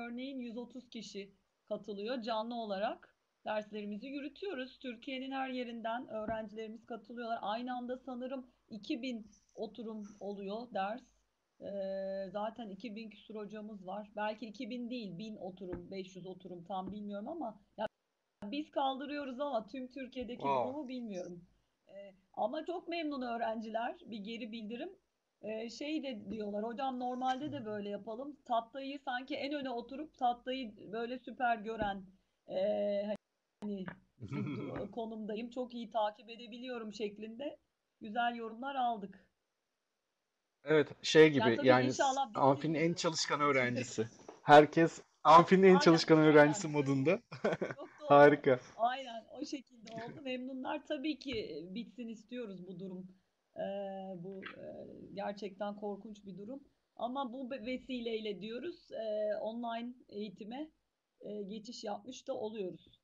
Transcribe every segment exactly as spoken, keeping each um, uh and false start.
örneğin yüz otuz kişi katılıyor canlı olarak. Derslerimizi yürütüyoruz. Türkiye'nin her yerinden öğrencilerimiz katılıyorlar. Aynı anda sanırım iki bin oturum oluyor ders. Ee, zaten iki bin küsur hocamız var. Belki iki bin değil, bin oturum, beş yüz oturum tam bilmiyorum ama ya biz kaldırıyoruz ama tüm Türkiye'deki Wow. durumu bilmiyorum. Ee, ama çok memnun öğrenciler. Bir geri bildirim. Ee, şey de diyorlar, hocam normalde de böyle yapalım. Tahtayı sanki en öne oturup tahtayı böyle süper gören e, bir konumdayım. Çok iyi takip edebiliyorum şeklinde güzel yorumlar aldık. Evet, şey Ya gibi tabii yani s- inşallah amfinin bitsin en bu. çalışkan öğrencisi. Herkes amfinin en Aynen, çalışkan öğrencisi aynen. modunda. Çok doğru. Harika. Aynen o şekilde oldu. Memnunlar. Tabii ki bitsin istiyoruz bu durum. Ee, bu e, gerçekten korkunç bir durum. Ama bu vesileyle diyoruz e, online eğitime e, geçiş yapmış da oluyoruz.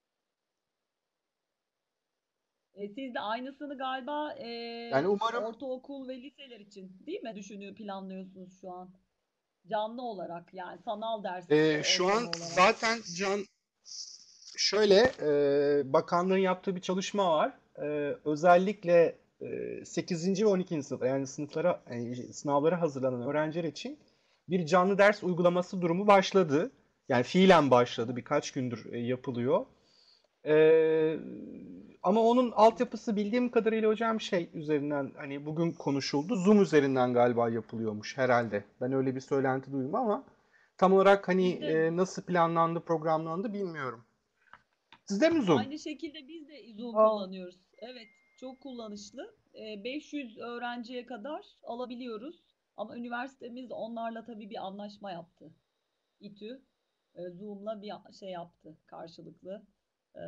E, siz de aynısını galiba Yani e, umarım ortaokul ve liseler için değil mi düşünüyor, planlıyorsunuz şu an? Canlı olarak yani sanal ders e, e, şu an ortamı olarak. zaten can şöyle e, bakanlığın yaptığı bir çalışma var. E, özellikle e, sekizinci ve on ikinci sınıf yani sınıflara yani sınavlara hazırlanan öğrenciler için bir canlı ders uygulaması durumu başladı. Yani fiilen başladı. Aha, Birkaç gündür e, yapılıyor. Ee, ama onun altyapısı bildiğim kadarıyla hocam şey üzerinden hani bugün konuşuldu. Zoom üzerinden galiba yapılıyormuş herhalde. Ben öyle bir söylenti duydum ama tam olarak hani biz de e, nasıl planlandı, programlandı bilmiyorum. Sizde mi Zoom? aynı şekilde biz de Zoom Aa, kullanıyoruz. Evet, çok kullanışlı. Ee, beş yüz öğrenciye kadar alabiliyoruz. Ama üniversitemiz onlarla tabii bir anlaşma yaptı. İTÜ e, Zoom'la bir şey yaptı karşılıklı. Ee,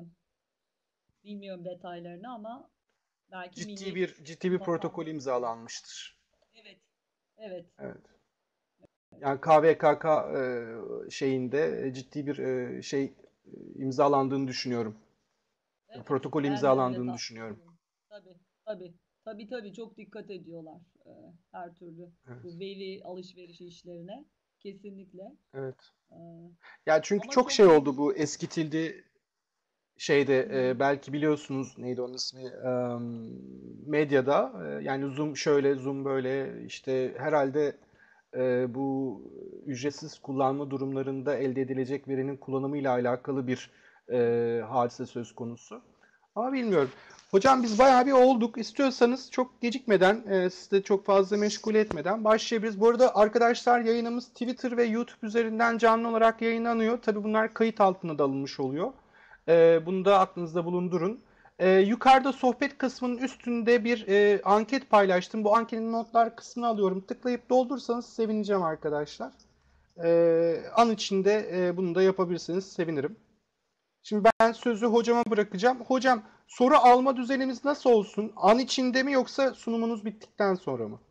bilmiyorum detaylarını ama belki ciddi Milli bir ciddi bir protokol Bakanlık. imzalanmıştır. Evet, evet. Evet. Yani K V K K e, şeyinde e, ciddi bir e, şey e, imzalandığını düşünüyorum. Evet, Protokol ben de öyle imzalandığını tahmin düşünüyorum. ediyorum. Tabii, tabii. Tabii tabii çok dikkat ediyorlar e, her türlü bu Evet. veri alışverişi işlerine. Kesinlikle. Evet. E, Ya çünkü ama çok çok şey oldu memnun. bu eskitildi şeyde e, Hmm, belki biliyorsunuz neydi onun ismi Em, medyada e, yani Zoom şöyle Zoom böyle işte herhalde e, bu ücretsiz kullanma durumlarında elde edilecek verinin kullanımıyla alakalı bir e, hadise söz konusu. Ama bilmiyorum. Hocam biz bayağı bir olduk. İstiyorsanız çok gecikmeden, e, sizi de çok fazla meşgul etmeden başlayabiliriz. Bu arada arkadaşlar yayınımız Twitter ve YouTube üzerinden canlı olarak yayınlanıyor. Tabii bunlar kayıt altına da alınmış oluyor. E, bunu da aklınızda bulundurun. E, yukarıda sohbet kısmının üstünde bir e, anket paylaştım. Bu anketin notlar kısmını alıyorum. Tıklayıp doldursanız sevineceğim arkadaşlar. E, an içinde e, bunu da yapabilirsiniz. Sevinirim. Şimdi ben sözü hocama bırakacağım. Hocam soru alma düzenimiz nasıl olsun? An içinde mi yoksa sunumunuz bittikten sonra mı?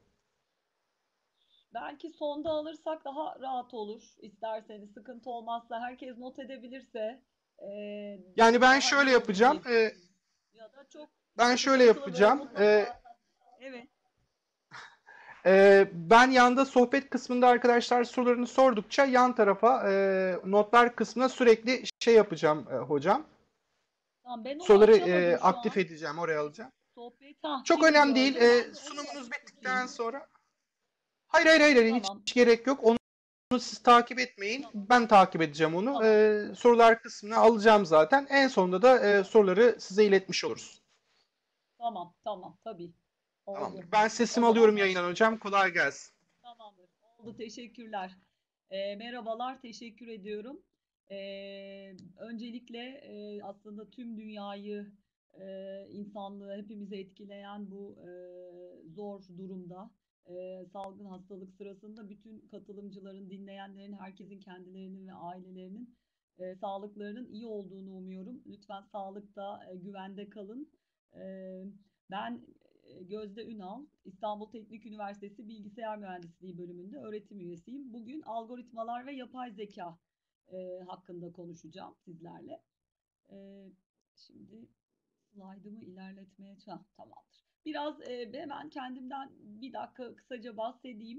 belki sonda alırsak daha rahat olur. İsterseniz sıkıntı olmazsa herkes not edebilirse e, Yani ben daha şöyle iyi olur yapacağım. diye e, düşünüyorum. Ya da çok ben şöyle sıkıntılı böyle yapacağım. E, mutlaka. Evet. e, ben yanda sohbet kısmında arkadaşlar sorularını sordukça yan tarafa e, notlar kısmına sürekli şey yapacağım e, hocam. Tamam ben onu Soruları e, açamadım şu aktif an. edeceğim, oraya alacağım. Sohbet. Ha Çok şimdi önemli değil. gördüm. E, Ben de onu da sunumunuz bittikten tutayım. sonra. Hayır hayır hayır hiç Tamam. gerek yok. Onu siz takip etmeyin. Tamam. Ben takip edeceğim onu. Tamam. Ee, sorular kısmını alacağım zaten. En sonunda da e, soruları size iletmiş oluruz. Tamam. Tamam. Tabii. Tamamdır. Oldu. Ben O sesimi zaman alıyorum yayından hocam. Kolay gelsin. tamamdır. Oldu. Teşekkürler. Ee, merhabalar. Teşekkür ediyorum. Ee, öncelikle e, aslında tüm dünyayı, e, insanlığı, hepimizi etkileyen bu e, zor durumda, e, salgın hastalık sırasında bütün katılımcıların, dinleyenlerin, herkesin kendilerinin ve ailelerinin e, sağlıklarının iyi olduğunu umuyorum. Lütfen sağlıkta, e, güvende kalın. E, ben e, Gözde Ünal, İstanbul Teknik Üniversitesi Bilgisayar Mühendisliği bölümünde öğretim üyesiyim. Bugün algoritmalar ve yapay zeka e, hakkında konuşacağım sizlerle. E, şimdi slaytımı ilerletmeye çalışacağım. Tamamdır. Biraz e, hemen kendimden bir dakika kısaca bahsedeyim.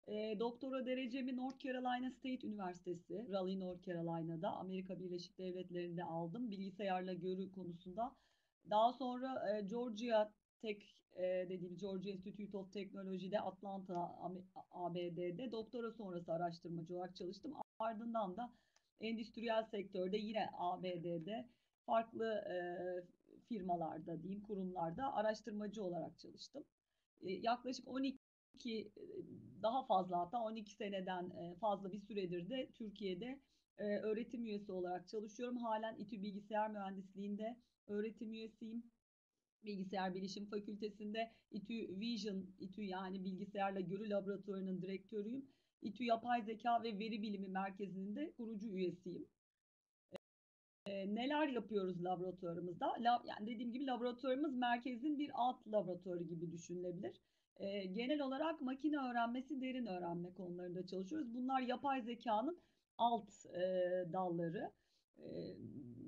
E, doktora derecemi North Carolina State Üniversitesi, Raleigh, North Carolina'da, Amerika Birleşik Devletleri'nde aldım. Bilgisayarla görü konusunda. Daha sonra e, Georgia Tech e, dediğimiz Georgia Institute of Technology'de Atlanta, A B D'de doktora sonrası araştırmacı olarak çalıştım. Ardından da endüstriyel sektörde yine A B D'de farklı e, firmalarda diyeyim, kurumlarda araştırmacı olarak çalıştım. E, yaklaşık on iki, daha fazla, hatta on iki seneden fazla bir süredir de Türkiye'de öğretim üyesi olarak çalışıyorum. Halen İTÜ Bilgisayar Mühendisliği'nde öğretim üyesiyim. Bilgisayar Bilişim Fakültesi'nde İTÜ Vision, İTÜ yani Bilgisayarla Görü Laboratuvarı'nın direktörüyüm. İTÜ Yapay Zeka ve Veri Bilimi Merkezi'nin de kurucu üyesiyim. E, neler yapıyoruz laboratuvarımızda? La, yani dediğim gibi laboratuvarımız merkezin bir alt laboratuvarı gibi düşünülebilir. E, genel olarak makine öğrenmesi, derin öğrenme konularında çalışıyoruz. Bunlar yapay zekanın alt e, dalları. E,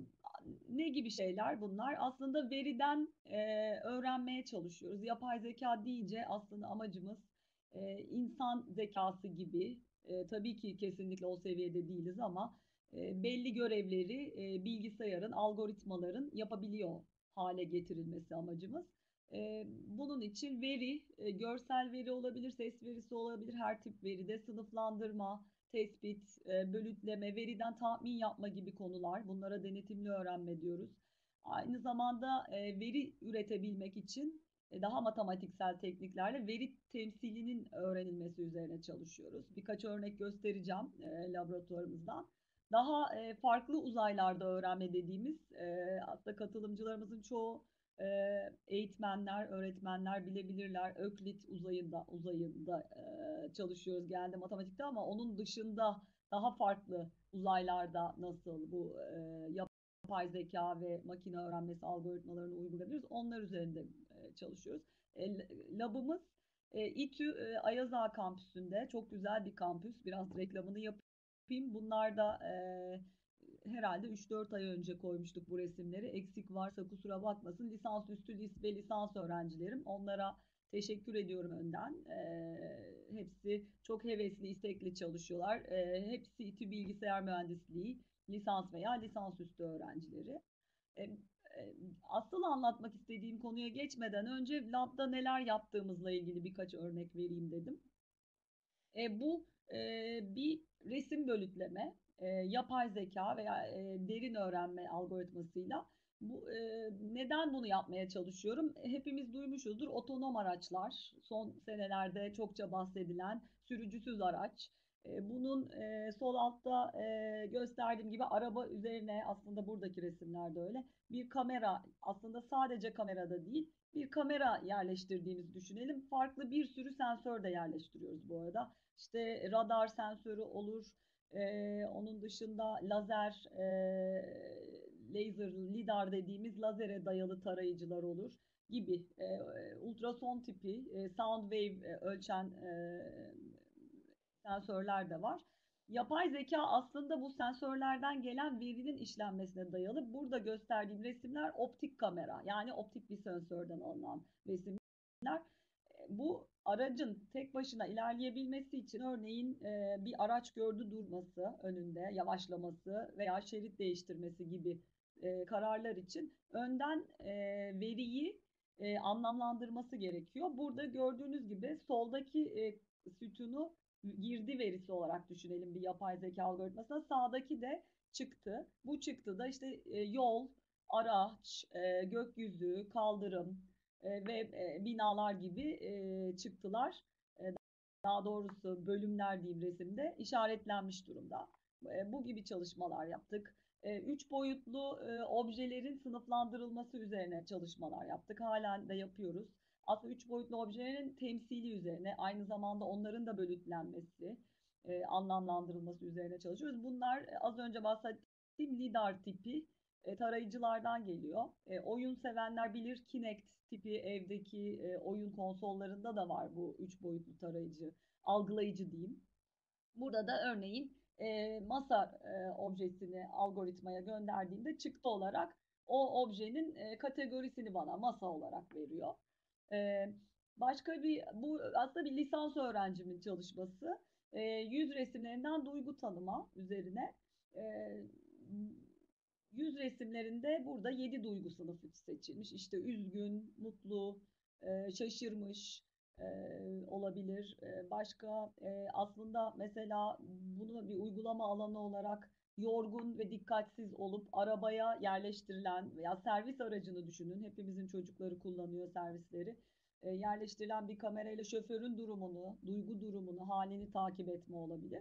ne gibi şeyler bunlar? Aslında veriden e, öğrenmeye çalışıyoruz. Yapay zeka deyince aslında amacımız e, insan zekası gibi, e, tabii ki kesinlikle o seviyede değiliz ama e, belli görevleri e, bilgisayarın, algoritmaların yapabiliyor hale getirilmesi amacımız. E, bunun için veri, e, görsel veri olabilir, ses verisi olabilir, her tip veride sınıflandırma, tespit, e, bölütleme, veriden tahmin yapma gibi konular. Bunlara denetimli öğrenme diyoruz. Aynı zamanda e, veri üretebilmek için e, daha matematiksel tekniklerle veri temsilinin öğrenilmesi üzerine çalışıyoruz. Birkaç örnek göstereceğim e, laboratuvarımızdan. Daha e, farklı uzaylarda öğrenme dediğimiz, e, aslında katılımcılarımızın çoğu e, eğitmenler, öğretmenler bilebilirler. Öklit uzayında uzayında e, çalışıyoruz genelde matematikte, ama onun dışında daha farklı uzaylarda nasıl bu e, yapay zeka ve makine öğrenmesi algoritmalarını uygulayabiliriz. Onlar üzerinde e, çalışıyoruz. E, labımız e, İTÜ e, Ayaz Ağa kampüsünde, çok güzel bir kampüs. Biraz reklamını yapayım. Bunlar da e, herhalde üç dört ay önce koymuştuk bu resimleri. Eksik varsa kusura bakmasın. Lisansüstü lis ve lisans öğrencilerim. Onlara teşekkür ediyorum önden. E, hepsi çok hevesli, istekli çalışıyorlar. E, hepsi İTÜ Bilgisayar Mühendisliği lisans veya lisansüstü öğrencileri. E, e, Asıl anlatmak istediğim konuya geçmeden önce labda neler yaptığımızla ilgili birkaç örnek vereyim dedim. E, bu e, bir resim bölütleme, e, yapay zeka veya e, derin öğrenme algoritmasıyla. Bu, e, neden bunu yapmaya çalışıyorum? Hepimiz duymuşuzdur, otonom araçlar. Son senelerde çokça bahsedilen sürücüsüz araç. E, bunun e, sol altta e, gösterdiğim gibi araba üzerine, aslında buradaki resimlerde öyle, bir kamera, aslında sadece kamerada değil, bir kamera yerleştirdiğimizi düşünelim. Farklı bir sürü sensör de yerleştiriyoruz bu arada. İşte radar sensörü olur. Ee, onun dışında lazer, e, laser, lidar dediğimiz lazere dayalı tarayıcılar olur gibi. E, ultrason tipi, e, sound wave e, ölçen e, sensörler de var. Yapay zeka aslında bu sensörlerden gelen verinin işlenmesine dayalı. Burada gösterdiğim resimler optik kamera, yani optik bir sensörden alınan resimler. Bu aracın tek başına ilerleyebilmesi için, örneğin e, bir araç gördü durması, önünde yavaşlaması veya şerit değiştirmesi gibi e, kararlar için önden e, veriyi e, anlamlandırması gerekiyor. Burada gördüğünüz gibi soldaki e, sütunu girdi verisi olarak düşünelim bir yapay zeka algoritmasına. Sağdaki de çıktı. Bu çıktı da işte e, yol, araç, e, gökyüzü, kaldırım e, ve e, binalar gibi e, çıktılar. E, daha doğrusu bölümler diyeyim, resimde işaretlenmiş durumda. E, bu gibi çalışmalar yaptık. E, üç boyutlu e, objelerin sınıflandırılması üzerine çalışmalar yaptık. Halen de yapıyoruz. Aslında üç boyutlu objelerin temsili üzerine, aynı zamanda onların da bölütlenmesi, e, anlamlandırılması üzerine çalışıyoruz. Bunlar e, az önce bahsettiğim lidar tipi e, tarayıcılardan geliyor. E, oyun sevenler bilir, Kinect tipi evdeki e, oyun konsollarında da var bu üç boyutlu tarayıcı, algılayıcı diyeyim. Burada da örneğin e, masa e, objesini algoritmaya gönderdiğimde çıktı olarak o objenin e, kategorisini bana masa olarak veriyor. E, Başka bir, bu aslında bir lisans öğrencimin çalışması. E, yüz resimlerinden duygu tanıma üzerine. E, Yüz resimlerinde burada yedi duygu sınıfı seçilmiş. İşte üzgün, mutlu, e, şaşırmış e, olabilir. E, başka e, aslında mesela bunu bir uygulama alanı olarak yorgun ve dikkatsiz olup arabaya yerleştirilen veya servis aracını düşünün. Hepimizin çocukları kullanıyor servisleri. E, yerleştirilen bir kamerayla şoförün durumunu, duygu durumunu, halini takip etme olabilir.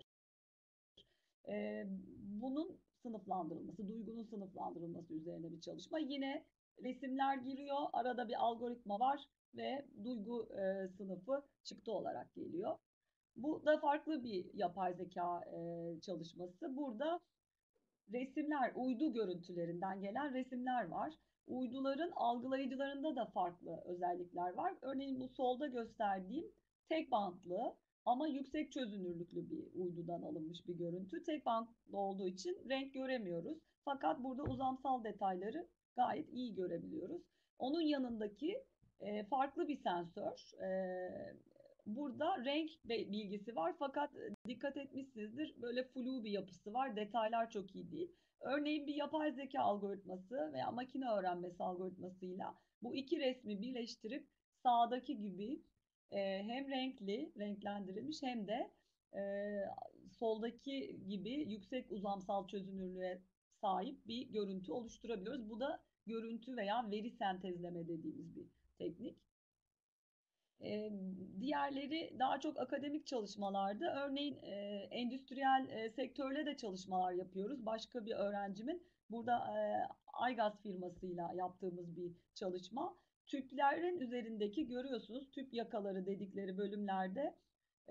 E, Bunun sınıflandırılması, duygunun sınıflandırılması üzerine bir çalışma. Yine resimler giriyor, arada bir algoritma var ve duygu e, sınıfı çıktı olarak geliyor. Bu da farklı bir yapay zeka e, çalışması. Burada resimler, uydu görüntülerinden gelen resimler var. Uyduların algılayıcılarında da farklı özellikler var. Örneğin bu solda gösterdiğim tek bantlı ama yüksek çözünürlüklü bir uydudan alınmış bir görüntü. Tek bantlı olduğu için renk göremiyoruz. Fakat burada uzamsal detayları gayet iyi görebiliyoruz. Onun yanındaki e, farklı bir sensör. E, burada renk bilgisi var fakat dikkat etmişsinizdir böyle flu bir yapısı var. Detaylar çok iyi değil. Örneğin bir yapay zeka algoritması veya makine öğrenmesi algoritmasıyla bu iki resmi birleştirip sağdaki gibi e, hem renkli, renklendirilmiş hem de e, soldaki gibi yüksek uzamsal çözünürlüğe sahip bir görüntü oluşturabiliyoruz. Bu da görüntü veya veri sentezleme dediğimiz bir teknik. E, Diğerleri daha çok akademik çalışmalarda. Örneğin e, endüstriyel e, sektörle de çalışmalar yapıyoruz. Başka bir öğrencimin burada e, Aygaz firmasıyla yaptığımız bir çalışma. Tüplerin üzerindeki görüyorsunuz tüp yakaları dedikleri bölümlerde e,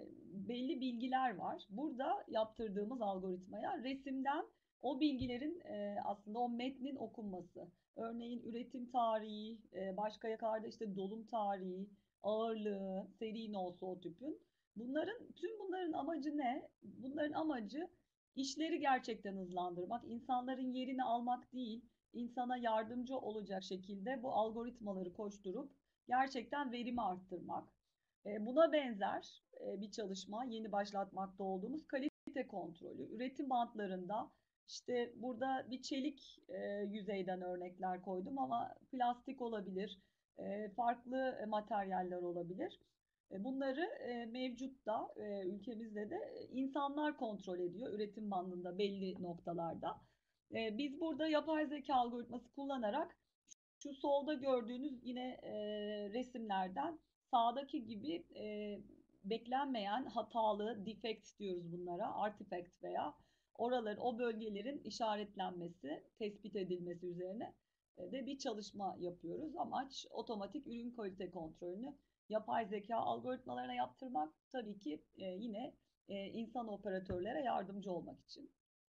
belli bilgiler var. Burada yaptırdığımız algoritmaya resimden o bilgilerin e, aslında o metnin okunması. Örneğin üretim tarihi, e, başka yakalarda işte dolum tarihi, ağırlığı, seri olsa o tüpün. Bunların, tüm bunların amacı ne? Bunların amacı işleri gerçekten hızlandırmak, insanların yerini almak değil, insana yardımcı olacak şekilde bu algoritmaları koşturup gerçekten verimi arttırmak. E, buna benzer e, bir çalışma yeni başlatmakta olduğumuz kalite kontrolü. Üretim bantlarında işte burada bir çelik e, yüzeyden örnekler koydum ama plastik olabilir, e, farklı materyaller olabilir. E, bunları e, mevcut da e, ülkemizde de insanlar kontrol ediyor üretim bandında belli noktalarda. E, biz burada yapay zeka algoritması kullanarak şu solda gördüğünüz yine e, resimlerden sağdaki gibi e, beklenmeyen hatalı defect diyoruz bunlara, artifact veya oraların, o bölgelerin işaretlenmesi, tespit edilmesi üzerine e, de bir çalışma yapıyoruz. Amaç otomatik ürün kalite kontrolünü yapay zeka algoritmalarına yaptırmak, tabii ki e, yine e, insan operatörlere yardımcı olmak için.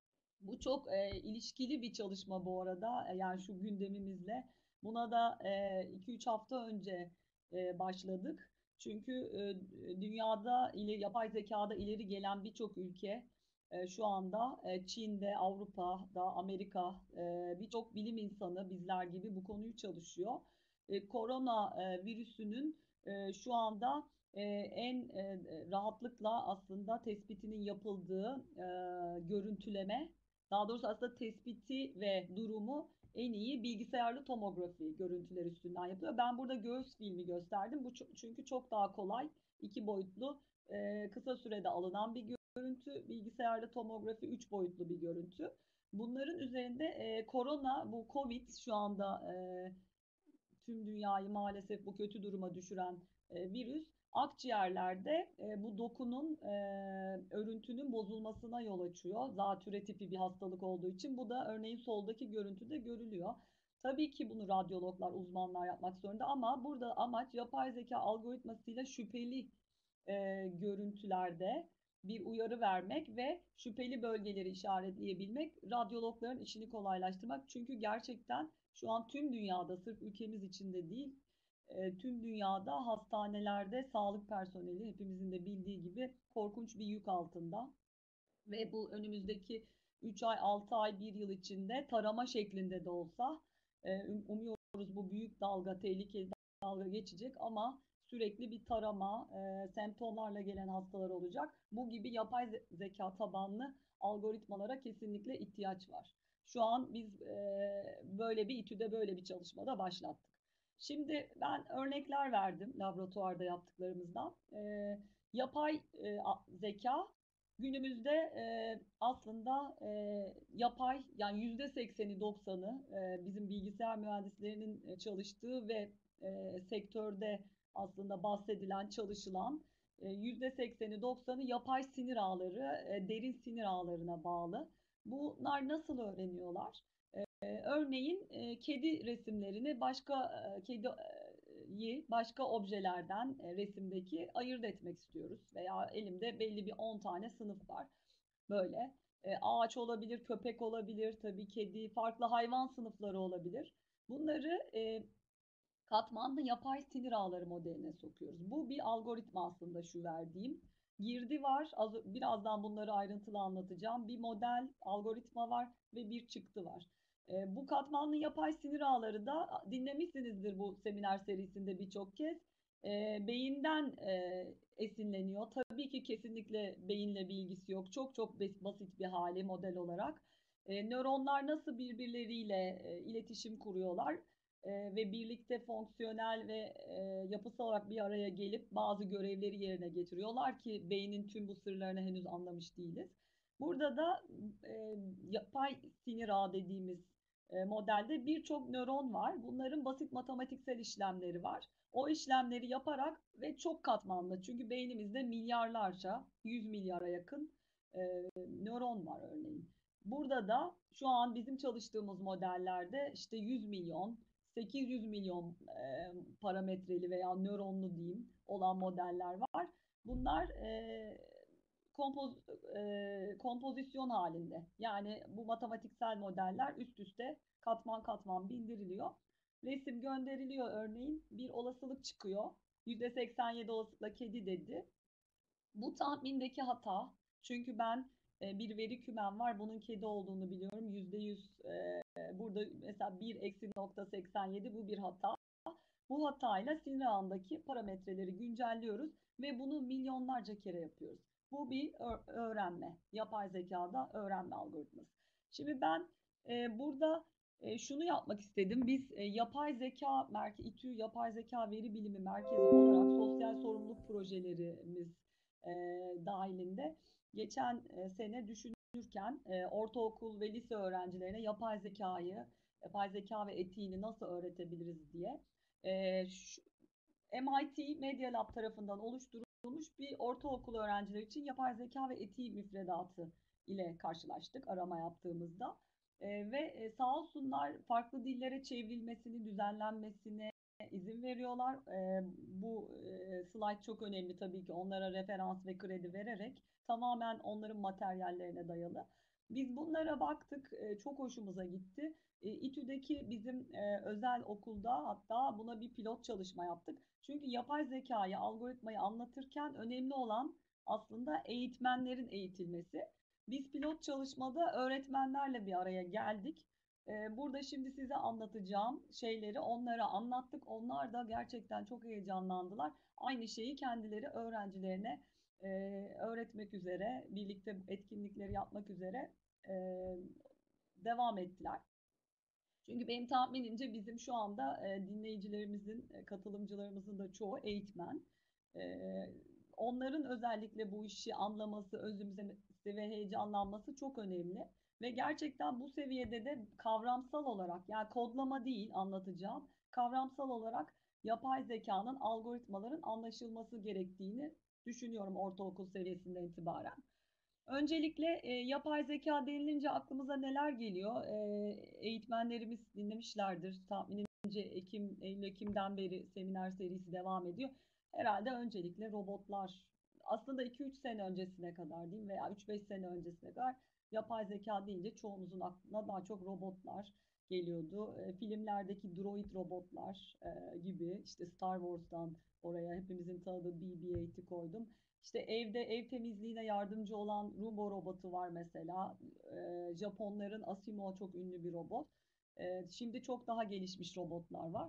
Bu çok e, ilişkili bir çalışma bu arada. E, yani şu gündemimizle. Buna da iki üç hafta önce e, başladık. Çünkü e, dünyada ile, yapay zekada ileri gelen birçok ülke e, şu anda e, Çin'de, Avrupa'da, Amerika e, birçok bilim insanı bizler gibi bu konuyu çalışıyor. E, korona e, virüsünün e, şu anda e, en e, rahatlıkla aslında tespitinin yapıldığı e, görüntüleme, daha doğrusu aslında tespiti ve durumu en iyi bilgisayarlı tomografi görüntüler üstünden yapılıyor. Ben burada göğüs filmi gösterdim. Bu çünkü çok daha kolay, iki boyutlu, e, kısa sürede alınan bir görüntü. Bilgisayarlı tomografi üç boyutlu bir görüntü. Bunların üzerinde e, korona, bu Covid şu anda e, tüm dünyayı maalesef bu kötü duruma düşüren e, virüs akciğerlerde e, bu dokunun, e, örüntünün bozulmasına yol açıyor. Zatüre tipi bir hastalık olduğu için. Bu da örneğin soldaki görüntüde görülüyor. Tabii ki bunu radyologlar, uzmanlar yapmak zorunda ama burada amaç yapay zeka algoritmasıyla şüpheli e, görüntülerde bir uyarı vermek ve şüpheli bölgeleri işaretleyebilmek, radyologların işini kolaylaştırmak. Çünkü gerçekten şu an tüm dünyada, sırf ülkemiz içinde değil, e, tüm dünyada hastanelerde sağlık personeli hepimizin de bildiği gibi korkunç bir yük altında. Ve bu önümüzdeki üç ay, altı ay, bir yıl içinde tarama şeklinde de olsa e, umuyoruz bu büyük dalga, tehlikeli dalga geçecek ama sürekli bir tarama, e, semptomlarla gelen hastalar olacak. Bu gibi yapay zeka tabanlı algoritmalara kesinlikle ihtiyaç var. Şu an biz e, böyle bir İTÜ'de böyle bir çalışmada başlattık. Şimdi ben örnekler verdim laboratuvarda yaptıklarımızdan. E, yapay e, zeka günümüzde e, aslında e, yapay yani yüzde sekseni doksanı e, bizim bilgisayar mühendislerinin e, çalıştığı ve e, sektörde aslında bahsedilen, çalışılan e, yüzde sekseni doksanı yapay sinir ağları, e, derin sinir ağlarına bağlı. Bunlar nasıl öğreniyorlar? E, örneğin e, kedi resimlerini başka e, kedi yi başka objelerden e, resimdeki ayırt etmek istiyoruz. Veya elimde belli bir on tane sınıf var. Böyle e, ağaç olabilir, köpek olabilir, tabii kedi, farklı hayvan sınıfları olabilir. Bunları e, katmanlı yapay sinir ağları modeline sokuyoruz. Bu bir algoritma aslında şu verdiğim. Girdi var, az, birazdan bunları ayrıntılı anlatacağım. Bir model, algoritma var ve bir çıktı var. E, bu katmanlı yapay sinir ağları da dinlemişsinizdir bu seminer serisinde birçok kez. E, beyinden e, esinleniyor. Tabii ki kesinlikle beyinle bir ilgisi yok. Çok çok basit bir hali model olarak. E, nöronlar nasıl birbirleriyle e, iletişim kuruyorlar? E, ve birlikte fonksiyonel ve e, yapısal olarak bir araya gelip bazı görevleri yerine getiriyorlar ki beynin tüm bu sırlarını henüz anlamış değiliz. Burada da e, yapay sinir ağ dediğimiz e, modelde birçok nöron var. Bunların basit matematiksel işlemleri var. O işlemleri yaparak ve çok katmanlı çünkü beynimizde milyarlarca, yüz milyara yakın e, nöron var örneğin. Burada da şu an bizim çalıştığımız modellerde işte yüz milyon, sekiz yüz milyon e, parametreli veya nöronlu diyeyim olan modeller var. Bunlar e, kompoz, e, kompozisyon halinde. Yani bu matematiksel modeller üst üste katman katman bindiriliyor. Resim gönderiliyor örneğin bir olasılık çıkıyor. yüzde seksen yedi olasılıkla kedi dedi. Bu tahmindeki hata çünkü ben e, bir veri kümem var bunun kedi olduğunu biliyorum. yüzde yüz e, burada mesela bir eksi nokta seksen yedi bu bir hata. Bu hatayla sinir ağındaki parametreleri güncelliyoruz ve bunu milyonlarca kere yapıyoruz. Bu bir öğrenme, yapay zekada öğrenme algoritması. Şimdi ben e, burada e, şunu yapmak istedim. Biz e, yapay zeka merkezi, İTÜ Yapay Zeka Veri Bilimi Merkezi olarak sosyal sorumluluk projelerimiz e, dahilinde geçen e, sene düşünürken e, ortaokul ve lise öğrencilerine yapay zekayı, yapay zeka ve etiğini nasıl öğretebiliriz diye e, şu, M I T Media Lab tarafından oluşturulmuş bir ortaokul öğrencileri için yapay zeka ve etiği müfredatı ile karşılaştık arama yaptığımızda. E, ve e, sağ olsunlar farklı dillere çevrilmesini, düzenlenmesine izin veriyorlar. E, bu e, slide çok önemli tabii ki onlara referans ve kredi vererek tamamen onların materyallerine dayalı. Biz bunlara baktık, e, çok hoşumuza gitti. E, İTÜ'deki bizim e, özel okulda hatta buna bir pilot çalışma yaptık. Çünkü yapay zekayı, algoritmayı anlatırken önemli olan aslında eğitmenlerin eğitilmesi. Biz pilot çalışmada öğretmenlerle bir araya geldik. E, burada şimdi size anlatacağım şeyleri onlara anlattık. Onlar da gerçekten çok heyecanlandılar. Aynı şeyi kendileri öğrencilerine e, öğretmek üzere, birlikte etkinlikleri yapmak üzere e, devam ettiler. Çünkü benim tahminimce bizim şu anda e, dinleyicilerimizin, e, katılımcılarımızın da çoğu eğitmen. E, onların özellikle bu işi anlaması, özümsemesi ve heyecanlanması çok önemli. Ve gerçekten bu seviyede de kavramsal olarak, yani kodlama değil anlatacağım, kavramsal olarak yapay zekanın, algoritmaların anlaşılması gerektiğini düşünüyorum ortaokul seviyesinden itibaren. Öncelikle e, yapay zeka denilince aklımıza neler geliyor? E, eğitmenlerimiz dinlemişlerdir. Tahminimce Ekim, Eylül-Ekim'den beri seminer serisi devam ediyor. Herhalde öncelikle robotlar. Aslında iki üç sene öncesine kadar diyeyim veya üç beş sene öncesine kadar yapay zeka deyince çoğumuzun aklına daha çok robotlar geliyordu. E, filmlerdeki droid robotlar e, gibi işte Star Wars'tan oraya hepimizin tanıdığı B B eight'i koydum. İşte evde ev temizliğine yardımcı olan Roomba robotu var mesela. Ee, Japonların Asimo çok ünlü bir robot. Ee, şimdi çok daha gelişmiş robotlar var.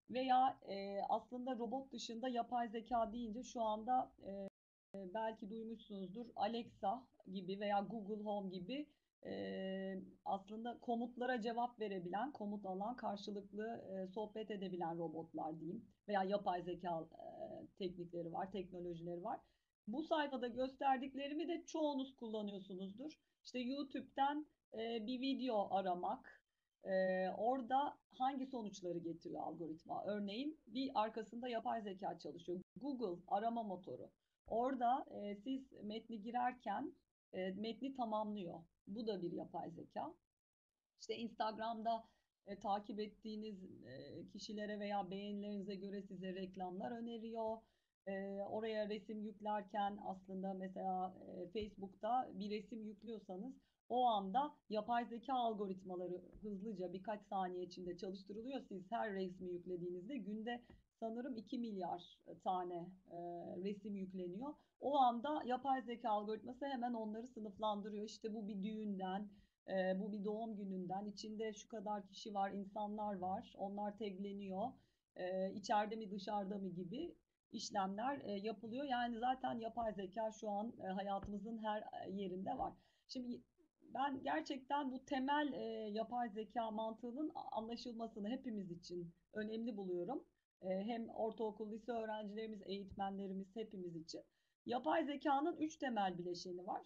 Veya e, aslında robot dışında yapay zeka deyince şu anda e, belki duymuşsunuzdur, Alexa gibi veya Google Home gibi e, aslında komutlara cevap verebilen, komut alan, karşılıklı e, sohbet edebilen robotlar diyeyim veya yapay zeka e, teknikleri var, teknolojileri var. Bu sayfada gösterdiklerimi de çoğunuz kullanıyorsunuzdur. İşte YouTube'dan e, bir video aramak, e, orada hangi sonuçları getiriyor algoritma? Örneğin bir arkasında yapay zeka çalışıyor. Google arama motoru. Orada e, siz metni girerken e, metni tamamlıyor. Bu da bir yapay zeka. İşte Instagram'da e, takip ettiğiniz e, kişilere veya beğenilerinize göre size reklamlar öneriyor. E, oraya resim yüklerken aslında mesela e, Facebook'ta bir resim yüklüyorsanız o anda yapay zeka algoritmaları hızlıca birkaç saniye içinde çalıştırılıyor. Siz her resmi yüklediğinizde günde sanırım iki milyar tane e, resim yükleniyor. O anda yapay zeka algoritması hemen onları sınıflandırıyor. İşte bu bir düğünden, e, bu bir doğum gününden, içinde şu kadar kişi var, insanlar var, onlar tagleniyor, e, içeride mi dışarıda mı gibi işlemler e, yapılıyor. Yani zaten yapay zeka şu an e, hayatımızın her yerinde var. Şimdi ben gerçekten bu temel e, yapay zeka mantığının anlaşılmasını hepimiz için önemli buluyorum. E, hem ortaokul, lise öğrencilerimiz, eğitmenlerimiz hepimiz için. Yapay zekanın üç temel bileşeni var.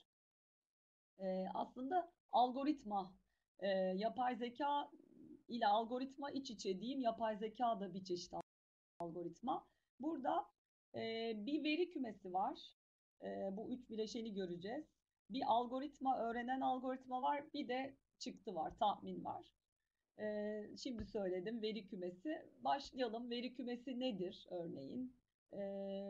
E, aslında algoritma, e, yapay zeka ile algoritma iç içe diyeyim. Yapay zeka da bir çeşit algoritma. Burada e, bir veri kümesi var. E, bu üç bileşeni göreceğiz. Bir algoritma, öğrenen algoritma var. Bir de çıktı var, tahmin var. E, şimdi söyledim veri kümesi. Başlayalım. Veri kümesi nedir örneğin? E,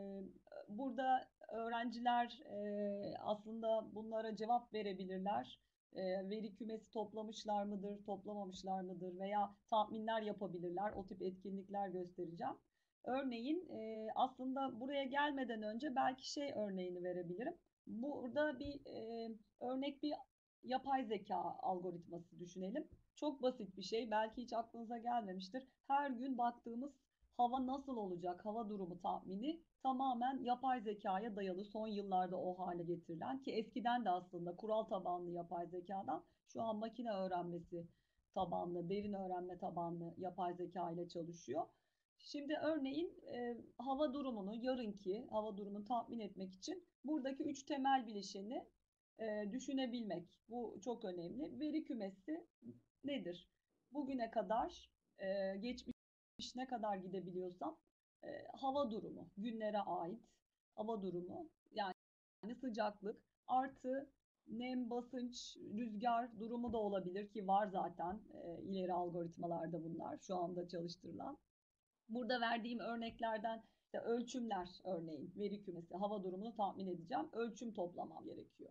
burada öğrenciler e, aslında bunlara cevap verebilirler. E, veri kümesi toplamışlar mıdır, toplamamışlar mıdır veya tahminler yapabilirler. O tip etkinlikler göstereceğim. Örneğin e, aslında buraya gelmeden önce belki şey örneğini verebilirim. Burada bir e, örnek bir yapay zeka algoritması düşünelim. Çok basit bir şey. Belki hiç aklınıza gelmemiştir. Her gün baktığımız hava nasıl olacak, hava durumu tahmini tamamen yapay zekaya dayalı, son yıllarda o hale getirilen, ki eskiden de aslında kural tabanlı yapay zekadan şu an makine öğrenmesi tabanlı, derin öğrenme tabanlı yapay zeka ile çalışıyor. Şimdi örneğin e, hava durumunu, yarınki hava durumunu tahmin etmek için buradaki üç temel bileşeni e, düşünebilmek. Bu çok önemli. Veri kümesi nedir? Bugüne kadar, e, geçmiş ne kadar gidebiliyorsam, e, hava durumu, günlere ait hava durumu, yani sıcaklık artı nem, basınç, rüzgar durumu da olabilir ki var zaten e, ileri algoritmalarda bunlar şu anda çalıştırılan. Burada verdiğim örneklerden işte ölçümler, örneğin veri kümesi, hava durumunu tahmin edeceğim. Ölçüm toplamam gerekiyor.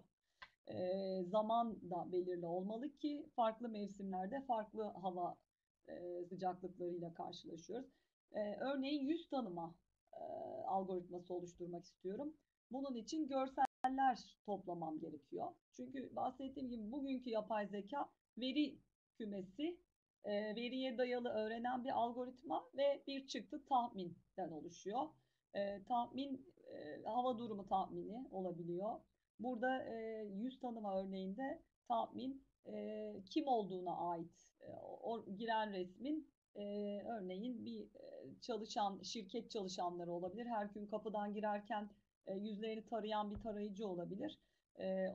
E, zaman da belirli olmalı ki farklı mevsimlerde farklı hava e, sıcaklıklarıyla karşılaşıyoruz. E, örneğin yüz tanıma e, algoritması oluşturmak istiyorum. Bunun için görseller toplamam gerekiyor. Çünkü bahsettiğim gibi bugünkü yapay zeka veri kümesi, e, veriye dayalı öğrenen bir algoritma ve bir çıktı tahminden oluşuyor. E, tahmin e, hava durumu tahmini olabiliyor. Burada e, yüz tanıma örneğinde tahmin e, kim olduğuna ait e, o, giren resmin e, örneğin bir e, çalışan, şirket çalışanları olabilir. Her gün kapıdan girerken e, yüzlerini tarayan bir tarayıcı olabilir. E,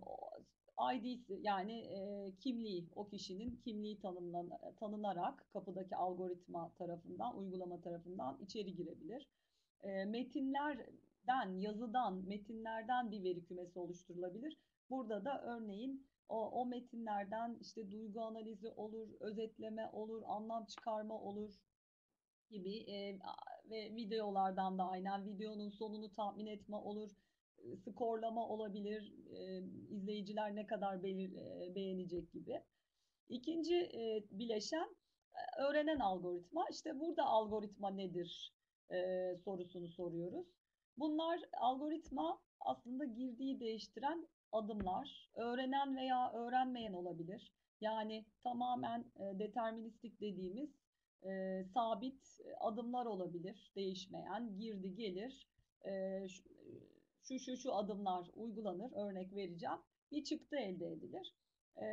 I D'si, yani e, kimliği, o kişinin kimliği tanımlan, tanınarak kapıdaki algoritma tarafından, uygulama tarafından içeri girebilir. E, metinlerden, yazıdan, metinlerden bir veri kümesi oluşturulabilir. Burada da örneğin o, o metinlerden işte duygu analizi olur, özetleme olur, anlam çıkarma olur gibi e, ve videolardan da aynen videonun sonunu tahmin etme olur, e, skorlama olabilir, e, izleyiciler ne kadar belir, e, beğenecek gibi. İkinci e, bileşen e, öğrenen algoritma. İşte burada algoritma nedir e, sorusunu soruyoruz. Bunlar algoritma aslında girdiği değiştiren adımlar. Öğrenen veya öğrenmeyen olabilir. Yani tamamen e, deterministik dediğimiz e, sabit adımlar olabilir, değişmeyen, girdi gelir, e, şu şu şu adımlar uygulanır, örnek vereceğim, bir çıktı elde edilir. E,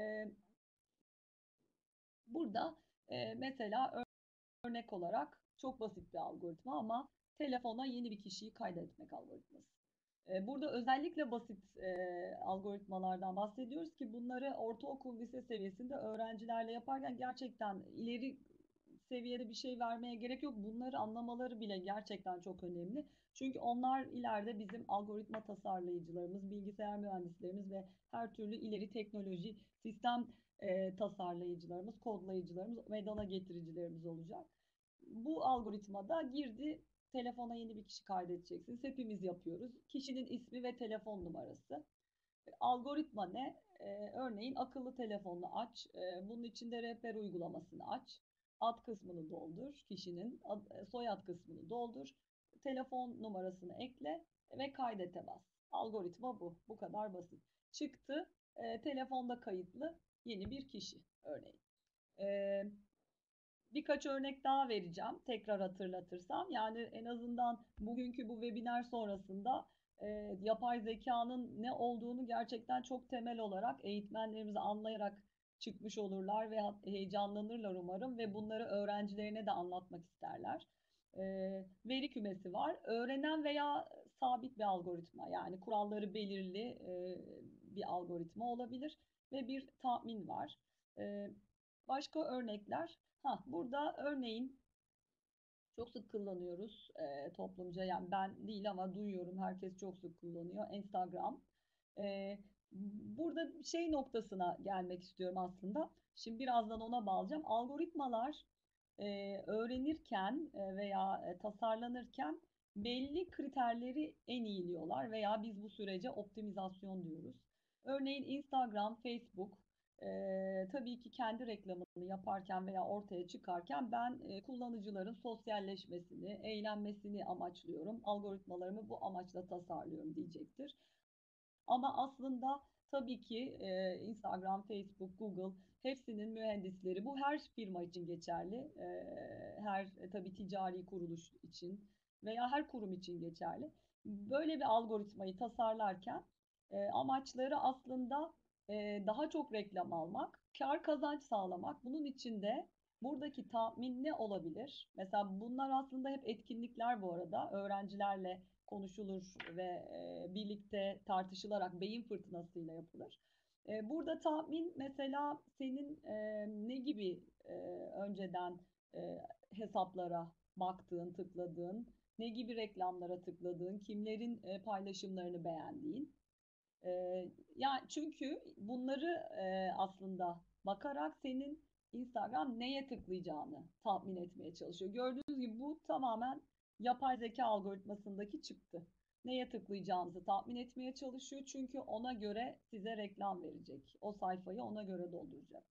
burada e, mesela örnek olarak çok basit bir algoritma ama telefona yeni bir kişiyi kaydetmek algoritması. E, Burada özellikle basit e, algoritmalardan bahsediyoruz ki bunları ortaokul, lise seviyesinde öğrencilerle yaparken gerçekten ileri seviyede bir şey vermeye gerek yok. Bunları anlamaları bile gerçekten çok önemli. Çünkü onlar ileride bizim algoritma tasarlayıcılarımız, bilgisayar mühendislerimiz ve her türlü ileri teknoloji, sistem e, tasarlayıcılarımız, kodlayıcılarımız, meydana getiricilerimiz olacak. Bu algoritmada girdi, telefona yeni bir kişi kaydedeceksiniz. Hepimiz yapıyoruz. Kişinin ismi ve telefon numarası. Algoritma ne? Ee, örneğin akıllı telefonunu aç. Ee, bunun içinde rehber uygulamasını aç. Ad kısmını doldur. Kişinin ad, soyad kısmını doldur. Telefon numarasını ekle ve kaydete bas. Algoritma bu. Bu kadar basit. Çıktı. E, telefonda kayıtlı yeni bir kişi örneğin. E, Birkaç örnek daha vereceğim tekrar hatırlatırsam. Yani en azından bugünkü bu webinar sonrasında e, yapay zekanın ne olduğunu gerçekten çok temel olarak eğitmenlerimiz anlayarak çıkmış olurlar ve heyecanlanırlar umarım ve bunları öğrencilerine de anlatmak isterler. E, Veri kümesi var. Öğrenen veya sabit bir algoritma, yani kuralları belirli e, bir algoritma olabilir ve bir tahmin var. E, Başka örnekler. Ha, burada örneğin çok sık kullanıyoruz e, toplumca, yani ben değil ama duyuyorum, herkes çok sık kullanıyor Instagram. E, Burada şey noktasına gelmek istiyorum aslında. Şimdi birazdan ona bağlayacağım. Algoritmalar e, öğrenirken e, veya e, tasarlanırken belli kriterleri en iyiliyorlar veya biz bu sürece optimizasyon diyoruz. Örneğin Instagram, Facebook ee, tabii ki kendi reklamını yaparken veya ortaya çıkarken ben e, kullanıcıların sosyalleşmesini, eğlenmesini amaçlıyorum. Algoritmalarımı bu amaçla tasarlıyorum diyecektir. Ama aslında tabii ki e, Instagram, Facebook, Google hepsinin mühendisleri, bu her firma için geçerli. E, her e, tabii ticari kuruluş için veya her kurum için geçerli. Böyle bir algoritmayı tasarlarken e, amaçları aslında e, daha çok reklam almak, kar kazanç sağlamak. Bunun için de buradaki tahmin ne olabilir? Mesela bunlar aslında hep etkinlikler bu arada. Öğrencilerle konuşulur ve e, birlikte tartışılarak beyin fırtınasıyla yapılır. E, burada tahmin mesela senin e, ne gibi e, önceden e, hesaplara baktığın, tıkladığın, ne gibi reklamlara tıkladığın, kimlerin e, paylaşımlarını beğendiğin. E, Yani çünkü bunları e, aslında bakarak senin Instagram neye tıklayacağını tahmin etmeye çalışıyor. Gördüğünüz gibi bu tamamen yapay zeka algoritmasındaki çıktı. Neye tıklayacağınızı tahmin etmeye çalışıyor çünkü ona göre size reklam verecek. O sayfayı ona göre dolduracak.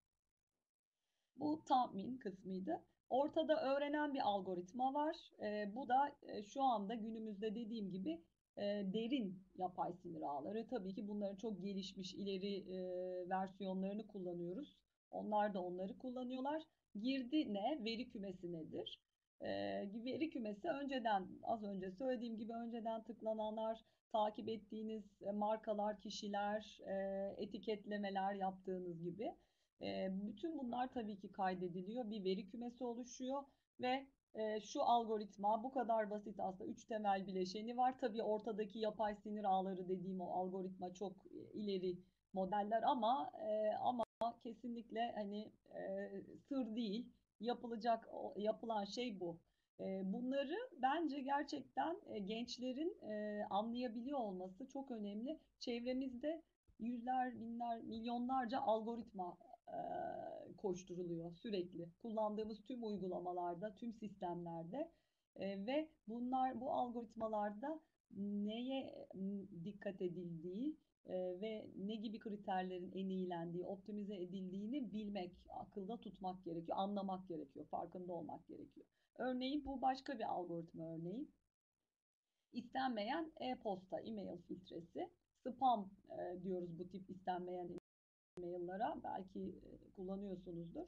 Bu tahmin kısmıydı. Ortada öğrenen bir algoritma var. E, bu da e, şu anda günümüzde dediğim gibi e, derin yapay sinir ağları. Tabii ki bunların çok gelişmiş ileri e, versiyonlarını kullanıyoruz. Onlar da onları kullanıyorlar. Girdi ne? Veri kümesi nedir? E, Veri kümesi önceden, az önce söylediğim gibi önceden tıklananlar, takip ettiğiniz e, markalar, kişiler, e, etiketlemeler yaptığınız gibi. E, bütün bunlar tabii ki kaydediliyor. Bir veri kümesi oluşuyor ve e, şu algoritma bu kadar basit aslında. Üç temel bileşeni var. Tabii ortadaki yapay sinir ağları dediğim o algoritma çok ileri modeller ama e, ama kesinlikle hani e, sır değil. Yapılacak yapılan şey bu. E, bunları bence gerçekten e, gençlerin e, anlayabiliyor olması çok önemli. Çevremizde yüzler, binler, milyonlarca algoritma e, koşturuluyor sürekli. Kullandığımız tüm uygulamalarda, tüm sistemlerde e, ve bunlar bu algoritmalarda neye dikkat edildiği e, ve ne gibi kriterlerin en iyilendiği, optimize edildiğini bilmek, akılda tutmak gerekiyor, anlamak gerekiyor, farkında olmak gerekiyor. Örneğin bu başka bir algoritma örneği. İstenmeyen e-posta, e-mail filtresi. Spam e, diyoruz bu tip istenmeyen maillara, belki kullanıyorsunuzdur.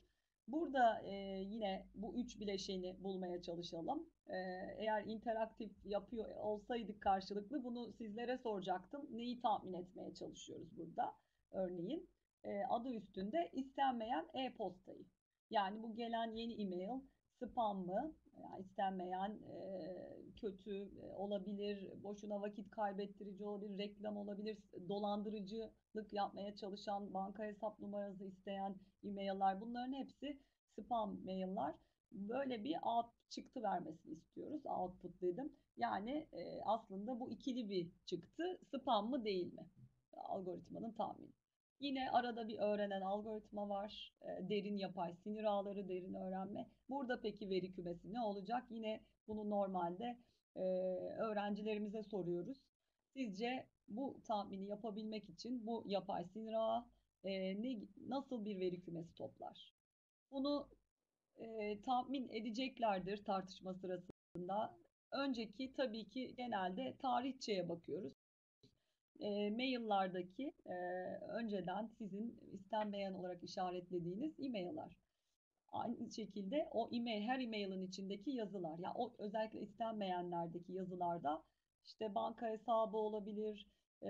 Burada e, yine bu üç bileşeni bulmaya çalışalım. E, eğer interaktif yapıyor olsaydık karşılıklı bunu sizlere soracaktım. Neyi tahmin etmeye çalışıyoruz burada? Örneğin e, adı üstünde istenmeyen e-postayı. Yani bu gelen yeni e-mail spam mı? Yani istenmeyen e, kötü e, olabilir, boşuna vakit kaybettirici olabilir, reklam olabilir, dolandırıcılık yapmaya çalışan, banka hesap numaranızı isteyen e-mailler, bunların hepsi spam mailler. Böyle bir out çıktı vermesini istiyoruz. Output dedim. Yani e, aslında bu ikili bir çıktı. Spam mı değil mi? Algoritmanın tahmini. Yine arada bir öğrenen algoritma var. E, derin yapay sinir ağları, derin öğrenme. Burada peki veri kümesi ne olacak? Yine bunu normalde e, öğrencilerimize soruyoruz. Sizce bu tahmini yapabilmek için bu yapay sinir ağı e, ne, nasıl bir veri kümesi toplar? Bunu e, tahmin edeceklerdir tartışma sırasında. Önceki tabii ki genelde tarihçeye bakıyoruz. E, maillardaki e, önceden sizin istenmeyen olarak işaretlediğiniz e-mailler. Aynı şekilde o e-mail, her e-mailin içindeki yazılar. Ya yani o özellikle istenmeyenlerdeki yazılarda işte banka hesabı olabilir, e,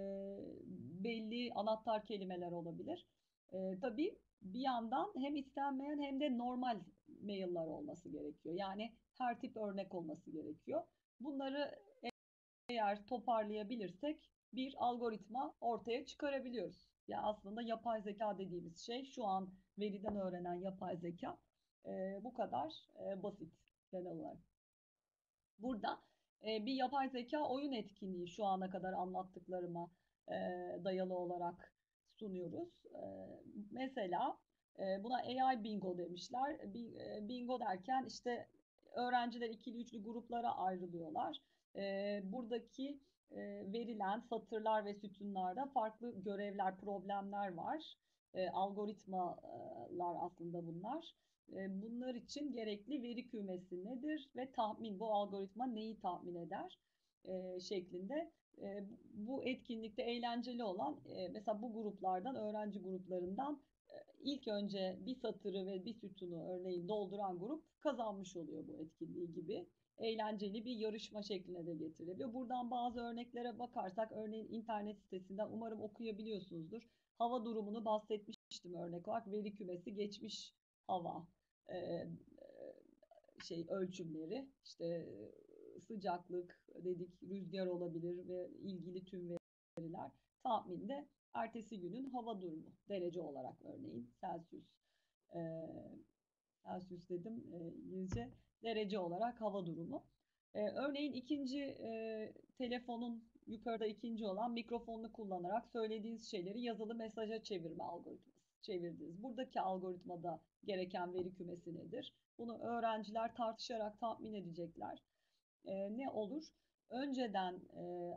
belli anahtar kelimeler olabilir. E, tabii bir yandan hem istenmeyen hem de normal mailler olması gerekiyor. Yani her tip örnek olması gerekiyor. Bunları eğer toparlayabilirsek bir algoritma ortaya çıkarabiliyoruz. Ya yani aslında yapay zeka dediğimiz şey şu an veriden öğrenen yapay zeka e, bu kadar e, basit genel olarak. Burada e, bir yapay zeka oyun etkinliği şu ana kadar anlattıklarıma e, dayalı olarak sunuyoruz. E, mesela e, buna A I bingo demişler. E, bingo derken işte öğrenciler ikili üçlü gruplara ayrılıyorlar. E, buradaki e, verilen satırlar ve sütunlarda farklı görevler, problemler var. E, algoritmalar aslında bunlar. Bunlar için gerekli veri kümesi nedir ve tahmin, bu algoritma neyi tahmin eder e, şeklinde. E, bu etkinlikte eğlenceli olan e, mesela bu gruplardan, öğrenci gruplarından e, ilk önce bir satırı ve bir sütunu örneğin dolduran grup kazanmış oluyor bu etkinliği gibi. Eğlenceli bir yarışma şekline de getirebiliyor. Buradan bazı örneklere bakarsak, örneğin internet sitesinden umarım okuyabiliyorsunuzdur. Hava durumunu bahsetmiştim örnek olarak. Veri kümesi geçmiş hava e, şey ölçümleri, işte sıcaklık dedik, rüzgar olabilir ve ilgili tüm veriler tahminde ertesi günün hava durumu derece olarak, örneğin Celsius e, Celsius dedim e, İngilizce, derece olarak hava durumu. E, örneğin ikinci e, telefonun yukarıda ikinci olan mikrofonunu kullanarak söylediğiniz şeyleri yazılı mesaja çevirme algoritması çevirdiniz. Buradaki algoritmada gereken veri kümesi nedir? Bunu öğrenciler tartışarak tahmin edecekler. E, ne olur? Önceden e,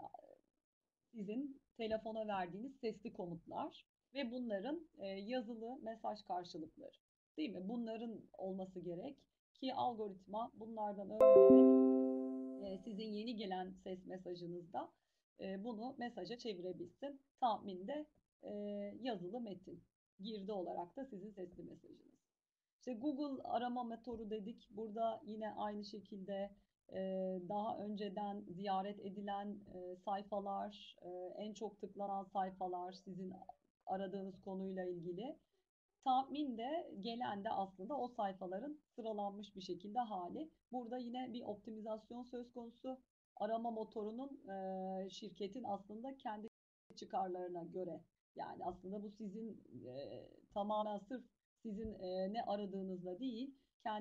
sizin telefona verdiğiniz sesli komutlar ve bunların e, yazılı mesaj karşılıkları. Değil mi? Bunların olması gerek ki algoritma bunlardan öğrenerek e, sizin yeni gelen ses mesajınızda e, bunu mesaja çevirebilsin. Tahminde e, yazılı metin, girdi olarak da sizin sesli mesajınız. İşte Google arama motoru dedik. Burada yine aynı şekilde e, daha önceden ziyaret edilen e, sayfalar, e, en çok tıklanan sayfalar, sizin aradığınız konuyla ilgili. Tahmin de gelen de aslında o sayfaların sıralanmış bir şekilde hali. Burada yine bir optimizasyon söz konusu. Arama motorunun e, şirketin aslında kendi çıkarlarına göre, yani aslında bu sizin e, tamamen sırf sizin e, ne aradığınızla değil,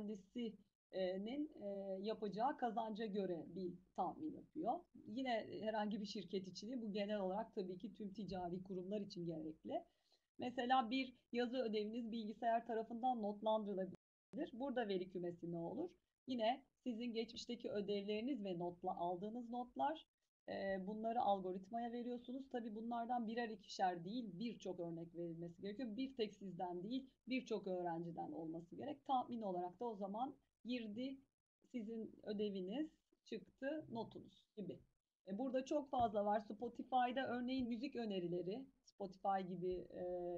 kendisinin e, yapacağı kazanca göre bir tahmin yapıyor. Yine herhangi bir şirket için değil, bu genel olarak tabii ki tüm ticari kurumlar için gerekli. Mesela bir yazı ödeviniz bilgisayar tarafından notlandırılabilir. Burada veri kümesi ne olur? Yine sizin geçmişteki ödevleriniz ve notla aldığınız notlar, e, bunları algoritmaya veriyorsunuz. Tabii bunlardan birer ikişer değil, birçok örnek verilmesi gerekiyor. Bir tek sizden değil, birçok öğrenciden olması gerek. Tahmin olarak da o zaman girdi sizin ödeviniz, çıktı notunuz gibi. E, burada çok fazla var. Spotify'da örneğin müzik önerileri, Spotify gibi e,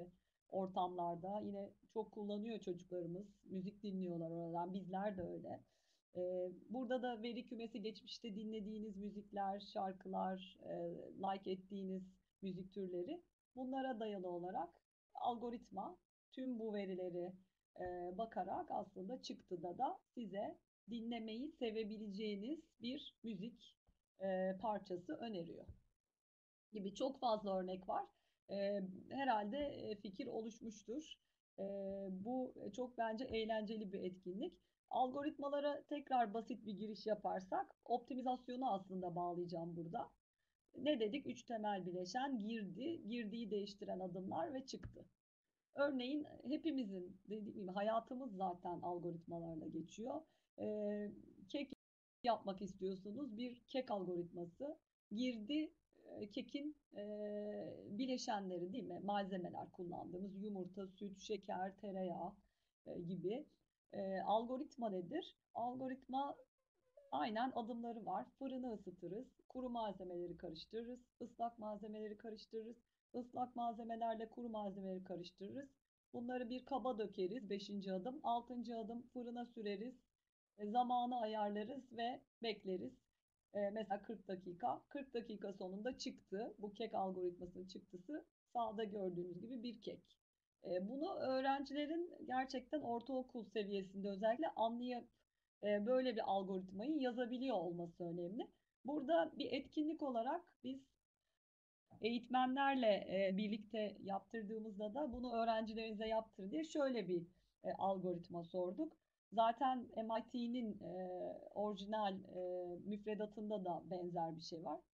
ortamlarda. Yine çok kullanıyor çocuklarımız. Müzik dinliyorlar oradan. Bizler de öyle. Ee, burada da veri kümesi geçmişte dinlediğiniz müzikler, şarkılar, e, like ettiğiniz müzik türleri. Bunlara dayalı olarak algoritma tüm bu verileri e, bakarak aslında çıktıda da size dinlemeyi sevebileceğiniz bir müzik e, parçası öneriyor gibi çok fazla örnek var. E, herhalde e, fikir oluşmuştur. E, bu çok bence eğlenceli bir etkinlik. Algoritmalara tekrar basit bir giriş yaparsak, optimizasyonu aslında bağlayacağım burada. Ne dedik? Üç temel bileşen: girdi, girdiyi değiştiren adımlar ve çıktı. Örneğin hepimizin, dediğim gibi, hayatımız zaten algoritmalarla geçiyor. Ee, kek yapmak istiyorsunuz, bir kek algoritması. Girdi, e, kekin e, bileşenleri, değil mi? Malzemeler kullandığımız yumurta, süt, şeker, tereyağı e, gibi. E, algoritma nedir? Algoritma aynen adımları var. Fırını ısıtırız, kuru malzemeleri karıştırırız, ıslak malzemeleri karıştırırız, ıslak malzemelerle kuru malzemeleri karıştırırız. Bunları bir kaba dökeriz, beşinci adım. Altıncı adım, fırına süreriz, e, zamanı ayarlarız ve bekleriz. E, mesela kırk dakika. kırk dakika sonunda çıktı. Bu kek algoritmasının çıktısı sağda gördüğünüz gibi bir kek. E, bunu öğrencilerin gerçekten ortaokul seviyesinde özellikle anlayıp e, böyle bir algoritmayı yazabiliyor olması önemli. Burada bir etkinlik olarak biz eğitmenlerle e, birlikte yaptırdığımızda da bunu öğrencilerinize yaptır diye şöyle bir e, algoritma sorduk. Zaten M I T'nin e, orijinal e, müfredatında da benzer bir şey var.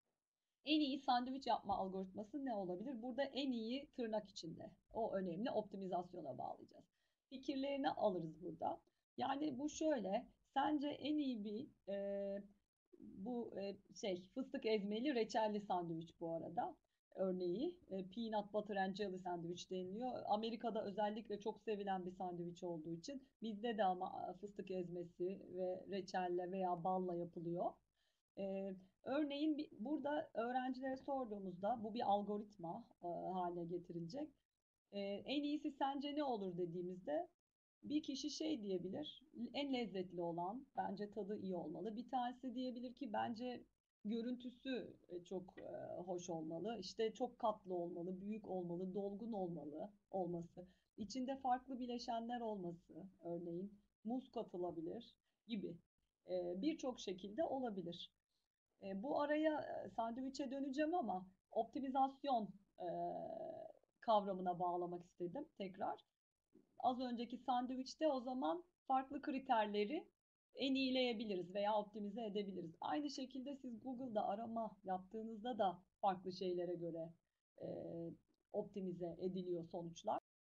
En iyi sandviç yapma algoritması ne olabilir? Burada en iyi tırnak içinde. O önemli. Optimizasyona bağlayacağız. Fikirlerini alırız burada. Yani bu şöyle. Sence en iyi bir e, bu e, şey fıstık ezmeli reçelli sandviç bu arada. Örneği e, peanut butter and jelly sandviç deniliyor. Amerika'da özellikle çok sevilen bir sandviç olduğu için bizde de ama fıstık ezmesi ve reçelle veya balla yapılıyor. Ee, örneğin bir, burada öğrencilere sorduğumuzda bu bir algoritma e, haline getirilecek. Ee, en iyisi sence ne olur dediğimizde bir kişi şey diyebilir: en lezzetli olan, bence tadı iyi olmalı. Bir tanesi diyebilir ki bence görüntüsü e, çok e, hoş olmalı. İşte çok katlı olmalı, büyük olmalı, dolgun olmalı olması. İçinde farklı bileşenler olması, örneğin muz katılabilir gibi. Ee, birçok şekilde olabilir. E, bu araya e, sandviçe döneceğim ama optimizasyon e, kavramına bağlamak istedim tekrar. Az önceki sandviçte o zaman farklı kriterleri en iyileyebiliriz veya optimize edebiliriz. Aynı şekilde siz Google'da arama yaptığınızda da farklı şeylere göre e, optimize ediliyor sonuçlar.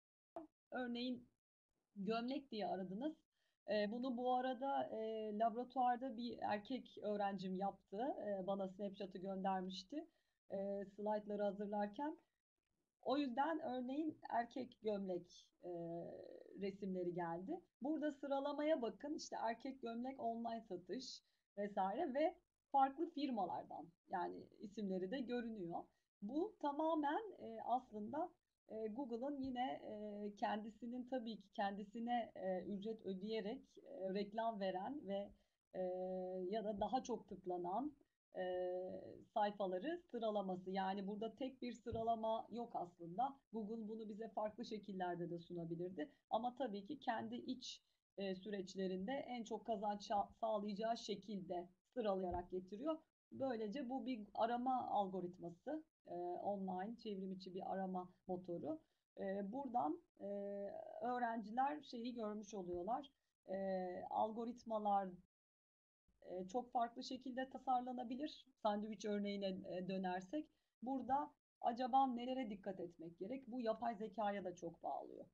Örneğin gömlek diye aradınız. E, bunu bu arada e, laboratuvarda bir erkek öğrencim yaptı. E, bana Snapchat'ı göndermişti. E, slaytları hazırlarken. O yüzden örneğin erkek gömlek e, resimleri geldi. Burada sıralamaya bakın. İşte erkek gömlek online satış vesaire ve farklı firmalardan, yani isimleri de görünüyor. Bu tamamen e, aslında e, Google'ın yine e, kendisinin, tabii ki kendisine e, ücret ödeyerek e, reklam veren ve e, ya da daha çok tıklanan e, sayfaları sıralaması. Yani burada tek bir sıralama yok aslında. Google bunu bize farklı şekillerde de sunabilirdi. Ama tabii ki kendi iç e, süreçlerinde en çok kazanç sağlayacağı şekilde sıralayarak getiriyor. Böylece bu bir arama algoritması, e, online çevrim içi bir arama motoru. E, buradan e, öğrenciler şeyi görmüş oluyorlar. E, algoritmalar e, çok farklı şekilde tasarlanabilir. Sandviç örneğine e, dönersek, burada acaba nelere dikkat etmek gerek? Bu yapay zekaya da çok bağlıyor.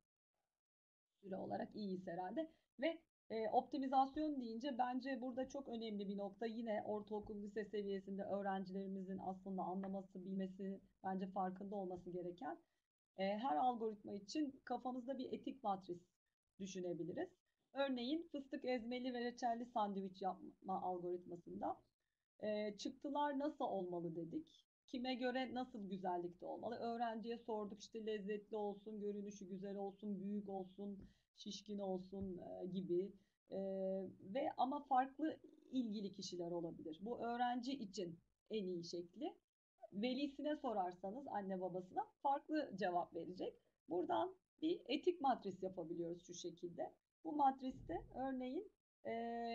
Süre olarak iyiyiz herhalde. Ve e, optimizasyon deyince bence burada çok önemli bir nokta, yine ortaokul, lise seviyesinde öğrencilerimizin aslında anlaması, bilmesi, bence farkında olması gereken. E, her algoritma için kafamızda bir etik matris düşünebiliriz. Örneğin fıstık ezmeli ve reçelli sandviç yapma algoritmasında e, çıktılar nasıl olmalı dedik. kime göre nasıl güzellikte olmalı? Öğrenciye sorduk işte lezzetli olsun, görünüşü güzel olsun, büyük olsun, şişkin olsun e, gibi. E, ve ama farklı ilgili kişiler olabilir. Bu öğrenci için en iyi şekli. Velisine sorarsanız anne babasına farklı cevap verecek. Buradan bir etik matris yapabiliyoruz şu şekilde. Bu matriste örneğin e,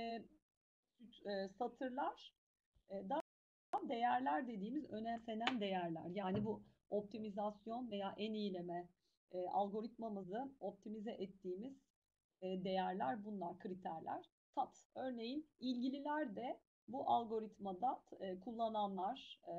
e, satırlar e, daha değerler dediğimiz önemsenen değerler. Yani bu optimizasyon veya en iyileme e, algoritmamızı optimize ettiğimiz e, değerler bunlar, kriterler. Tat. Örneğin ilgililer de bu algoritmada e, kullananlar e,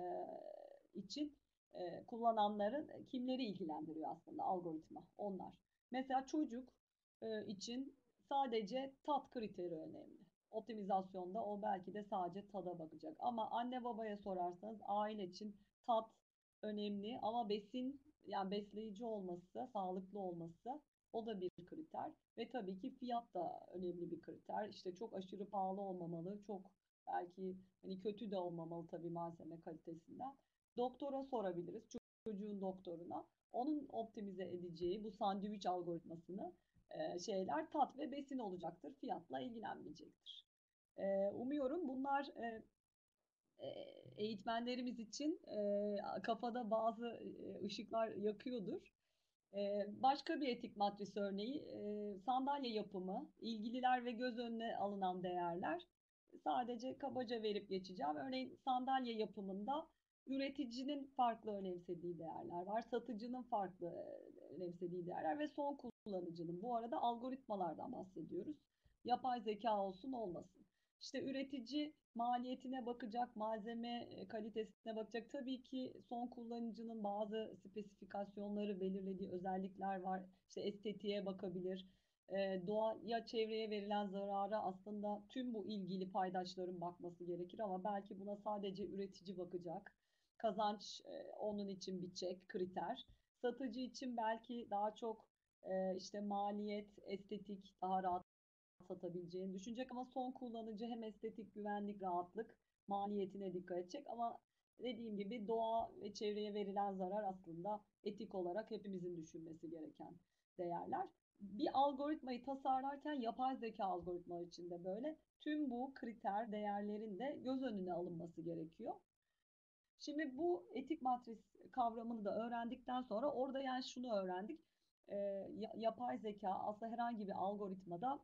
için e, kullananların kimleri ilgilendiriyor aslında algoritma? Onlar. Mesela çocuk e, için sadece tat kriteri önemli. Optimizasyonda o belki de sadece tada bakacak. Ama anne babaya sorarsanız aile için tat önemli ama besin yani besleyici olması, sağlıklı olması o da bir kriter. Ve tabii ki fiyat da önemli bir kriter. İşte çok aşırı pahalı olmamalı, çok belki hani kötü de olmamalı tabii malzeme kalitesinden. Doktora sorabiliriz, çocuğun doktoruna. Onun optimize edeceği bu sandviç algoritmasını e, şeyler tat ve besin olacaktır. Fiyatla ilgilenmeyecektir. E, umuyorum bunlar e, e, eğitmenlerimiz için e, kafada bazı e, ışıklar yakıyordur. Ee, başka bir etik matris örneği e, sandalye yapımı, ilgililer ve göz önüne alınan değerler. Sadece kabaca verip geçeceğim. Örneğin sandalye yapımında üreticinin farklı önemsediği değerler var, satıcının farklı e, önemsediği değerler ve son kullanıcının. Bu arada algoritmalardan bahsediyoruz. Yapay zeka olsun olmasın. İşte üretici maliyetine bakacak, malzeme e, kalitesine bakacak. Tabii ki son kullanıcının bazı spesifikasyonları, belirlediği özellikler var. İşte estetiğe bakabilir. E, doğaya, çevreye verilen zarara aslında tüm bu ilgili paydaşların bakması gerekir ama belki buna sadece üretici bakacak. Kazanç e, onun için bir çek, kriter. Satıcı için belki daha çok e, işte maliyet, estetik daha rahat satabileceğini düşünecek ama son kullanıcı hem estetik, güvenlik, rahatlık maliyetine dikkat edecek ama dediğim gibi doğa ve çevreye verilen zarar aslında etik olarak hepimizin düşünmesi gereken değerler. Bir algoritmayı tasarlarken yapay zeka algoritmaları için de böyle tüm bu kriter değerlerin de göz önüne alınması gerekiyor. Şimdi bu etik matris kavramını da öğrendikten sonra orada yani şunu öğrendik. E, yapay zeka aslında herhangi bir algoritmada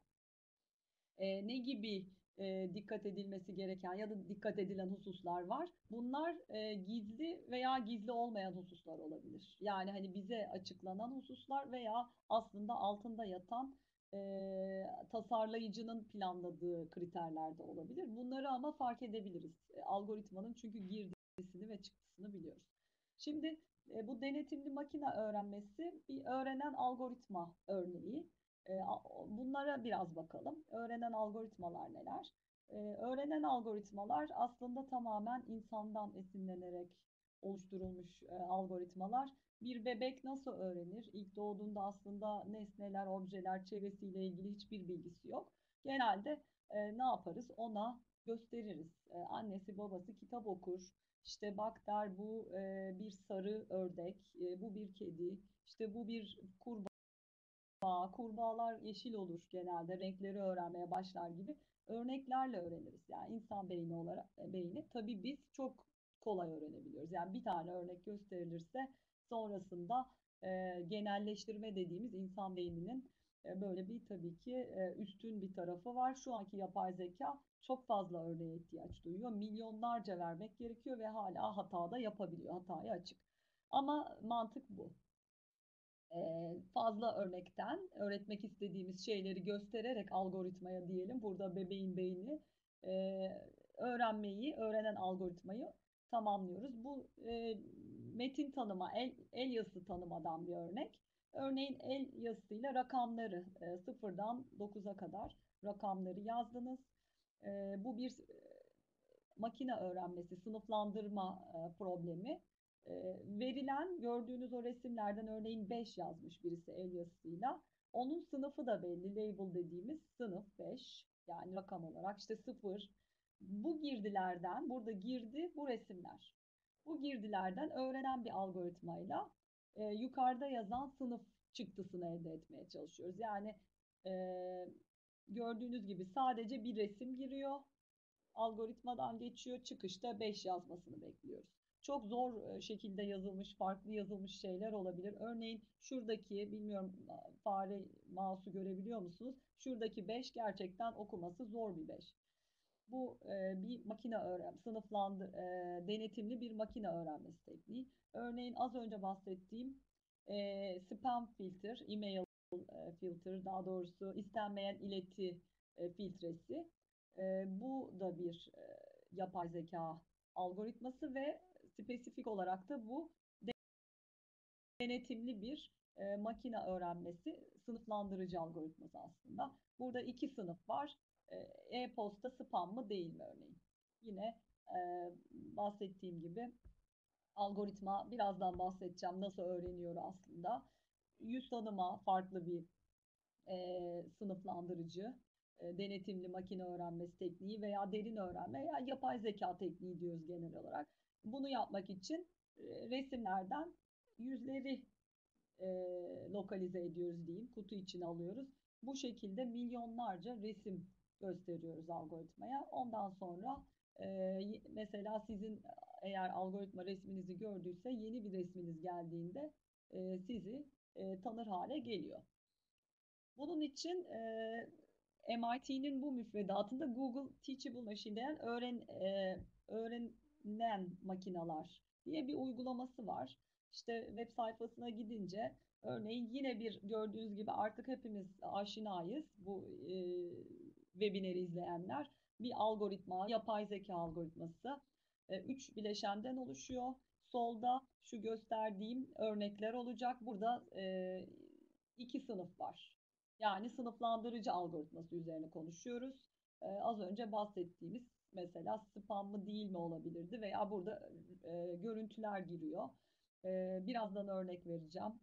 e, ne gibi e, dikkat edilmesi gereken ya da dikkat edilen hususlar var. Bunlar e, gizli veya gizli olmayan hususlar olabilir. Yani hani bize açıklanan hususlar veya aslında altında yatan e, tasarlayıcının planladığı kriterler de olabilir. Bunları ama fark edebiliriz. E, algoritmanın çünkü girdisini ve çıktısını biliyoruz. Şimdi e, bu denetimli makine öğrenmesi bir öğrenen algoritma örneği. E, bunlara biraz bakalım. Öğrenen algoritmalar neler? E, öğrenen algoritmalar aslında tamamen insandan esinlenerek oluşturulmuş e, algoritmalar. Bir bebek nasıl öğrenir? İlk doğduğunda aslında nesneler, objeler, çevresiyle ilgili hiçbir bilgisi yok. Genelde e, ne yaparız? Ona gösteririz. E, annesi, babası kitap okur. İşte bak der bu e, bir sarı ördek, e, bu bir kedi, işte bu bir kurbağa. Kurbağalar yeşil olur genelde, renkleri öğrenmeye başlar gibi örneklerle öğreniriz. Yani insan beyni olarak e, beyni. Tabii biz çok kolay öğrenebiliyoruz. Yani bir tane örnek gösterilirse sonrasında e, genelleştirme dediğimiz insan beyninin e, böyle bir tabii ki e, üstün bir tarafı var. Şu anki yapay zeka çok fazla örneğe ihtiyaç duyuyor. Milyonlarca vermek gerekiyor ve hala hata da yapabiliyor. Hataya açık. Ama mantık bu. Ee, fazla örnekten öğretmek istediğimiz şeyleri göstererek algoritmaya diyelim burada bebeğin beyni e, öğrenmeyi, öğrenen algoritmayı tamamlıyoruz. Bu e, metin tanıma, el, el yazısı tanımadan bir örnek. Örneğin el yazısıyla rakamları e, sıfırdan dokuza kadar rakamları yazdınız. E, bu bir makine öğrenmesi, sınıflandırma e, problemi. E, verilen, gördüğünüz o resimlerden örneğin beş yazmış birisi el yazısıyla. Onun sınıfı da belli, label dediğimiz sınıf beş. Yani rakam olarak işte sıfır. Bu girdilerden, burada girdi bu resimler. Bu girdilerden öğrenen bir algoritmayla e, yukarıda yazan sınıf çıktısını elde etmeye çalışıyoruz. Yani e, gördüğünüz gibi sadece bir resim giriyor, algoritmadan geçiyor, çıkışta beş yazmasını bekliyoruz. Çok zor şekilde yazılmış, farklı yazılmış şeyler olabilir. Örneğin şuradaki, bilmiyorum fare mouse'u görebiliyor musunuz? Şuradaki beş gerçekten okuması zor bir beş. Bu e, bir makine öğren, sınıflandı, e, denetimli bir makine öğrenmesi tekniği. Örneğin az önce bahsettiğim e, spam filter, e-mail e, filter, daha doğrusu istenmeyen ileti e, filtresi. E, bu da bir e, yapay zeka algoritması ve spesifik olarak da bu denetimli bir e, makine öğrenmesi sınıflandırıcı algoritması aslında. Burada iki sınıf var. E, E-posta spam mı değil mi örneğin? Yine e, bahsettiğim gibi algoritma, birazdan bahsedeceğim nasıl öğreniyor aslında. Yüz tanıma farklı bir e, sınıflandırıcı, e, denetimli makine öğrenmesi tekniği veya derin öğrenme veya yapay zeka tekniği diyoruz genel olarak. Bunu yapmak için e, resimlerden yüzleri e, lokalize ediyoruz diyeyim, kutu içine alıyoruz. Bu şekilde milyonlarca resim gösteriyoruz algoritmaya. Ondan sonra e, mesela sizin eğer algoritma resminizi gördüyse yeni bir resminiz geldiğinde e, sizi e, tanır hale geliyor. Bunun için e, M I T'nin bu müfredatında Google Teachable Machine denen öğren, e, öğrenen makineler diye bir uygulaması var. İşte web sayfasına gidince örneğin yine bir gördüğünüz gibi artık hepimiz aşinayız bu e, webineri izleyenler. Bir algoritma, yapay zeka algoritması. E, üç bileşenden oluşuyor. Solda şu gösterdiğim örnekler olacak. Burada e, iki sınıf var. Yani sınıflandırıcı algoritması üzerine konuşuyoruz. Ee, az önce bahsettiğimiz mesela spam mı değil mi olabilirdi veya burada e, görüntüler giriyor. Ee, birazdan örnek vereceğim.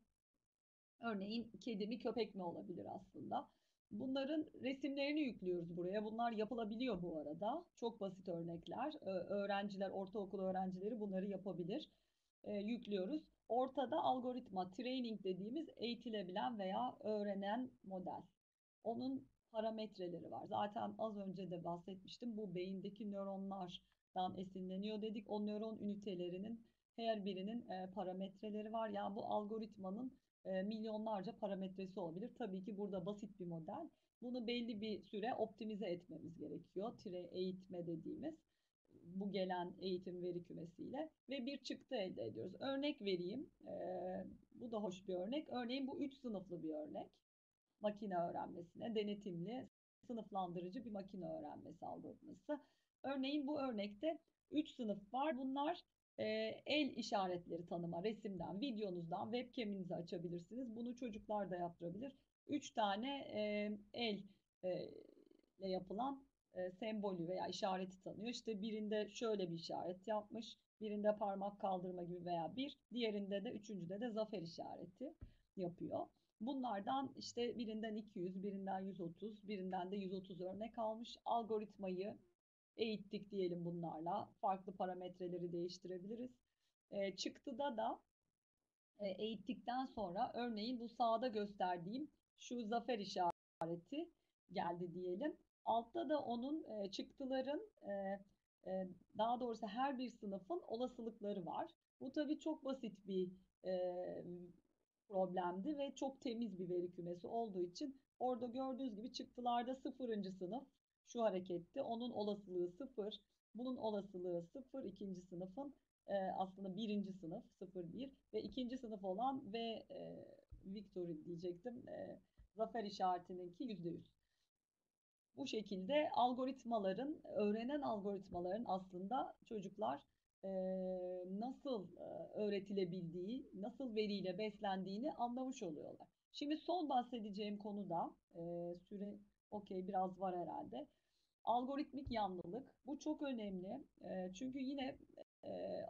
Örneğin kedi mi köpek mi olabilir aslında. Bunların resimlerini yüklüyoruz buraya. Bunlar yapılabiliyor bu arada. Çok basit örnekler. Öğrenciler, ortaokul öğrencileri bunları yapabilir. E, yüklüyoruz. Ortada algoritma, training dediğimiz eğitilebilen veya öğrenen model. Onun parametreleri var. Zaten az önce de bahsetmiştim. Bu beyindeki nöronlardan esinleniyor dedik. O nöron ünitelerinin her birinin e, parametreleri var. Yani bu algoritmanın e, milyonlarca parametresi olabilir. Tabii ki burada basit bir model. Bunu belli bir süre optimize etmemiz gerekiyor. Tire eğitme dediğimiz bu gelen eğitim veri kümesiyle ve bir çıktı elde ediyoruz. Örnek vereyim. E, bu da hoş bir örnek. Örneğin bu üç sınıflı bir örnek. Makine öğrenmesine denetimli sınıflandırıcı bir makine öğrenmesi algoritması. Örneğin bu örnekte üç sınıf var. Bunlar e, el işaretleri tanıma, resimden, videonuzdan, webcam'inizi açabilirsiniz. Bunu çocuklar da yaptırabilir. Üç tane e, el e, ile yapılan e, sembolü veya işareti tanıyor. İşte birinde şöyle bir işaret yapmış, birinde parmak kaldırma gibi veya bir, diğerinde de üçüncüde de zafer işareti yapıyor. Bunlardan işte birinden iki yüz, birinden yüz otuz, birinden de yüz otuz örnek almış. Algoritmayı eğittik diyelim bunlarla. Farklı parametreleri değiştirebiliriz. E, çıktıda da e, eğittikten sonra örneğin bu sağda gösterdiğim şu zafer işareti geldi diyelim. Altta da onun e, çıktıların e, e, daha doğrusu her bir sınıfın olasılıkları var. Bu tabii çok basit bir e, problemdi ve çok temiz bir veri kümesi olduğu için orada gördüğünüz gibi çıktılarda sıfırıncı sınıf şu hareketti. Onun olasılığı sıfır. Bunun olasılığı sıfır. İkinci sınıfın e, aslında birinci sınıf sıfır bir ve ikinci sınıf olan ve e, victory diyecektim. E, zafer işaretininki yüzde yüz. Bu şekilde algoritmaların, öğrenen algoritmaların aslında çocuklar e, nasıl e, öğretilebildiği, nasıl veriyle beslendiğini anlamış oluyorlar. Şimdi son bahsedeceğim konu da e, süre okey biraz var herhalde. Algoritmik yanlılık. Bu çok önemli. E, çünkü yine e,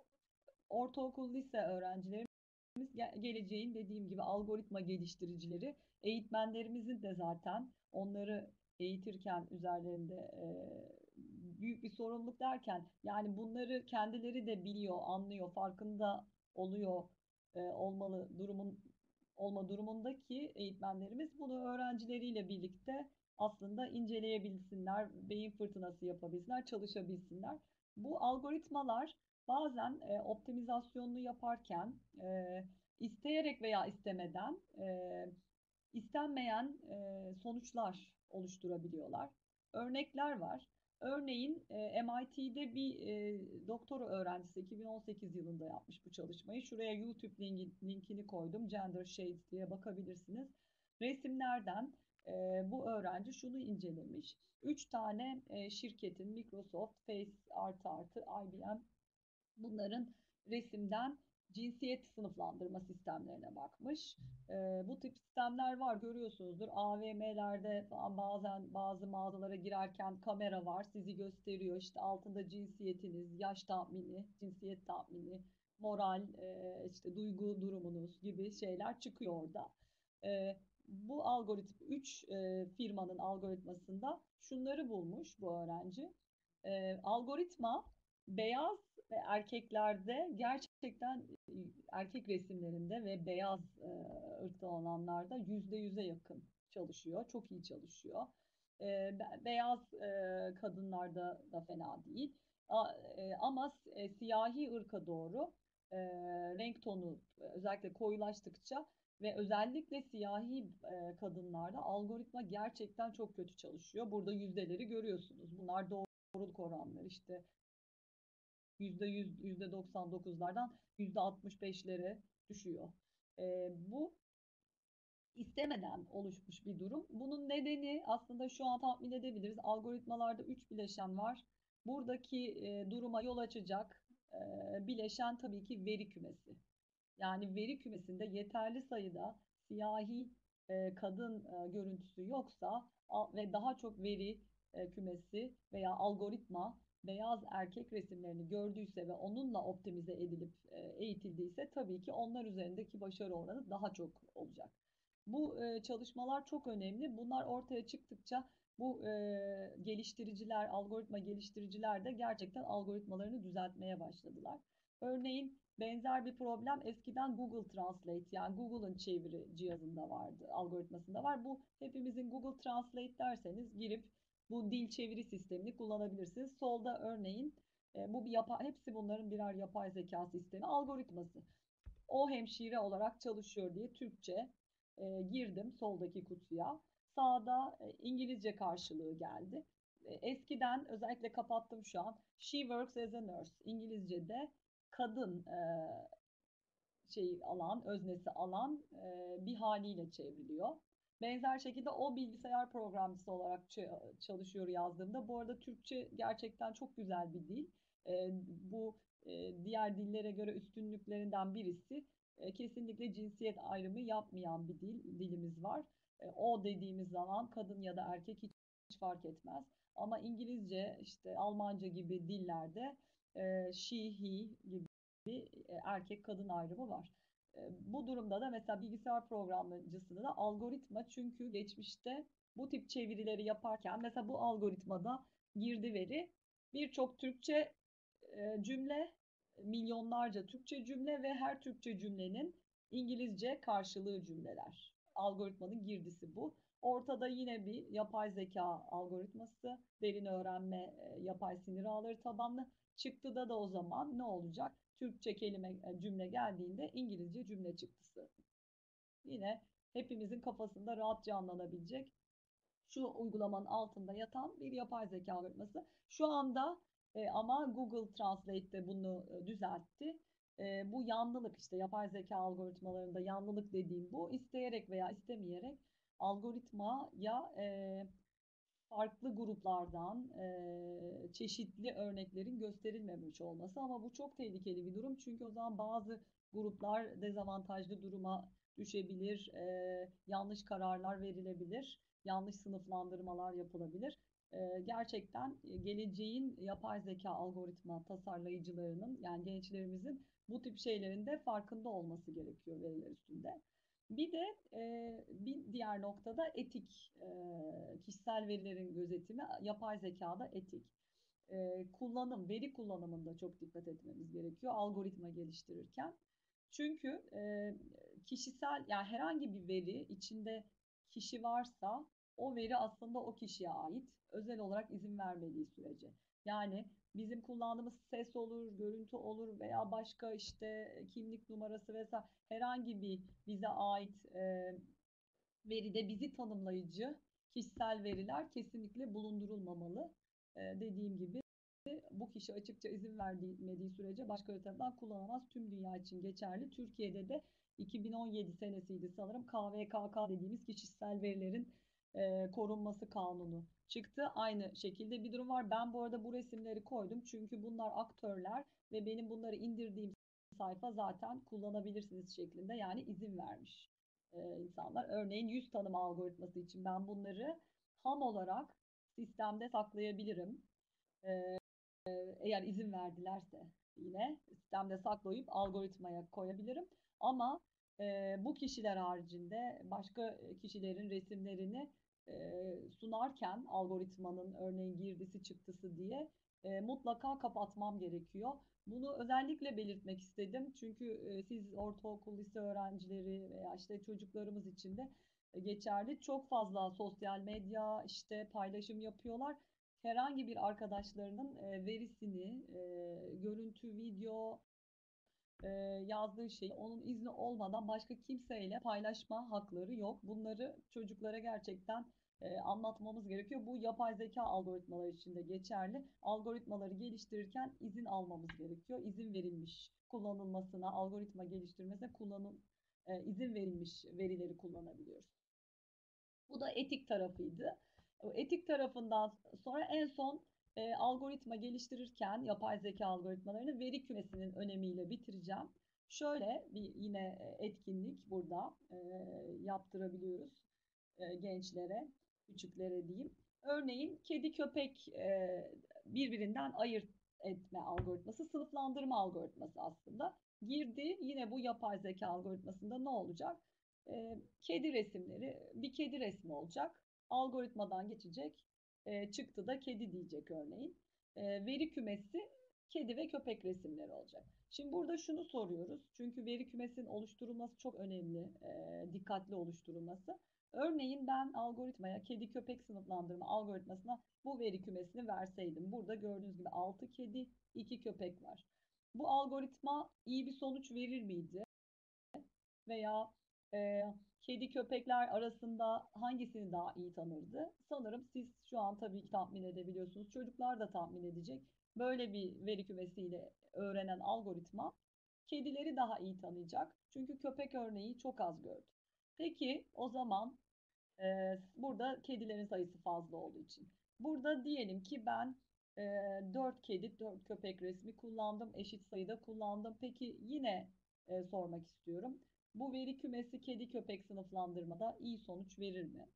ortaokul, lise öğrencileri geleceğin dediğim gibi algoritma geliştiricileri, eğitmenlerimizin de zaten onları eğitirken üzerlerinde büyük bir sorumluluk derken yani bunları kendileri de biliyor, anlıyor, farkında oluyor e, olmalı durumun olma durumundaki eğitmenlerimiz bunu öğrencileriyle birlikte aslında inceleyebilsinler, beyin fırtınası yapabilsinler, çalışabilsinler. Bu algoritmalar bazen e, optimizasyonunu yaparken e, isteyerek veya istemeden e, istenmeyen e, sonuçlar oluşturabiliyorlar. Örnekler var. Örneğin e, M I T'de bir e, doktora öğrencisi iki bin on sekiz yılında yapmış bu çalışmayı. Şuraya YouTube linki, linkini koydum. Gender Shades diye bakabilirsiniz. Resimlerden e, bu öğrenci şunu incelemiş. Üç tane e, şirketin Microsoft, Face artı artı, I B M bunların resimden cinsiyet sınıflandırma sistemlerine bakmış. Ee, bu tip sistemler var görüyorsunuzdur. A V M'lerde falan bazen bazı mağazalara girerken kamera var sizi gösteriyor. İşte altında cinsiyetiniz, yaş tahmini, cinsiyet tahmini, moral, e, işte duygu durumunuz gibi şeyler çıkıyor orada. E, Bu algoritma üç e, firmanın algoritmasında şunları bulmuş bu öğrenci. E, algoritma beyaz ve erkeklerde gerçekten erkek resimlerinde ve beyaz e, ırkta olanlarda yüzde yüze yakın çalışıyor. Çok iyi çalışıyor. E, beyaz e, kadınlarda da fena değil. A, e, ama e, siyahi ırka doğru e, renk tonu özellikle koyulaştıkça ve özellikle siyahi e, kadınlarda algoritma gerçekten çok kötü çalışıyor. Burada yüzdeleri görüyorsunuz. Bunlar doğruluk oranları işte yüzde yüz, yüzde doksan dokuzlardan yüzde altmış beşlere düşüyor. E, bu istemeden oluşmuş bir durum. Bunun nedeni aslında şu an tahmin edebiliriz. Algoritmalarda üç bileşen var. Buradaki e, duruma yol açacak e, bileşen tabii ki veri kümesi. Yani veri kümesinde yeterli sayıda siyahi e, kadın e, görüntüsü yoksa ve daha çok veri e, kümesi veya algoritma beyaz erkek resimlerini gördüyse ve onunla optimize edilip e, eğitildiyse tabii ki onlar üzerindeki başarı oranı daha çok olacak. Bu e, çalışmalar çok önemli. Bunlar ortaya çıktıkça bu e, geliştiriciler, algoritma geliştiriciler de gerçekten algoritmalarını düzeltmeye başladılar. Örneğin benzer bir problem eskiden Google Translate yani Google'ın çeviri cihazında vardı, algoritmasında var. Bu hepimizin Google Translate derseniz girip bu dil çeviri sistemini kullanabilirsiniz. Solda örneğin e, bu bir yapay, hepsi bunların birer yapay zeka sistemi, algoritması. O hemşire olarak çalışıyor diye Türkçe e, girdim soldaki kutuya. Sağda e, İngilizce karşılığı geldi. E, eskiden özellikle kapattım şu an. She works as a nurse. İngilizce'de kadın e, şeyi alan, öznesi alan e, bir haliyle çevriliyor. Benzer şekilde o bilgisayar programcısı olarak çalışıyor yazdığımda. Bu arada Türkçe gerçekten çok güzel bir dil. E, bu e, diğer dillere göre üstünlüklerinden birisi e, kesinlikle cinsiyet ayrımı yapmayan bir dil, dilimiz var. E, o dediğimiz zaman kadın ya da erkek hiç, hiç fark etmez. Ama İngilizce, işte Almanca gibi dillerde e, she, he gibi bir erkek kadın ayrımı var. Bu durumda da mesela bilgisayar programcısında da algoritma çünkü geçmişte bu tip çevirileri yaparken mesela bu algoritmada girdi veri birçok Türkçe cümle, milyonlarca Türkçe cümle ve her Türkçe cümlenin İngilizce karşılığı cümleler. Algoritmanın girdisi bu. Ortada yine bir yapay zeka algoritması, derin öğrenme, yapay sinir ağları tabanlı. Çıktıda da o zaman ne olacak? Türkçe kelime cümle geldiğinde İngilizce cümle çıktısı. Yine hepimizin kafasında rahat canlanabilecek şu uygulamanın altında yatan bir yapay zeka algoritması. Şu anda e, ama Google Translate'te bunu e, düzeltti. E, bu yanlılık işte yapay zeka algoritmalarında yanlılık dediğim bu. İsteyerek veya istemeyerek algoritmaya e, farklı gruplardan e, çeşitli örneklerin gösterilmemiş olması ama bu çok tehlikeli bir durum çünkü o zaman bazı gruplar dezavantajlı duruma düşebilir, e, yanlış kararlar verilebilir, yanlış sınıflandırmalar yapılabilir. E, gerçekten geleceğin yapay zeka algoritma tasarlayıcılarının yani gençlerimizin bu tip şeylerin de farkında olması gerekiyor veriler üstünde. Bir de e, bir diğer noktada etik, e, kişisel verilerin gözetimi, yapay zekada etik. e, kullanım, veri kullanımında çok dikkat etmemiz gerekiyor algoritma geliştirirken. Çünkü e, kişisel, yani herhangi bir veri içinde kişi varsa o veri aslında o kişiye ait, özel olarak izin vermediği sürece. Yani bizim kullandığımız ses olur, görüntü olur veya başka işte kimlik numarası vesaire herhangi bir bize ait e, veride bizi tanımlayıcı kişisel veriler kesinlikle bulundurulmamalı. E, dediğim gibi bu kişi açıkça izin vermediği sürece başka tarafından kullanamaz. Tüm dünya için geçerli. Türkiye'de de iki bin on yedi senesiydi sanırım K V K K dediğimiz kişisel verilerin e, korunması kanunu çıktı. Aynı şekilde bir durum var. Ben bu arada bu resimleri koydum çünkü bunlar aktörler ve benim bunları indirdiğim sayfa zaten kullanabilirsiniz şeklinde, yani izin vermiş e, insanlar. Örneğin yüz tanıma algoritması için ben bunları ham olarak sistemde saklayabilirim. E, Eğer izin verdilerse yine sistemde saklayıp algoritmaya koyabilirim. Ama e, bu kişiler haricinde başka kişilerin resimlerini e, sunarken algoritmanın örneğin girdisi çıktısı diye e, mutlaka kapatmam gerekiyor. Bunu özellikle belirtmek istedim. Çünkü e, siz ortaokul, lise öğrencileri veya işte çocuklarımız için de e, geçerli. Çok fazla sosyal medya işte paylaşım yapıyorlar, herhangi bir arkadaşlarının e, verisini, e, görüntü, video, e, yazdığı şeyi onun izni olmadan başka kimseyle paylaşma hakları yok. Bunları çocuklara gerçekten e, anlatmamız gerekiyor. Bu yapay zeka algoritmaları için de geçerli. Algoritmaları geliştirirken izin almamız gerekiyor. İzin verilmiş kullanılmasına, algoritma geliştirmesine kullanım, e, izin verilmiş verileri kullanabiliyoruz. Bu da etik tarafıydı. O etik tarafından sonra en son e, algoritma geliştirirken yapay zeka algoritmalarını veri kümesinin önemiyle bitireceğim. Şöyle bir yine etkinlik burada e, yaptırabiliyoruz e, gençlere, küçüklere diyeyim. Örneğin kedi köpek e, birbirinden ayırt etme algoritması, sınıflandırma algoritması aslında. Girdi yine bu yapay zeka algoritmasında ne olacak? E, kedi resimleri, bir kedi resmi olacak. Algoritmadan geçecek. E, çıktı da kedi diyecek örneğin. E, veri kümesi kedi ve köpek resimleri olacak. Şimdi burada şunu soruyoruz. Çünkü veri kümesinin oluşturulması çok önemli. E, dikkatli oluşturulması. Örneğin ben algoritmaya kedi köpek sınıflandırma algoritmasına bu veri kümesini verseydim. Burada gördüğünüz gibi altı kedi, iki köpek var. Bu algoritma iyi bir sonuç verir miydi? Veya e, kedi köpekler arasında hangisini daha iyi tanırdı? Sanırım siz şu an tabii ki tahmin edebiliyorsunuz. Çocuklar da tahmin edecek. Böyle bir veri kümesiyle öğrenen algoritma kedileri daha iyi tanıyacak. Çünkü köpek örneği çok az gördü. Peki o zaman e, burada kedilerin sayısı fazla olduğu için. Burada diyelim ki ben e, dört kedi, dört köpek resmi kullandım. Eşit sayıda kullandım. Peki yine e, sormak istiyorum. Bu veri kümesi kedi köpek sınıflandırmada iyi sonuç verir mi?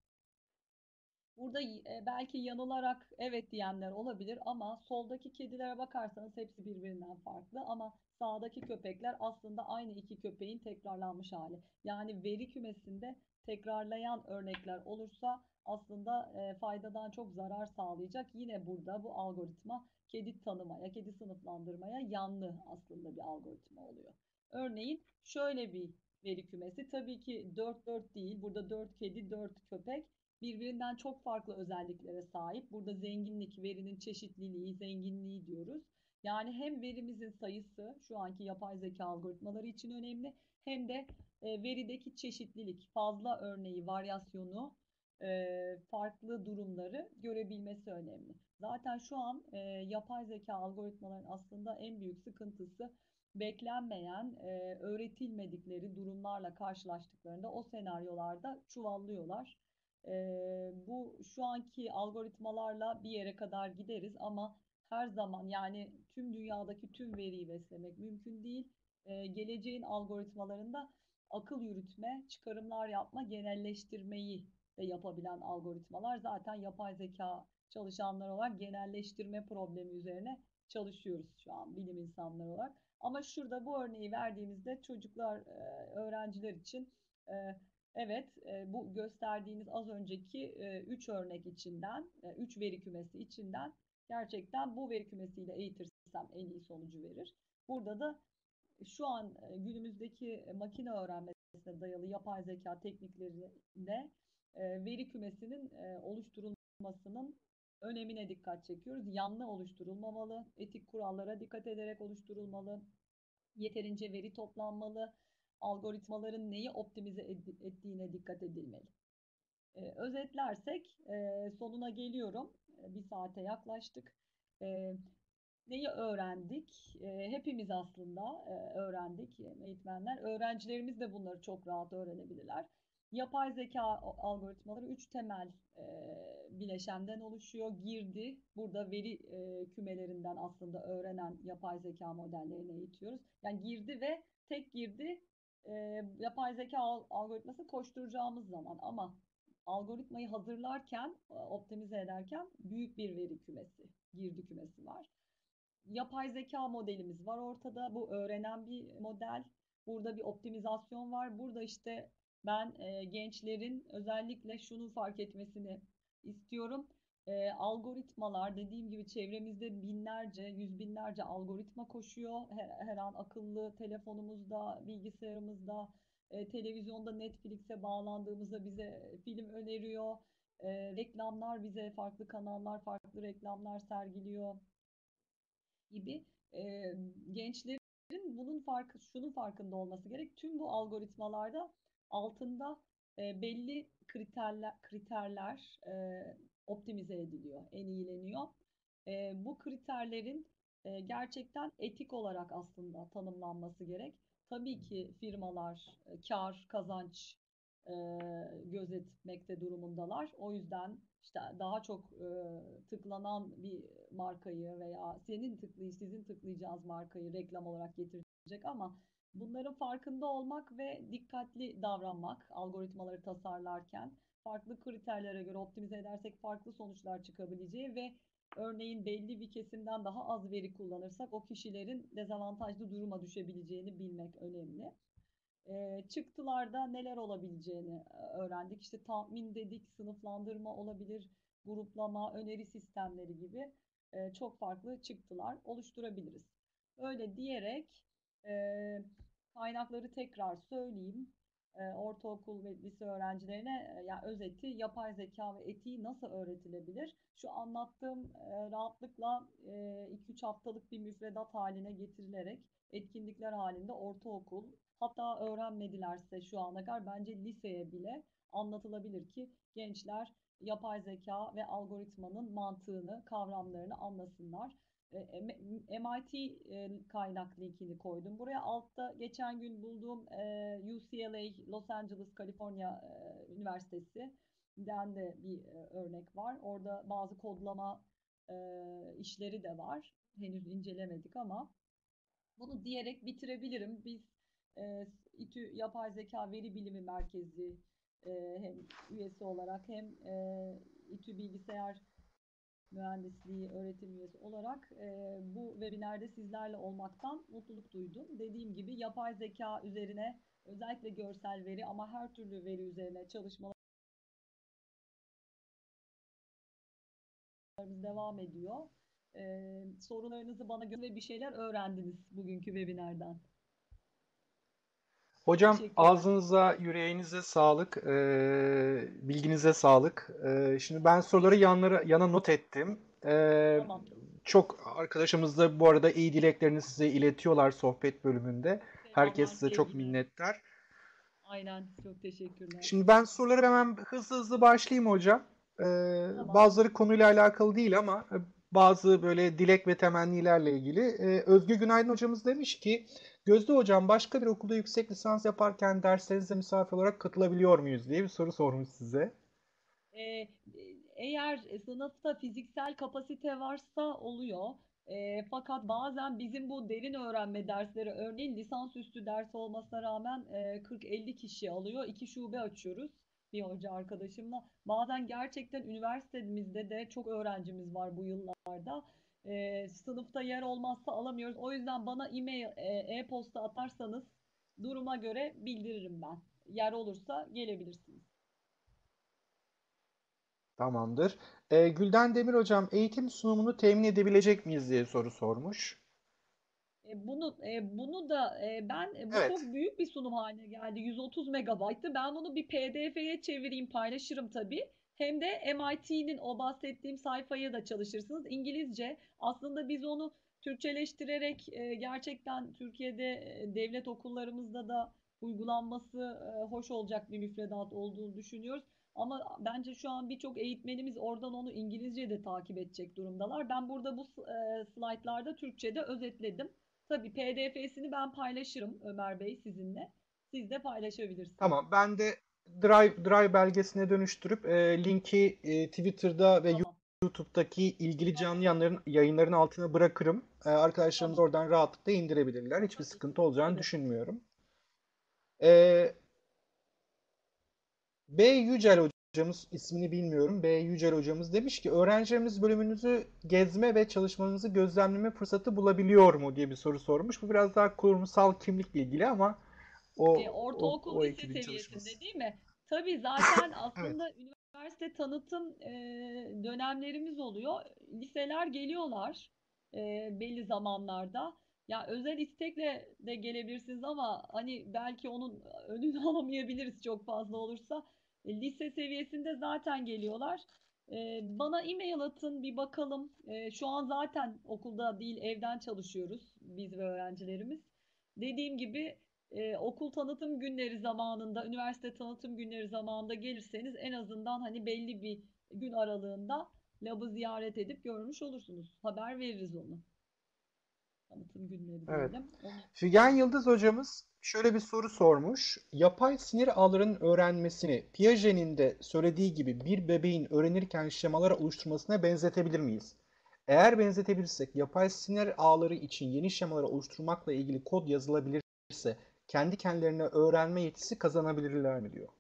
Burada e, belki yanılarak evet diyenler olabilir ama soldaki kedilere bakarsanız hepsi birbirinden farklı ama sağdaki köpekler aslında aynı iki köpeğin tekrarlanmış hali. Yani veri kümesinde tekrarlayan örnekler olursa aslında e, faydadan çok zarar sağlayacak. Yine burada bu algoritma kedi tanımaya, kedi sınıflandırmaya yanlı aslında bir algoritma oluyor. Örneğin şöyle bir veri kümesi, tabii ki dört dört değil. Burada dört kedi, dört köpek birbirinden çok farklı özelliklere sahip. Burada zenginlik, verinin çeşitliliği, zenginliği diyoruz. Yani hem verimizin sayısı şu anki yapay zeka algoritmaları için önemli, hem de e, verideki çeşitlilik, fazla örneği, varyasyonu, e, farklı durumları görebilmesi önemli. Zaten şu an e, yapay zeka algoritmaların aslında en büyük sıkıntısı beklenmeyen, e, öğretilmedikleri durumlarla karşılaştıklarında o senaryolarda çuvallıyorlar. Ee, bu şu anki algoritmalarla bir yere kadar gideriz ama her zaman, yani tüm dünyadaki tüm veriyi beslemek mümkün değil. Ee, geleceğin algoritmalarında akıl yürütme, çıkarımlar yapma, genelleştirmeyi de yapabilen algoritmalar. Zaten yapay zeka çalışanlar olarak genelleştirme problemi üzerine çalışıyoruz şu an bilim insanları olarak. Ama şurada bu örneği verdiğimizde çocuklar, e, öğrenciler için e, evet, e, bu gösterdiğiniz az önceki üç örnek içinden, üç veri kümesi içinden gerçekten bu veri kümesiyle eğitirsem en iyi sonucu verir. Burada da şu an e, günümüzdeki makine öğrenmesine dayalı yapay zeka tekniklerinde e, veri kümesinin e, oluşturulmasının önemine dikkat çekiyoruz. Yanlı oluşturulmamalı, etik kurallara dikkat ederek oluşturulmalı, yeterince veri toplanmalı, algoritmaların neyi optimize ettiğine dikkat edilmeli. E, özetlersek e, sonuna geliyorum. E, bir saate yaklaştık. E, Neyi öğrendik? E, hepimiz aslında e, öğrendik eğitmenler. Öğrencilerimiz de bunları çok rahat öğrenebilirler. Yapay zeka algoritmaları üç temel e, bileşenden oluşuyor. Girdi, burada veri e, kümelerinden aslında öğrenen yapay zeka modellerini eğitiyoruz. Yani girdi ve tek girdi e, yapay zeka algoritması koşturacağımız zaman ama algoritmayı hazırlarken, optimize ederken büyük bir veri kümesi, girdi kümesi var. Yapay zeka modelimiz var ortada. Bu öğrenen bir model. Burada bir optimizasyon var. Burada işte ben e, gençlerin özellikle şunu fark etmesini istiyorum. E, algoritmalar dediğim gibi çevremizde binlerce, yüz binlerce algoritma koşuyor. Her, her an akıllı telefonumuzda, bilgisayarımızda, e, televizyonda Netflix'e bağlandığımızda bize film öneriyor. E, reklamlar bize farklı kanallar, farklı reklamlar sergiliyor gibi e, gençlerin bunun farkı, şunun farkında olması gerek. Tüm bu algoritmalarda altında e, belli kriterler, kriterler e, optimize ediliyor, en iyileniyor. E, bu kriterlerin e, gerçekten etik olarak aslında tanımlanması gerek. Tabii ki firmalar e, kar, kazanç e, gözetmekte durumundalar. O yüzden işte daha çok e, tıklanan bir markayı veya senin tıklay sizin tıklayacağınız markayı reklam olarak getirecek ama bunların farkında olmak ve dikkatli davranmak algoritmaları tasarlarken farklı kriterlere göre optimize edersek farklı sonuçlar çıkabileceği ve örneğin belli bir kesimden daha az veri kullanırsak o kişilerin dezavantajlı duruma düşebileceğini bilmek önemli. E, çıktılarda neler olabileceğini öğrendik. İşte tahmin dedik, sınıflandırma olabilir, gruplama, öneri sistemleri gibi e, çok farklı çıktılar oluşturabiliriz. Öyle diyerek e, kaynakları tekrar söyleyeyim. E, ortaokul ve lise öğrencilerine e, yani özeti yapay zeka ve etiği nasıl öğretilebilir? Şu anlattığım e, rahatlıkla iki üç haftalık bir müfredat haline getirilerek etkinlikler halinde ortaokul, hatta öğrenmedilerse şu ana kadar bence liseye bile anlatılabilir ki gençler yapay zeka ve algoritmanın mantığını, kavramlarını anlasınlar. M I T kaynak linkini koydum. Buraya altta geçen gün bulduğum U C L A, Los Angeles, Kaliforniya Üniversitesi'den de bir örnek var. Orada bazı kodlama işleri de var. Henüz incelemedik ama bunu diyerek bitirebilirim. Biz e, İTÜ Yapay Zeka Veri Bilimi Merkezi e, hem üyesi olarak hem e, İTÜ Bilgisayar Mühendisliği öğretim üyesi olarak e, bu webinerde sizlerle olmaktan mutluluk duydum. Dediğim gibi yapay zeka üzerine özellikle görsel veri ama her türlü veri üzerine çalışmalarımız devam ediyor. E, sorularınızı bana göre ve bir şeyler öğrendiniz bugünkü webinardan. Hocam Teşekkürler. ağzınıza, yüreğinize sağlık, e, bilginize sağlık. E, şimdi ben soruları yanlara, yana not ettim. E, Tamam. çok arkadaşımız da bu arada iyi dileklerini size iletiyorlar sohbet bölümünde. Herkes Selamlar, size çok sevgiler. minnettar. Aynen. Çok teşekkürler. Şimdi ben soruları hemen hızlı hızlı başlayayım hocam. E, Tamam. bazıları konuyla alakalı değil ama bazı böyle dilek ve temennilerle ilgili. E, Özgür Günaydın hocamız demiş ki, Gözde hocam başka bir okulda yüksek lisans yaparken derslerinize misafir olarak katılabiliyor muyuz diye bir soru sormuş size. Ee, eğer sınıfta fiziksel kapasite varsa oluyor. Ee, fakat bazen bizim bu derin öğrenme dersleri, örneğin lisansüstü ders olmasına rağmen e, kırk elli kişi alıyor. İki şube açıyoruz bir hoca arkadaşımla. Bazen gerçekten üniversitemizde de çok öğrencimiz var bu yıllarda. Ee, sınıfta yer olmazsa alamıyoruz. O yüzden bana e-mail, e, e-posta atarsanız duruma göre bildiririm ben. Yer olursa gelebilirsiniz. Tamamdır. Ee, Gülden Demir hocam eğitim sunumunu temin edebilecek miyiz diye soru sormuş. E, bunu e, bunu da e, ben e, bu Evet. çok büyük bir sunum haline geldi. yüz otuz megabayttı. Ben bunu bir P D F'ye çevireyim, paylaşırım tabii. Hem de M I T'nin o bahsettiğim sayfaya da çalışırsınız. İngilizce. Aslında biz onu Türkçeleştirerek e, gerçekten Türkiye'de e, devlet okullarımızda da uygulanması e, hoş olacak bir müfredat olduğunu düşünüyoruz. Ama bence şu an birçok eğitmenimiz oradan onu İngilizce de takip edecek durumdalar. Ben burada bu e, slaytlarda Türkçe'de özetledim. Tabii P D F'sini ben paylaşırım Ömer Bey sizinle. Siz de paylaşabilirsiniz. Tamam. Ben de Drive, Drive belgesine dönüştürüp e, linki e, Twitter'da ve Tamam. YouTube'daki ilgili canlı Tamam. yayınların, yayınların altına bırakırım. E, arkadaşlarımız Tamam. oradan rahatlıkla indirebilirler. Hiçbir Tabii. sıkıntı olacağını Tabii. düşünmüyorum. E, B. Yücel hocamız, ismini bilmiyorum. B. Yücel hocamız demiş ki öğrencilerimiz bölümünüzü gezme ve çalışmanızı gözlemleme fırsatı bulabiliyor mu diye bir soru sormuş. Bu biraz daha kurumsal kimlikle ilgili ama E, o o, ortaokul o lise ekibin çalışması. seviyesinde değil mi? Tabii zaten Evet. aslında üniversite tanıtım e, dönemlerimiz oluyor. Liseler geliyorlar e, belli zamanlarda. Ya özel istekle de gelebilirsiniz ama hani belki onun önünü alamayabiliriz çok fazla olursa. E, lise seviyesinde zaten geliyorlar. E, bana e-mail atın bir bakalım. E, şu an zaten okulda değil evden çalışıyoruz biz ve öğrencilerimiz. Dediğim gibi e, okul tanıtım günleri zamanında, üniversite tanıtım günleri zamanında gelirseniz en azından hani belli bir gün aralığında labı ziyaret edip görmüş olursunuz. Haber veririz onu. Tanıtım günleri Evet. diyelim. Onu Figen Yıldız hocamız şöyle bir soru sormuş. Yapay sinir ağlarının öğrenmesini Piaget'in de söylediği gibi bir bebeğin öğrenirken şemaları oluşturmasına benzetebilir miyiz? Eğer benzetebilirsek yapay sinir ağları için yeni şemaları oluşturmakla ilgili kod yazılabilirse kendi kendilerine öğrenme yetisi kazanabilirler mi diyor.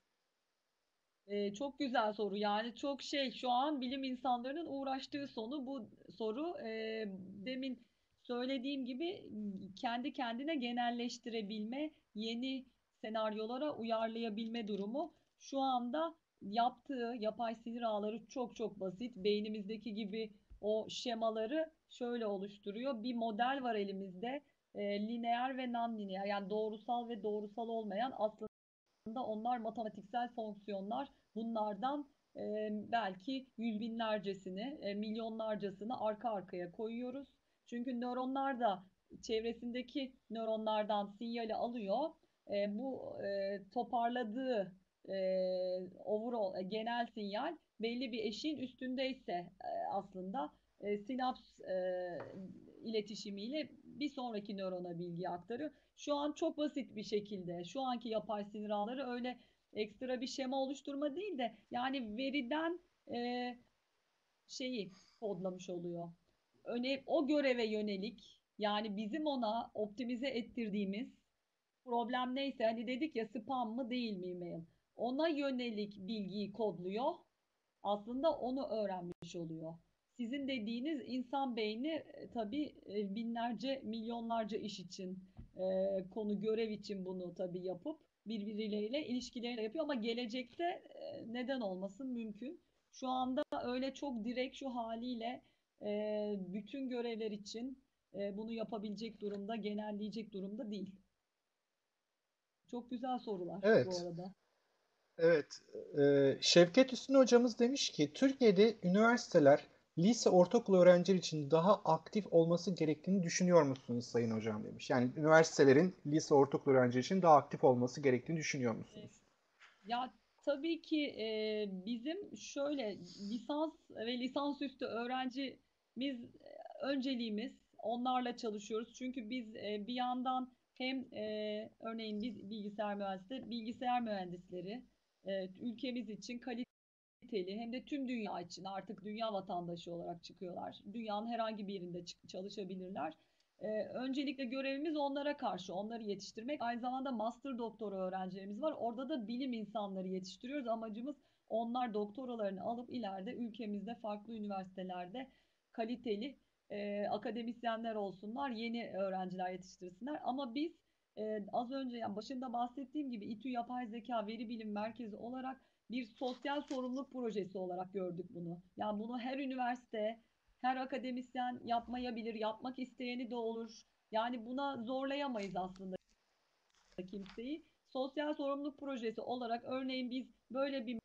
Ee, çok güzel soru. Yani çok şey şu an bilim insanlarının uğraştığı sonu bu soru. Ee, demin söylediğim gibi kendi kendine genelleştirebilme, yeni senaryolara uyarlayabilme durumu. Şu anda yaptığı yapay sinir ağları çok çok basit. Beynimizdeki gibi o şemaları şöyle oluşturuyor. Bir model var elimizde. E, lineer ve non-lineer yani doğrusal ve doğrusal olmayan aslında onlar matematiksel fonksiyonlar. Bunlardan e, belki yüz binlercesini, e, milyonlarcasını arka arkaya koyuyoruz. Çünkü nöronlar da çevresindeki nöronlardan sinyali alıyor. E, bu e, toparladığı e, overall e, genel sinyal belli bir eşiğin üstündeyse e, aslında e, sinaps e, iletişimiyle bir sonraki nörona bilgi aktarıyor. Şu an çok basit bir şekilde şu anki yapay sinir ağları öyle ekstra bir şema oluşturma değil de yani veriden e, şeyi kodlamış oluyor. Öne, o göreve yönelik yani bizim ona optimize ettirdiğimiz problem neyse hani dedik ya spam mı değil mi e-mail. Ona yönelik bilgiyi kodluyor. Aslında onu öğrenmiş oluyor. Sizin dediğiniz insan beyni e, tabii e, binlerce, milyonlarca iş için, e, konu görev için bunu tabii yapıp birbirleriyle ilişkilerini yapıyor ama gelecekte e, neden olmasın mümkün. Şu anda öyle çok direkt şu haliyle e, bütün görevler için e, bunu yapabilecek durumda, genelleyecek durumda değil. Çok güzel sorular bu Evet. arada. Evet, e, Şevket Üstün hocamız demiş ki Türkiye'de üniversiteler lise ortaokul öğrencileri için daha aktif olması gerektiğini düşünüyor musunuz Sayın Hocam demiş. Yani üniversitelerin lise ortaokul öğrencileri için daha aktif olması gerektiğini düşünüyor E, musunuz? Ya tabii ki e, bizim şöyle lisans ve lisansüstü öğrencimiz e, önceliğimiz onlarla çalışıyoruz. Çünkü biz e, bir yandan hem e, örneğin biz bilgisayar mühendisleri, bilgisayar mühendisleri e, ülkemiz için kaliteli hem de tüm dünya için artık dünya vatandaşı olarak çıkıyorlar. Dünyanın herhangi bir yerinde çalışabilirler. Ee, öncelikle görevimiz onlara karşı, onları yetiştirmek. Aynı zamanda master doktora öğrencilerimiz var. Orada da bilim insanları yetiştiriyoruz. Amacımız onlar doktoralarını alıp ileride ülkemizde farklı üniversitelerde kaliteli e, akademisyenler olsunlar, yeni öğrenciler yetiştirsinler. Ama biz e, az önce yani başında bahsettiğim gibi İTÜ Yapay Zeka Veri Bilim Merkezi olarak bir sosyal sorumluluk projesi olarak gördük bunu. Yani bunu her üniversite, her akademisyen yapmayabilir, yapmak isteyeni de olur. Yani buna zorlayamayız aslında kimseyi. Sosyal sorumluluk projesi olarak örneğin biz böyle bir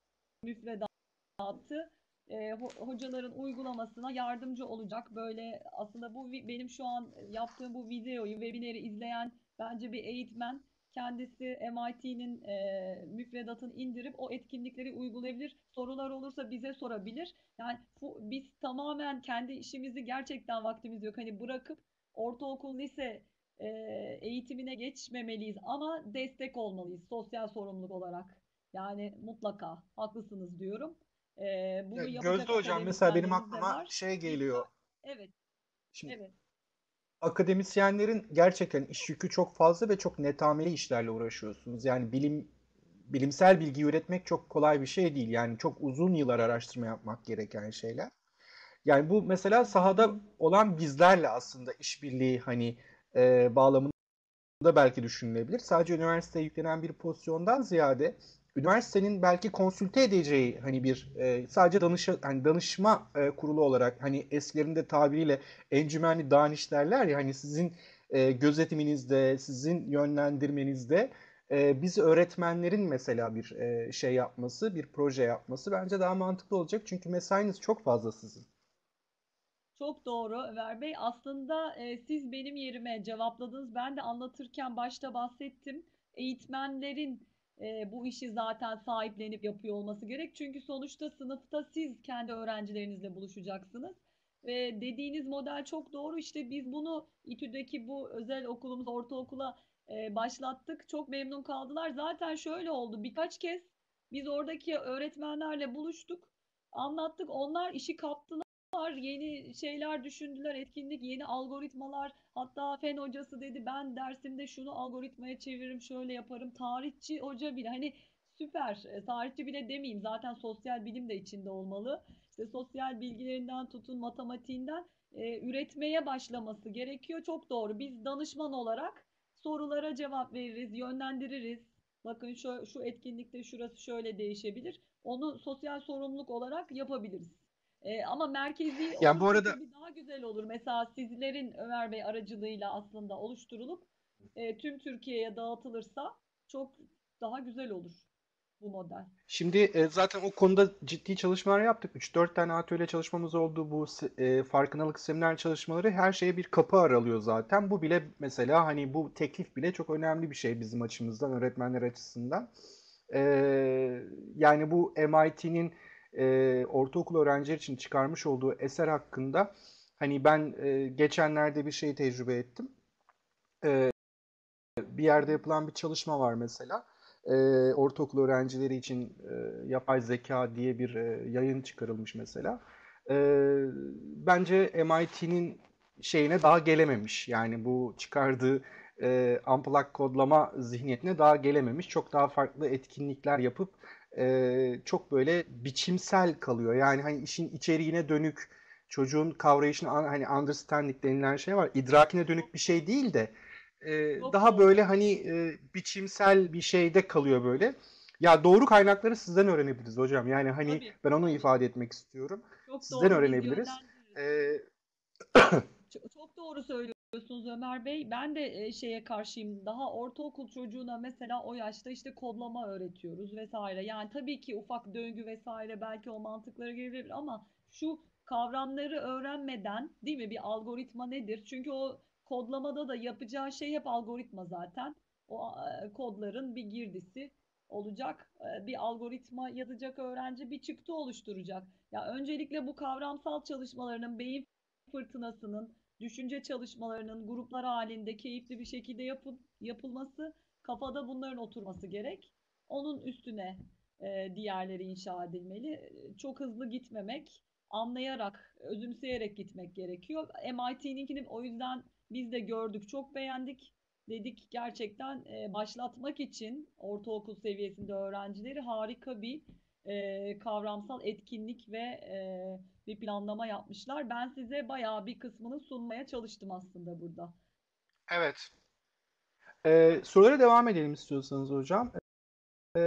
müfredatı e, hocaların uygulamasına yardımcı olacak. Böyle aslında bu benim şu an yaptığım bu videoyu, webineri izleyen bence bir eğitmen kendisi M I T'nin e, müfredatını indirip o etkinlikleri uygulayabilir. Sorular olursa bize sorabilir. Yani bu, biz tamamen kendi işimizi gerçekten vaktimiz yok. Hani bırakıp ortaokul, lise e, eğitimine geçmemeliyiz ama destek olmalıyız sosyal sorumluluk olarak. Yani mutlaka haklısınız diyorum. Ee, Ya bunu yapacak Gözde hocam mesela benim akademisyenlerimiz de aklıma var. şey Biz geliyor. evet, Şimdi evet. akademisyenlerin gerçekten iş yükü çok fazla ve çok netameli işlerle uğraşıyorsunuz. Yani bilim bilimsel bilgi üretmek çok kolay bir şey değil. Yani çok uzun yıllar araştırma yapmak gereken şeyler. Yani bu mesela sahada olan bizlerle aslında işbirliği hani e, bağlamında da belki düşünülebilir. Sadece üniversiteye yüklenen bir pozisyondan ziyade üniversitenin belki konsülte edeceği hani bir e, sadece danış hani danışma e, kurulu olarak hani eskilerinde tabiriyle encümenli daniş derler ya hani sizin e, gözetiminizde, sizin yönlendirmenizde e, biz öğretmenlerin mesela bir e, şey yapması, bir proje yapması bence daha mantıklı olacak. Çünkü mesainiz çok fazla sizin. Çok doğru Ömer Bey. Aslında e, siz benim yerime cevapladınız. Ben de anlatırken başta bahsettim. Eğitmenlerin e, bu işi zaten sahiplenip yapıyor olması gerek. Çünkü sonuçta sınıfta siz kendi öğrencilerinizle buluşacaksınız. Ve dediğiniz model çok doğru. İşte biz bunu İTÜ'deki bu özel okulumuz ortaokula e, başlattık. Çok memnun kaldılar. Zaten şöyle oldu. Birkaç kez biz oradaki öğretmenlerle buluştuk. Anlattık. Onlar işi kaptılar, yeni şeyler düşündüler, etkinlik, yeni algoritmalar. Hatta fen hocası dedi ben dersimde şunu algoritmaya çeviririm, şöyle yaparım. Tarihçi hoca bile hani süper, e, tarihçi bile demeyeyim zaten sosyal bilim de içinde olmalı. İşte sosyal bilgilerinden tutun matematiğinden e, üretmeye başlaması gerekiyor. Çok doğru. Biz danışman olarak sorulara cevap veririz, yönlendiririz. Bakın şu, şu etkinlikte şurası şöyle değişebilir. Onu sosyal sorumluluk olarak yapabiliriz. Ee, ama merkezi Yani bu olursa arada tabii daha güzel olur. Mesela sizlerin Ömer Bey aracılığıyla aslında oluşturulup e, tüm Türkiye'ye dağıtılırsa çok daha güzel olur bu model. şimdi e, zaten o konuda ciddi çalışmalar yaptık. Üç dört tane atölye çalışmamız oldu. Bu se- e, farkındalık seminer çalışmaları her şeye bir kapı aralıyor zaten. Bu bile mesela hani bu teklif bile çok önemli bir şey bizim açımızdan, öğretmenler açısından. E, Yani bu M I T'nin e, ortaokul öğrenciler için çıkarmış olduğu eser hakkında hani ben e, geçenlerde bir şey tecrübe ettim. Bir yerde yapılan bir çalışma var mesela. Ee, ortaokul öğrencileri için e, yapay zeka diye bir e, yayın çıkarılmış mesela. Ee, Bence M I T'nin şeyine daha gelememiş. Yani bu çıkardığı e, amplak kodlama zihniyetine daha gelememiş. Çok daha farklı etkinlikler yapıp e, çok böyle biçimsel kalıyor. Yani hani işin içeriğine dönük, çocuğun kavrayışını hani understanding denilen şey var. İdrakine dönük bir şey değil de e, Çok daha doğru. böyle hani e, biçimsel bir şeyde kalıyor böyle. Ya doğru kaynakları sizden öğrenebiliriz hocam. Yani hani Tabii, ben onu tabii. ifade etmek istiyorum. Çok Sizden doğru. Biz öğrenebiliriz. yönlendiririz. E, Çok, çok doğru söylüyorsunuz Ömer Bey. Ben de e, şeye karşıyım. Daha ortaokul çocuğuna mesela o yaşta işte kodlama öğretiyoruz vesaire. Yani tabii ki ufak döngü vesaire belki o mantıklara girebilir ama şu kavramları öğrenmeden değil mi bir algoritma nedir? Çünkü o kodlamada da yapacağı şey hep algoritma zaten. O e, kodların bir girdisi olacak. E, Bir algoritma yazacak öğrenci bir çıktı oluşturacak. Ya öncelikle bu kavramsal çalışmalarının beyin fırtınasının düşünce çalışmalarının gruplar halinde keyifli bir şekilde yapıp, yapılması, kafada bunların oturması gerek. Onun üstüne e, diğerleri inşa edilmeli. Çok hızlı gitmemek, anlayarak, özümseyerek gitmek gerekiyor. M I T'ninkini o yüzden biz de gördük, çok beğendik. Dedik gerçekten e, başlatmak için ortaokul seviyesinde öğrencileri harika bir e, kavramsal etkinlik ve e, bir planlama yapmışlar. Ben size bayağı bir kısmını sunmaya çalıştım aslında burada. evet. E, sorulara devam edelim istiyorsanız hocam.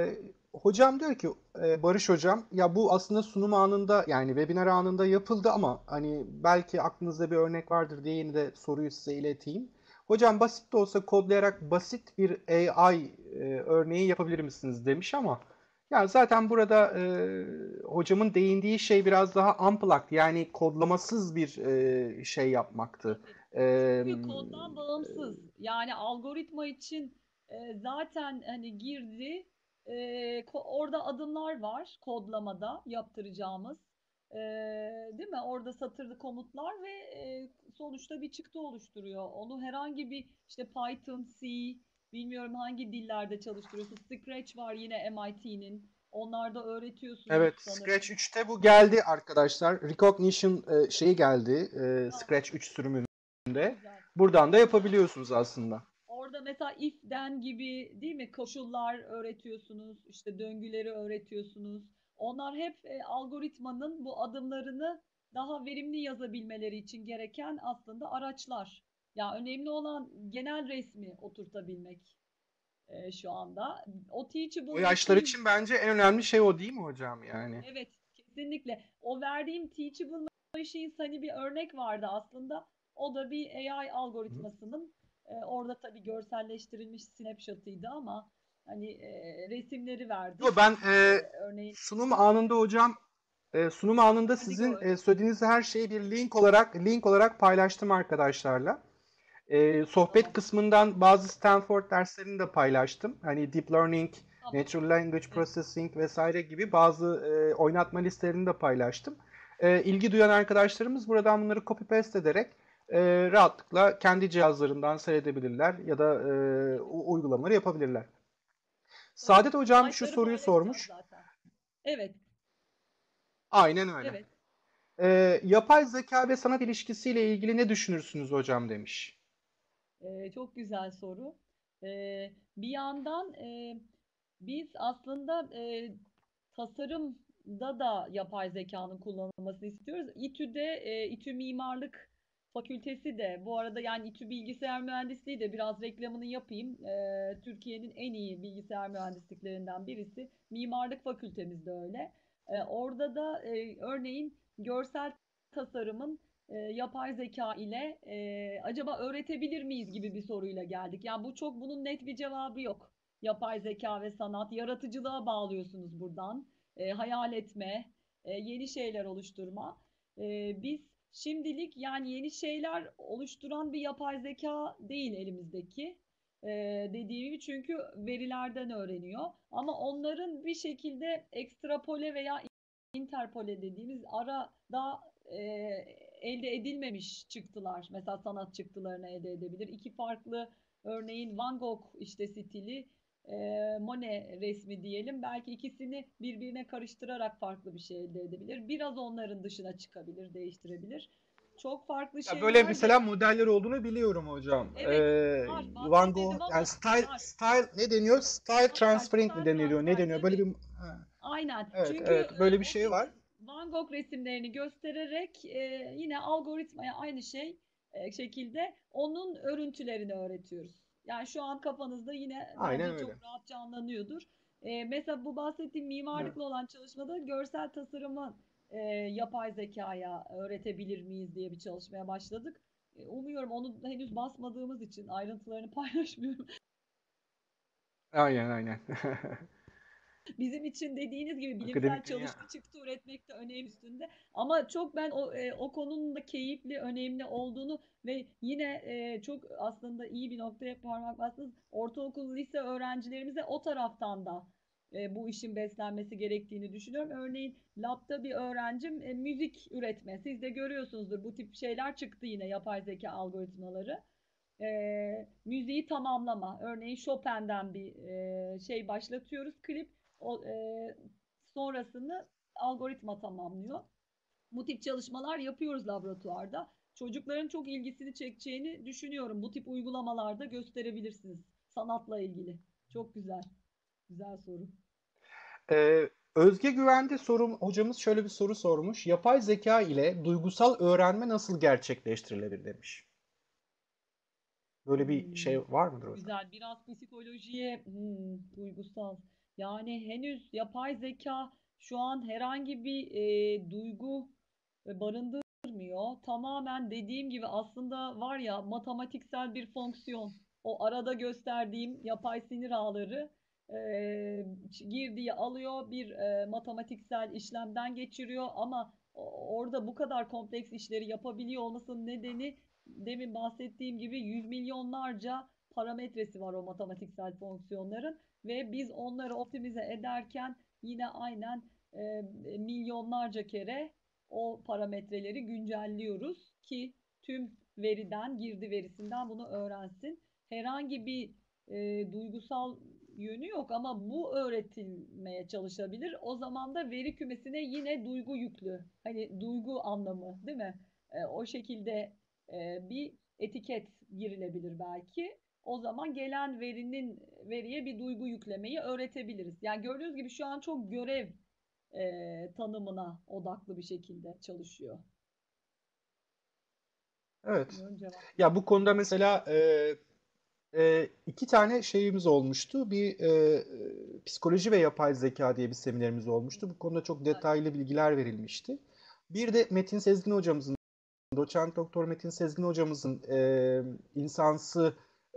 hocam diyor ki e, Barış hocam ya bu aslında sunum anında yani webinar anında yapıldı ama hani belki aklınızda bir örnek vardır diye yine de soruyu size ileteyim. Hocam basit de olsa kodlayarak basit bir A I e, örneği yapabilir misiniz demiş ama ya zaten burada e, hocamın değindiği şey biraz daha unplugged yani kodlamasız bir e, şey yapmaktı. Tabii. E, Çünkü koddan bağımsız. Yani algoritma için e, zaten hani girdi, e, ko- orada adımlar var kodlamada yaptıracağımız. E, Değil mi? Orada satırlı komutlar ve e, sonuçta bir çıktı oluşturuyor. Onu herhangi bir işte Python, C, bilmiyorum hangi dillerde çalıştırıyorsunuz. Scratch var yine M I T'nin. Onlarda öğretiyorsunuz Evet, sanırım. Scratch üçte bu geldi arkadaşlar. Recognition e, şeyi geldi e, Tamam. Scratch üç sürümünde. Güzel. Buradan da Orada yapabiliyorsunuz aslında. Orada mesela if then gibi değil mi koşullar öğretiyorsunuz, işte döngüleri öğretiyorsunuz. Onlar hep e, algoritmanın bu adımlarını daha verimli yazabilmeleri için gereken aslında araçlar. Ya önemli olan genel resmi oturtabilmek e, şu anda. O O teachable yaşlar machine, için bence en önemli şey o değil mi hocam yani? evet kesinlikle. O verdiğim teachable machines hani bir örnek vardı aslında. O da bir A I Hı. algoritmasının e, orada tabii görselleştirilmiş snapshot'ıydı ama hani e, resimleri Yo, verdik. ben E, e, örneğin sunum anında hocam e, sunum anında Indigo sizin e, örneği. söylediğiniz her şeyi bir link olarak link olarak paylaştım arkadaşlarla. E, sohbet Tamam. kısmından bazı Stanford derslerini de paylaştım. Hani Deep Learning, Tamam. Natural Language Evet. Processing vesaire gibi bazı e, oynatma listelerini de paylaştım. E, ilgi duyan arkadaşlarımız buradan bunları copy paste ederek e, rahatlıkla kendi cihazlarından seyredebilirler ya da e, Evet. u- uygulamaları yapabilirler. Tabii. Saadet Hocam şu Slaytları soruyu paylaşacağız sormuş. zaten. Evet. Aynen öyle. Evet. E, yapay zeka ve sanat ilişkisiyle ilgili ne düşünürsünüz hocam demiş. Ee, çok güzel soru. Ee, bir yandan e, biz aslında e, tasarımda da yapay zekanın kullanılmasını istiyoruz. İTÜ'de, e, İTÜ Mimarlık Fakültesi de bu arada yani İTÜ Bilgisayar Mühendisliği de biraz reklamını yapayım. Ee, Türkiye'nin en iyi bilgisayar mühendisliklerinden birisi. Mimarlık Fakültemiz de öyle. Ee, orada da e, örneğin görsel tasarımın e, yapay zeka ile e, acaba öğretebilir miyiz gibi bir soruyla geldik. Yani bu çok bunun net bir cevabı yok. Yapay zeka ve sanat, yaratıcılığa bağlıyorsunuz buradan. E, hayal etme, e, yeni şeyler oluşturma. E, biz şimdilik yani yeni şeyler oluşturan bir yapay zeka değil elimizdeki. E, Dediğim gibi çünkü verilerden öğreniyor. Ama onların bir şekilde ekstrapole veya interpole dediğimiz arada e, elde edilmemiş çıktılar. Mesela sanat çıktılarını elde edebilir. İki farklı örneğin Van Gogh işte stili, e, Monet resmi diyelim. Belki ikisini birbirine karıştırarak farklı bir şey elde edebilir. Biraz onların dışına çıkabilir, değiştirebilir. Çok farklı Ya böyle şeyler mesela de modeller olduğunu biliyorum hocam. evet Ee, var Van Gogh bahsetmedim yani ama style var. style ne deniyor? Style Var var transferring mi style deniliyor? Ne transfer deniyor? Böyle tabii. bir ha, Aynen. evet Çünkü evet e, böyle bir o şey tip var. Van Gogh resimlerini göstererek e, yine algoritmaya aynı şey e, şekilde onun örüntülerini öğretiyoruz. Yani şu an kafanızda yine Aynen bence öyle. çok rahat canlanıyordur. E, mesela bu bahsettiğim Evet. mimarlıkla olan çalışmada görsel tasarımı e, yapay zekaya öğretebilir miyiz diye bir çalışmaya başladık. E, umuyorum onu henüz basmadığımız için ayrıntılarını paylaşmıyorum. Aynen aynen. Bizim için dediğiniz gibi bilimsel Akademik dünya. çalışma çıktı üretmek de önem üstünde. Ama çok ben o, e, o konunun da keyifli, önemli olduğunu ve yine e, çok aslında iyi bir noktaya parmak bastınız. Ortaokul, lise öğrencilerimize o taraftan da e, bu işin beslenmesi gerektiğini düşünüyorum. Örneğin labda bir öğrencim e, müzik üretme. Siz de görüyorsunuzdur bu tip şeyler çıktı yine yapay zeka algoritmaları. E, Müziği tamamlama. Örneğin Chopin'den bir e, şey başlatıyoruz klip. O, e, sonrasını algoritma tamamlıyor. Bu tip çalışmalar yapıyoruz laboratuvarda. Çocukların çok ilgisini çekeceğini düşünüyorum. Bu tip uygulamalarda gösterebilirsiniz. Sanatla ilgili. Çok güzel. Güzel soru. Ee, Özge Güven'de sorum, hocamız şöyle bir soru sormuş. Yapay zeka ile duygusal öğrenme nasıl gerçekleştirilebilir demiş. Böyle bir Hmm, şey var mıdır hocam? güzel. Biraz psikolojiye hmm, duygusal. Yani henüz yapay zeka şu an herhangi bir e, duygu e, barındırmıyor. Tamamen dediğim gibi aslında var ya matematiksel bir fonksiyon. O arada gösterdiğim yapay sinir ağları e, girdiği alıyor bir e, matematiksel işlemden geçiriyor ama orada bu kadar kompleks işleri yapabiliyor olmasının nedeni demin bahsettiğim gibi yüz milyonlarca parametresi var o matematiksel fonksiyonların ve biz onları optimize ederken yine aynen e, milyonlarca kere o parametreleri güncelliyoruz ki tüm veriden, girdi verisinden bunu öğrensin. Herhangi bir e, duygusal yönü yok ama bu öğretilmeye çalışabilir. O zaman da veri kümesine yine duygu yüklü. Hani duygu anlamı, değil mi? E, o şekilde e, bir etiket girilebilir belki. O zaman gelen verinin veriye bir duygu yüklemeyi öğretebiliriz. Yani gördüğünüz gibi şu an çok görev e, tanımına odaklı bir şekilde çalışıyor. Evet. Bilmiyorum cevap Ya bu verebildim konuda mi? mesela e, e, iki tane şeyimiz olmuştu. Bir e, e, psikoloji ve yapay zeka diye bir seminerimiz olmuştu. Bu konuda çok Güzel. detaylı bilgiler verilmişti. Bir de Metin Sezgin hocamızın, doçent doktor Metin Sezgin hocamızın e, insansı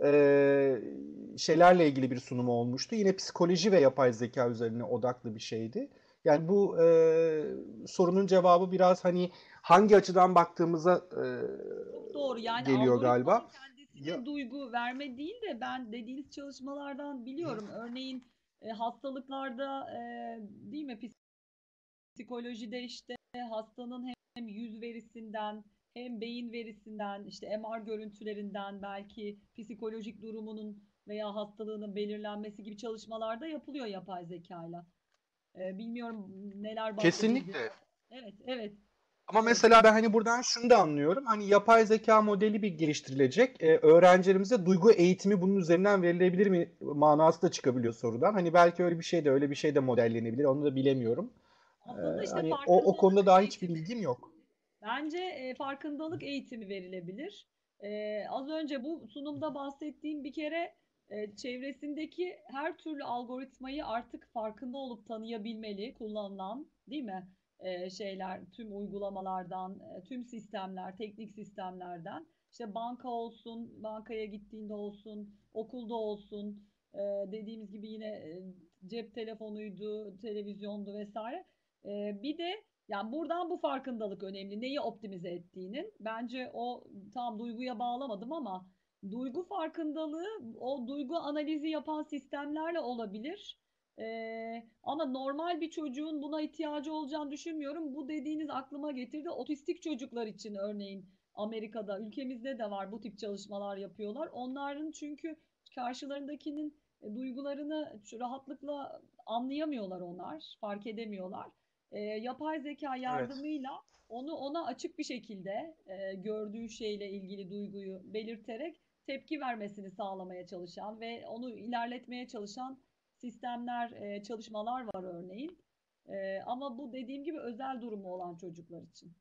e, şeylerle ilgili bir sunumu olmuştu. Yine psikoloji ve yapay zeka üzerine odaklı bir şeydi. Yani bu e, sorunun cevabı biraz hani hangi açıdan baktığımıza e, Çok doğru. Yani geliyor algoritmanın galiba. Ya, kendisine duygu verme değil de ben dediğiniz çalışmalardan biliyorum. Örneğin e, hastalıklarda e, değil mi psikolojide işte hastanın hem yüz verisinden hem beyin verisinden işte M R görüntülerinden belki psikolojik durumunun veya hastalığının belirlenmesi gibi çalışmalarda yapılıyor yapay zekayla. Ee, bilmiyorum neler bahsedildi. kesinlikle. Evet, evet, Ama evet. mesela ben hani buradan şunu da anlıyorum. Hani yapay zeka modeli bir geliştirilecek. Ee, öğrencilerimize duygu eğitimi bunun üzerinden verilebilir mi manası da çıkabiliyor sorudan. Hani belki öyle bir şey de öyle bir şey de modellenebilir. Onu da bilemiyorum. Ee, Aslında işte hani o, o farkındalık konuda daha hiçbir eğitimi. bilgim yok. Bence e, farkındalık eğitimi verilebilir. E, az önce bu sunumda bahsettiğim bir kere e, çevresindeki her türlü algoritmayı artık farkında olup tanıyabilmeli kullanılan, değil mi? E, şeyler, tüm uygulamalardan, e, tüm sistemler, teknik sistemlerden. İşte banka olsun, bankaya gittiğinde olsun, okulda olsun, e, dediğimiz gibi yine e, cep telefonuydu, televizyondu vesaire. E, bir de yani buradan bu farkındalık önemli. Neyi optimize ettiğinin. Bence o tam duyguya bağlamadım ama duygu farkındalığı o duygu analizi yapan sistemlerle olabilir. Ee, ama normal bir çocuğun buna ihtiyacı olacağını düşünmüyorum. Bu dediğiniz aklıma getirdi. Otistik çocuklar için örneğin Amerika'da, ülkemizde de var bu tip çalışmalar yapıyorlar. Onların çünkü karşılarındakinin e, duygularını rahatlıkla anlayamıyorlar onlar, fark edemiyorlar e, yapay zeka Evet. yardımıyla onu ona açık bir şekilde e, gördüğü şeyle ilgili duyguyu belirterek tepki vermesini sağlamaya çalışan ve onu ilerletmeye çalışan sistemler, e, çalışmalar var örneğin. E, ama bu dediğim gibi özel durumu olan çocuklar için.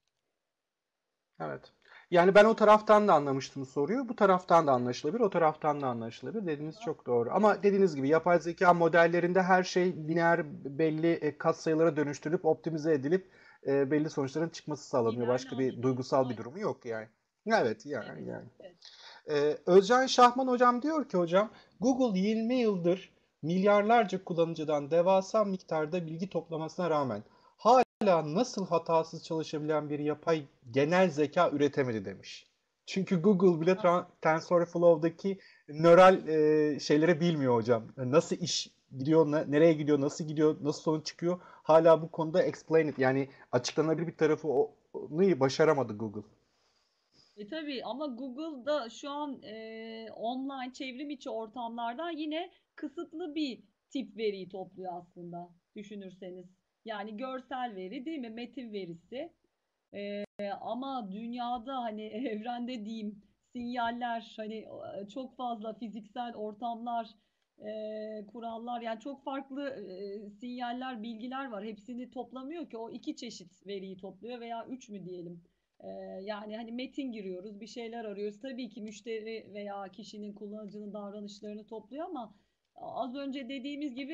Evet. Yani ben o taraftan da anlamıştım soruyu. Bu taraftan da anlaşılabilir, o taraftan da anlaşılabilir. Dediğiniz Aha, çok doğru. Ama evet, dediğiniz gibi yapay zeka modellerinde her şey lineer belli e, katsayılara dönüştürülüp optimize edilip e, belli sonuçların çıkması sağlanıyor. lineer ne Başka bir anladınız? duygusal bir Hayır. durumu yok yani. Evet yani Evet, yani. evet. Ee, Özcan Şahman hocam diyor ki hocam Google yirmi yıldır milyarlarca kullanıcıdan devasa miktarda bilgi toplamasına rağmen hala nasıl hatasız çalışabilen bir yapay genel zeka üretemedi demiş. Çünkü Google bile Ha. Tran- TensorFlow'daki nöral e, şeyleri bilmiyor hocam. Nasıl iş gidiyor, ne- nereye gidiyor, nasıl gidiyor, nasıl sonuç çıkıyor. Hala bu konuda explain it yani açıklanabilir bir tarafı o- onu başaramadı Google. E tabii ama Google'da şu an e, online çevrim içi ortamlardan yine kısıtlı bir tip veriyi topluyor aslında düşünürseniz. Yani görsel veri değil mi? Metin verisi. E, ama dünyada hani evrende diyeyim sinyaller hani e, çok fazla fiziksel ortamlar, e, kurallar yani çok farklı e, sinyaller, bilgiler var. Hepsini toplamıyor ki o iki çeşit veriyi topluyor veya üç mü diyelim. Ee, yani hani metin giriyoruz, bir şeyler arıyoruz. Tabii ki müşteri veya kişinin, kullanıcının davranışlarını topluyor ama az önce dediğimiz gibi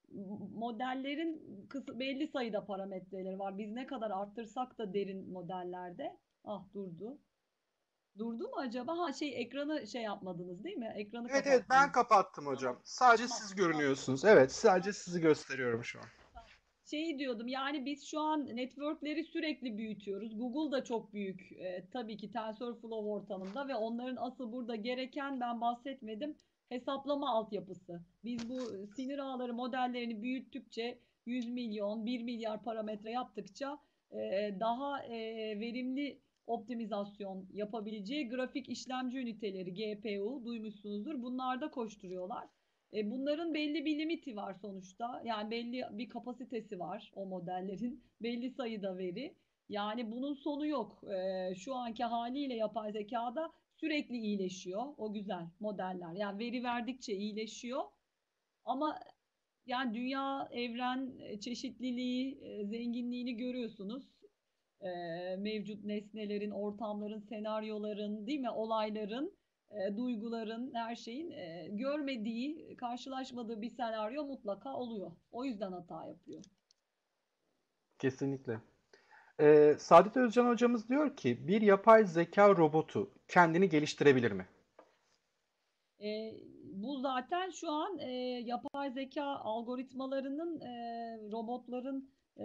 modellerin kısa, belli sayıda parametreleri var. Biz ne kadar arttırsak da derin modellerde. Ah durdu. Durdu mu acaba? Ha şey ekranı şey yapmadınız değil mi? Ekranı Evet evet ben kapattınız. kapattım Tamam. hocam. Sadece Tamam. siz Tamam. görünüyorsunuz. Evet, sadece sizi gösteriyorum şu an. Tamam. Şeyi diyordum yani biz şu an networkleri sürekli büyütüyoruz. Google da çok büyük e, tabii ki TensorFlow ortamında ve onların asıl burada gereken ben bahsetmedim hesaplama altyapısı. Biz bu sinir ağları modellerini büyüttükçe yüz milyon, bir milyar parametre yaptıkça e, daha e, verimli optimizasyon yapabileceği grafik işlemci üniteleri G P U duymuşsunuzdur. Bunlar da koşturuyorlar. E, bunların belli bir limiti var sonuçta. Yani belli bir kapasitesi var o modellerin. Belli sayıda veri. Yani bunun sonu yok. E, şu anki haliyle yapay zekada sürekli iyileşiyor. O güzel modeller. Yani veri verdikçe iyileşiyor. Ama yani dünya, evren, e, çeşitliliği, e, zenginliğini görüyorsunuz. E, Mevcut nesnelerin, ortamların, senaryoların, değil mi? Olayların, e, duyguların, her şeyin e, görmediği, karşılaşmadığı bir senaryo mutlaka oluyor. O yüzden hata yapıyor. Kesinlikle. Ee, Saadet Özcan hocamız diyor ki bir yapay zeka robotu kendini geliştirebilir mi? E, Bu zaten şu an e, yapay zeka algoritmalarının, e, robotların e,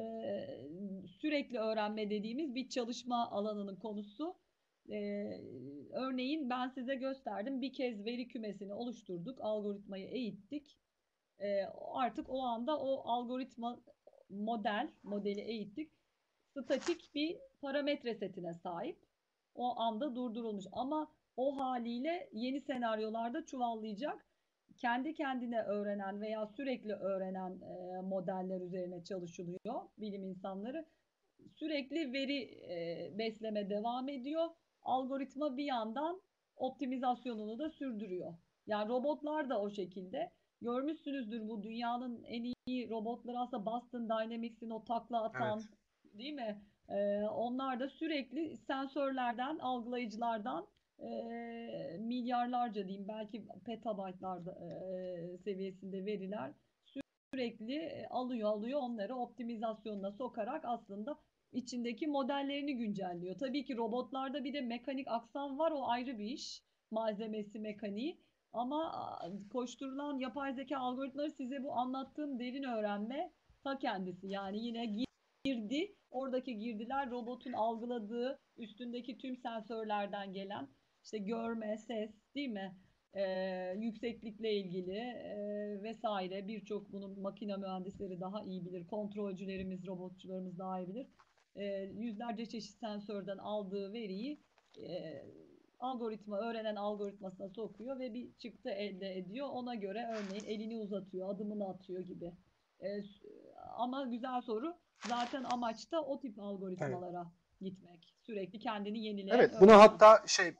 sürekli öğrenme dediğimiz bir çalışma alanının konusu. E, Örneğin ben size gösterdim. Bir kez veri kümesini oluşturduk, algoritmayı eğittik. E, Artık o anda o algoritma model, modeli eğittik. Statik bir parametre setine sahip. O anda durdurulmuş. Ama o haliyle yeni senaryolarda çuvallayacak. Kendi kendine öğrenen veya sürekli öğrenen e, modeller üzerine çalışılıyor bilim insanları. Sürekli veri e, besleme devam ediyor. Algoritma bir yandan optimizasyonunu da sürdürüyor. Yani robotlar da o şekilde. Görmüşsünüzdür bu dünyanın en iyi robotları aslında Boston Dynamics'in o takla atan Evet. değil mi? Ee, onlar da sürekli sensörlerden, algılayıcılardan e, milyarlarca diyeyim belki petabaytlarda e, seviyesinde veriler sürekli e, alıyor alıyor onları optimizasyonuna sokarak aslında içindeki modellerini güncelliyor. Tabii ki robotlarda bir de mekanik aksam var o ayrı bir iş. Malzemesi, mekaniği. Ama koşturulan yapay zeka algoritmaları size bu anlattığım derin öğrenme ta kendisi. Yani yine girdi, oradaki girdiler robotun algıladığı üstündeki tüm sensörlerden gelen işte görme, ses değil mi? Ee, yükseklikle ilgili e, vesaire birçok bunun makine mühendisleri daha iyi bilir. Kontrolcülerimiz, robotçularımız daha iyi bilir. Ee, yüzlerce çeşit sensörden aldığı veriyi e, algoritma, öğrenen algoritmasına sokuyor ve bir çıktı elde ediyor. Ona göre örneğin elini uzatıyor, adımını atıyor gibi. Ee, Ama güzel soru. Zaten amaç da o tip Evet. algoritmalara gitmek. Sürekli kendini yenileyen, Evet, bunu öğrenen. hatta şey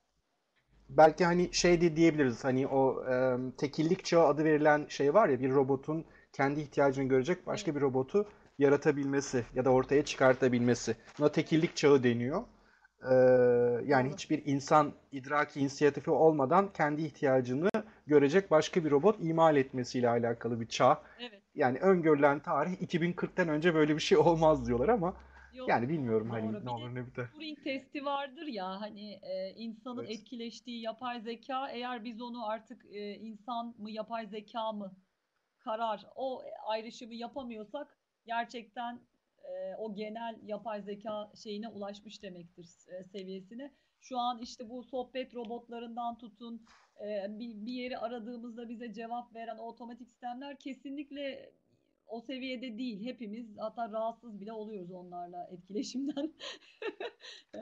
belki hani şey de diyebiliriz hani o e, tekillik çağı adı verilen şey var ya bir robotun kendi ihtiyacını görecek Evet, başka bir robotu yaratabilmesi ya da ortaya çıkartabilmesi. Buna tekillik çağı deniyor. Ee, Yani doğru. hiçbir insan idraki inisiyatifi olmadan kendi ihtiyacını görecek başka bir robot imal etmesiyle alakalı bir çağ. Evet. Yani öngörülen tarih iki bin kırktan önce böyle bir şey olmaz diyorlar ama Yok, yani bilmiyorum doğru hani doğru. ne Bir de olur ne biter. Turing testi vardır ya hani e, insanın Evet. etkileştiği yapay zeka eğer biz onu artık e, insan mı yapay zeka mı karar o ayrışımı yapamıyorsak gerçekten e, o genel yapay zeka şeyine ulaşmış demektir e, seviyesine. Şu an işte bu sohbet robotlarından tutun e, bir, bir yeri aradığımızda bize cevap veren otomatik sistemler kesinlikle o seviyede değil. Hepimiz hatta rahatsız bile oluyoruz onlarla etkileşimden. E,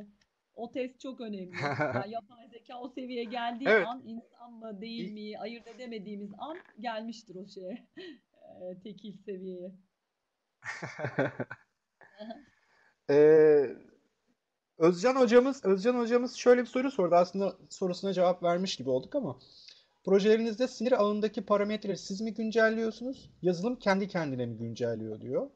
O test çok önemli. Yani yapay zeka o seviyeye geldiği Evet. an insan mı değil İ- mi ayırt edemediğimiz an gelmiştir o şeye. E, tekil seviyeye. Ee, Özcan hocamız Özcan hocamız şöyle bir soru sordu. Aslında sorusuna cevap vermiş gibi olduk ama projelerinizde sinir ağındaki parametreleri siz mi güncelliyorsunuz? Yazılım kendi kendine mi güncelliyor diyor.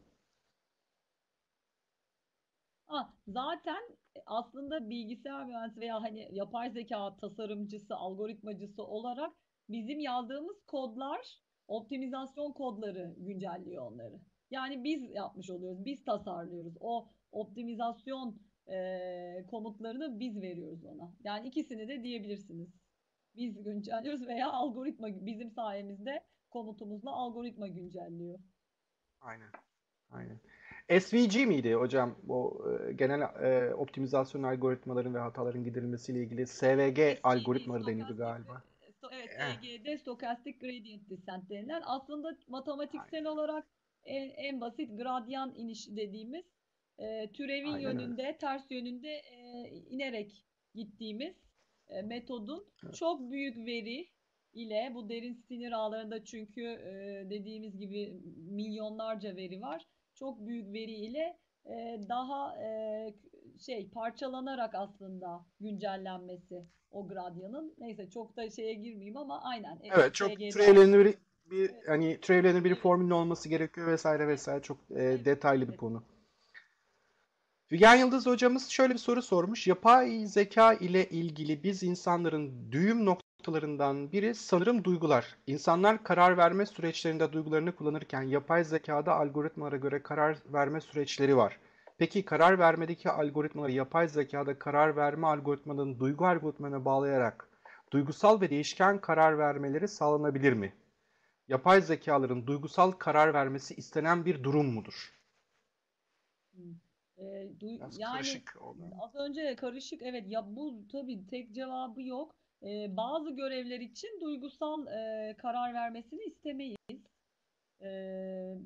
Ha, zaten aslında bilgisayar mühendisi veya hani yapay zeka tasarımcısı, algoritmacısı olarak bizim yazdığımız kodlar Optimizasyon kodları güncelliyor onları. Yani biz yapmış oluyoruz, biz tasarlıyoruz. O optimizasyon e, komutlarını biz veriyoruz ona. Yani ikisini de diyebilirsiniz. Biz güncelliyoruz veya algoritma bizim sayemizde komutumuzla algoritma güncelliyor. Aynen. Aynen. S V G miydi hocam? O e, genel e, optimizasyon algoritmaların ve hataların giderilmesiyle ilgili S V G S G D, algoritmaları deniyordu Stochastic, galiba. sto- evet Eh, S G D, Stochastic Gradient Descent denilen aslında matematiksel aynen. olarak en, en basit gradyan iniş dediğimiz e, türevin Aynen öyle. yönünde, ters yönünde e, inerek gittiğimiz e, metodun Evet. çok büyük veri ile bu derin sinir ağlarında çünkü e, dediğimiz gibi milyonlarca veri var. Çok büyük veri ile e, daha e, şey parçalanarak aslında güncellenmesi o gradyanın. Neyse çok da şeye girmeyeyim ama aynen e, Evet, çok S G D türevlenir bir, bir evet, hani türevlenir bir evet, formülün olması gerekiyor vesaire evet, vesaire, çok e, evet, detaylı bir evet. konu. Figen Yıldız hocamız şöyle bir soru sormuş. Yapay zeka ile ilgili biz insanların düğüm noktalarından biri sanırım duygular. İnsanlar karar verme süreçlerinde duygularını kullanırken yapay zekada algoritmalara göre karar verme süreçleri var. Peki karar vermedeki algoritmaları yapay zekada karar verme algoritmalarının duygu algoritmalarına bağlayarak duygusal ve değişken karar vermeleri sağlanabilir mi? Yapay zekaların duygusal karar vermesi istenen bir durum mudur? Hmm. E, duy- Biraz yani karışık oldu ama. az önce karışık evet ya bu tabii tek cevabı yok. E, bazı görevler için duygusal e, karar vermesini istemeyiz. E,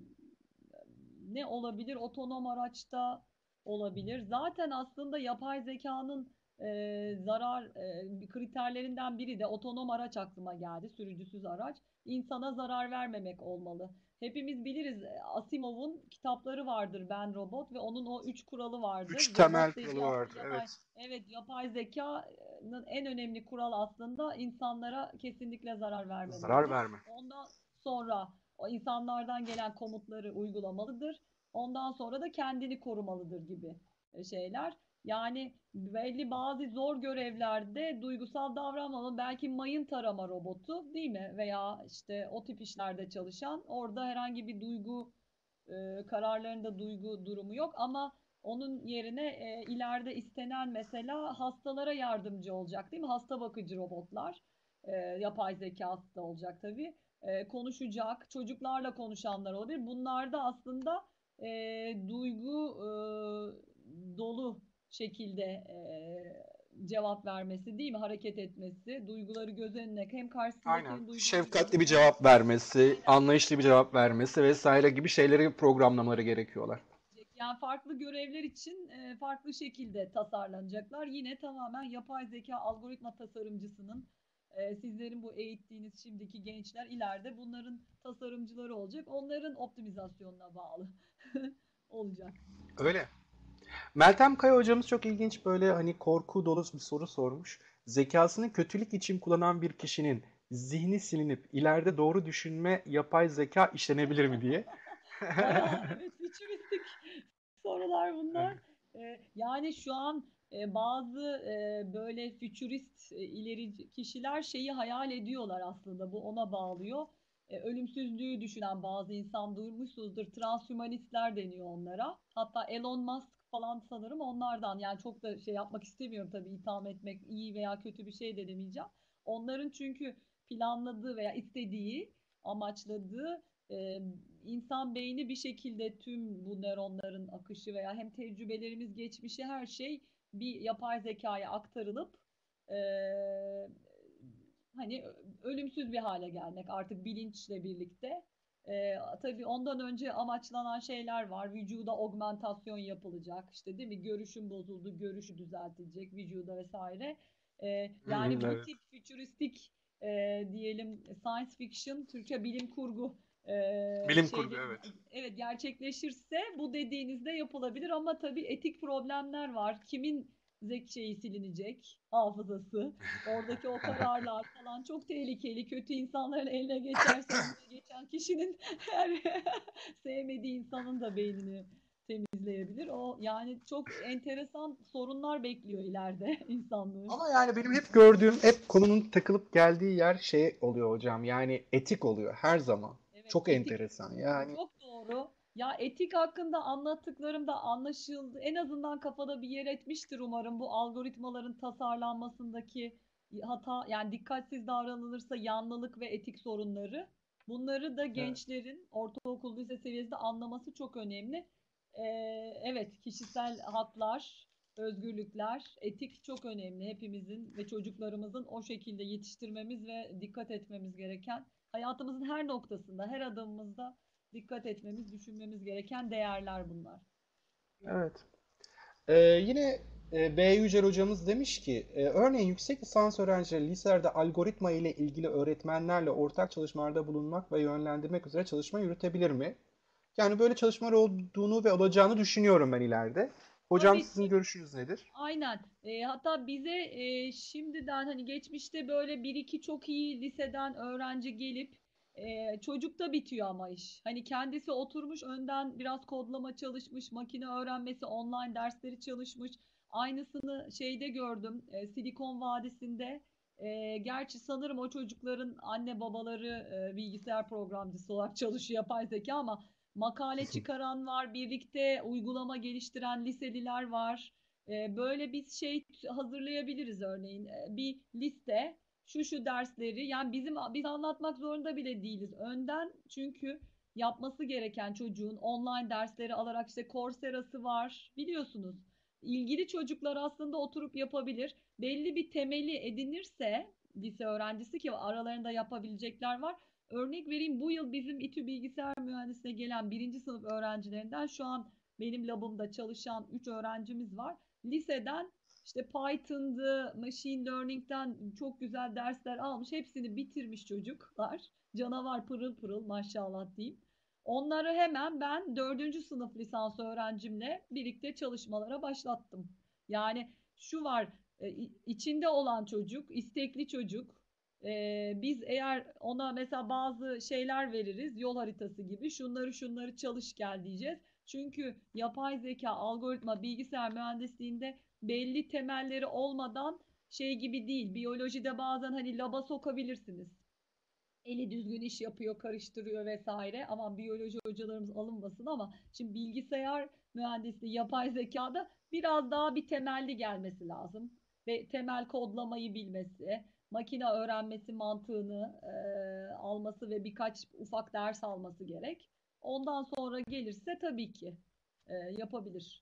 Ne olabilir? Otonom araçta olabilir. Zaten aslında yapay zekanın e, zarar e, kriterlerinden biri de otonom araç aklıma geldi. Sürücüsüz araç. İnsana zarar vermemek olmalı. Hepimiz biliriz Asimov'un kitapları vardır Ben Robot ve onun o üç kuralı Üç vardır. temel Robot kuralı dediği aslında vardır. yapay, Evet. evet yapay zekanın en önemli kural aslında insanlara kesinlikle zarar Zarar vermemelidir. verme. Ondan sonra o insanlardan gelen komutları uygulamalıdır. Ondan sonra da kendini korumalıdır gibi e, şeyler. Yani belli bazı zor görevlerde duygusal davranmalı. Belki mayın tarama robotu değil mi? Veya işte o tip işlerde çalışan orada herhangi bir duygu e, kararlarında duygu durumu yok ama onun yerine e, ileride istenen mesela hastalara yardımcı olacak değil mi? Hasta bakıcı robotlar. E, yapay zekası da olacak tabii. E, konuşacak, çocuklarla konuşanlar olabilir. Bunlar da aslında e, duygu e, dolu şekilde e, cevap vermesi değil mi? Hareket etmesi, duyguları göz önüne hem Aynen. karşısındakinin duyguları göz Şefkatli bir önüne cevap vermesi, aynen anlayışlı bir cevap vermesi vesaire gibi şeyleri programlamaları gerekiyorlar. yani farklı görevler için e, farklı şekilde tasarlanacaklar. Yine tamamen yapay zeka algoritma tasarımcısının e, sizlerin bu eğittiğiniz şimdiki gençler ileride bunların tasarımcıları olacak. Onların optimizasyonuna bağlı olacak. Öyle. Meltem Kaya hocamız çok ilginç, böyle hani korku dolu bir soru sormuş. Zekasını kötülük için kullanan bir kişinin zihni silinip ileride doğru düşünme yapay zeka işlenebilir mi diye. Bayağı evet fütüristik sorular bunlar. Ee, yani şu an e, bazı e, böyle fütürist e, ileri kişiler şeyi hayal ediyorlar aslında. Bu ona bağlıyor. E, ölümsüzlüğü düşünen bazı insan duymuşsunuzdur. Transhümanistler deniyor onlara. Hatta Elon Musk falan sanırım onlardan. Yani çok da şey yapmak istemiyorum tabii itham etmek iyi veya kötü bir şey de demeyeceğim. Onların çünkü planladığı veya istediği, amaçladığı e, insan beyni bir şekilde tüm bu nöronların akışı veya hem tecrübelerimiz, geçmişi her şey bir yapay zekaya aktarılıp e, hani ölümsüz bir hale gelmek artık bilinçle birlikte. E, tabii ondan önce amaçlanan şeyler var. Vücuda augmentasyon yapılacak. İşte değil mi? Görüşün bozuldu, görüşü düzeltilecek vücuda vesaire. E, Hı hı, yani bu evet. tip fütüristik e, diyelim science fiction, Türkçe bilim kurgu e, Bilim kurgu, şeylerin evet. evet gerçekleşirse bu dediğinizde yapılabilir ama tabii etik problemler var. Kimin zek şeyi silinecek, hafızası, oradaki o kararlar falan çok tehlikeli. Kötü insanların eline geçerse önüne geçen kişinin her sevmediği insanın da beynini temizleyebilir. izleyebilir. O yani çok enteresan sorunlar bekliyor ileride insanlığı. Ama yani benim hep gördüğüm, hep konunun takılıp geldiği yer şey oluyor hocam. Yani etik oluyor her zaman. Evet, Çok etik enteresan. Yani çok doğru. Ya etik hakkında anlattıklarımda anlaşıldı. En azından kafada bir yer etmiştir umarım bu algoritmaların tasarlanmasındaki hata, yani dikkatsiz davranılırsa yanlılık ve etik sorunları. Bunları da evet. gençlerin ortaokul, lise seviyesinde anlaması çok önemli. Ee, evet, kişisel haklar, özgürlükler, etik çok önemli. Hepimizin ve çocuklarımızın o şekilde yetiştirmemiz ve dikkat etmemiz gereken, hayatımızın her noktasında, her adımımızda dikkat etmemiz, düşünmemiz gereken değerler bunlar. Evet. Ee, yine e, B. Yücel hocamız demiş ki, e, örneğin yüksek lisans öğrencileri liselerde algoritma ile ilgili öğretmenlerle ortak çalışmalarda bulunmak ve yönlendirmek üzere çalışma yürütebilir mi? Yani böyle çalışmalar olduğunu ve olacağını düşünüyorum ben ileride. Hocam Tabii, sizin görüşünüz nedir? aynen. E, hatta bize e, şimdiden, hani geçmişte böyle bir iki çok iyi liseden öğrenci gelip e, çocukta bitiyor ama iş. Hani kendisi oturmuş önden biraz kodlama çalışmış, makine öğrenmesi, online dersleri çalışmış. Aynısını şeyde gördüm, e, Silikon Vadisi'nde. E, gerçi sanırım o çocukların anne babaları e, bilgisayar programcısı olarak çalışıyor, yapay zeka, ama makale çıkaran var, birlikte uygulama geliştiren liseliler var. Ee, Böyle bir şey hazırlayabiliriz örneğin. Ee, Bir liste, şu şu dersleri, yani bizim biz anlatmak zorunda bile değiliz. Önden, çünkü yapması gereken çocuğun online dersleri alarak, işte Coursera'sı var biliyorsunuz. İlgili çocuklar aslında oturup yapabilir. Belli bir temeli edinirse lise öğrencisi, ki aralarında yapabilecekler var. Örnek vereyim, bu yıl bizim İTÜ Bilgisayar Mühendisliğine gelen birinci sınıf öğrencilerinden şu an benim labımda çalışan üç öğrencimiz var. Liseden işte Python'dı, Machine Learning'den çok güzel dersler almış. Hepsini bitirmiş çocuklar. Canavar, pırıl pırıl maşallah diyeyim. Onları hemen ben dördüncü sınıf lisans öğrencimle birlikte çalışmalara başlattım. Yani şu var, e, içinde olan çocuk, istekli çocuk. E, biz eğer ona mesela bazı şeyler veririz, yol haritası gibi, şunları şunları çalış gel diyeceğiz. Çünkü yapay zeka, algoritma, bilgisayar mühendisliğinde belli temelleri olmadan şey gibi değil. Biyolojide bazen hani laba sokabilirsiniz. Eli düzgün iş yapıyor, karıştırıyor vesaire. Ama biyoloji hocalarımız alınmasın, ama şimdi bilgisayar mühendisliği, yapay zekada biraz daha bir temelli gelmesi lazım. Ve temel kodlamayı bilmesi, makine öğrenmesi mantığını e, alması ve birkaç ufak ders alması gerek. Ondan sonra gelirse tabii ki e, yapabilir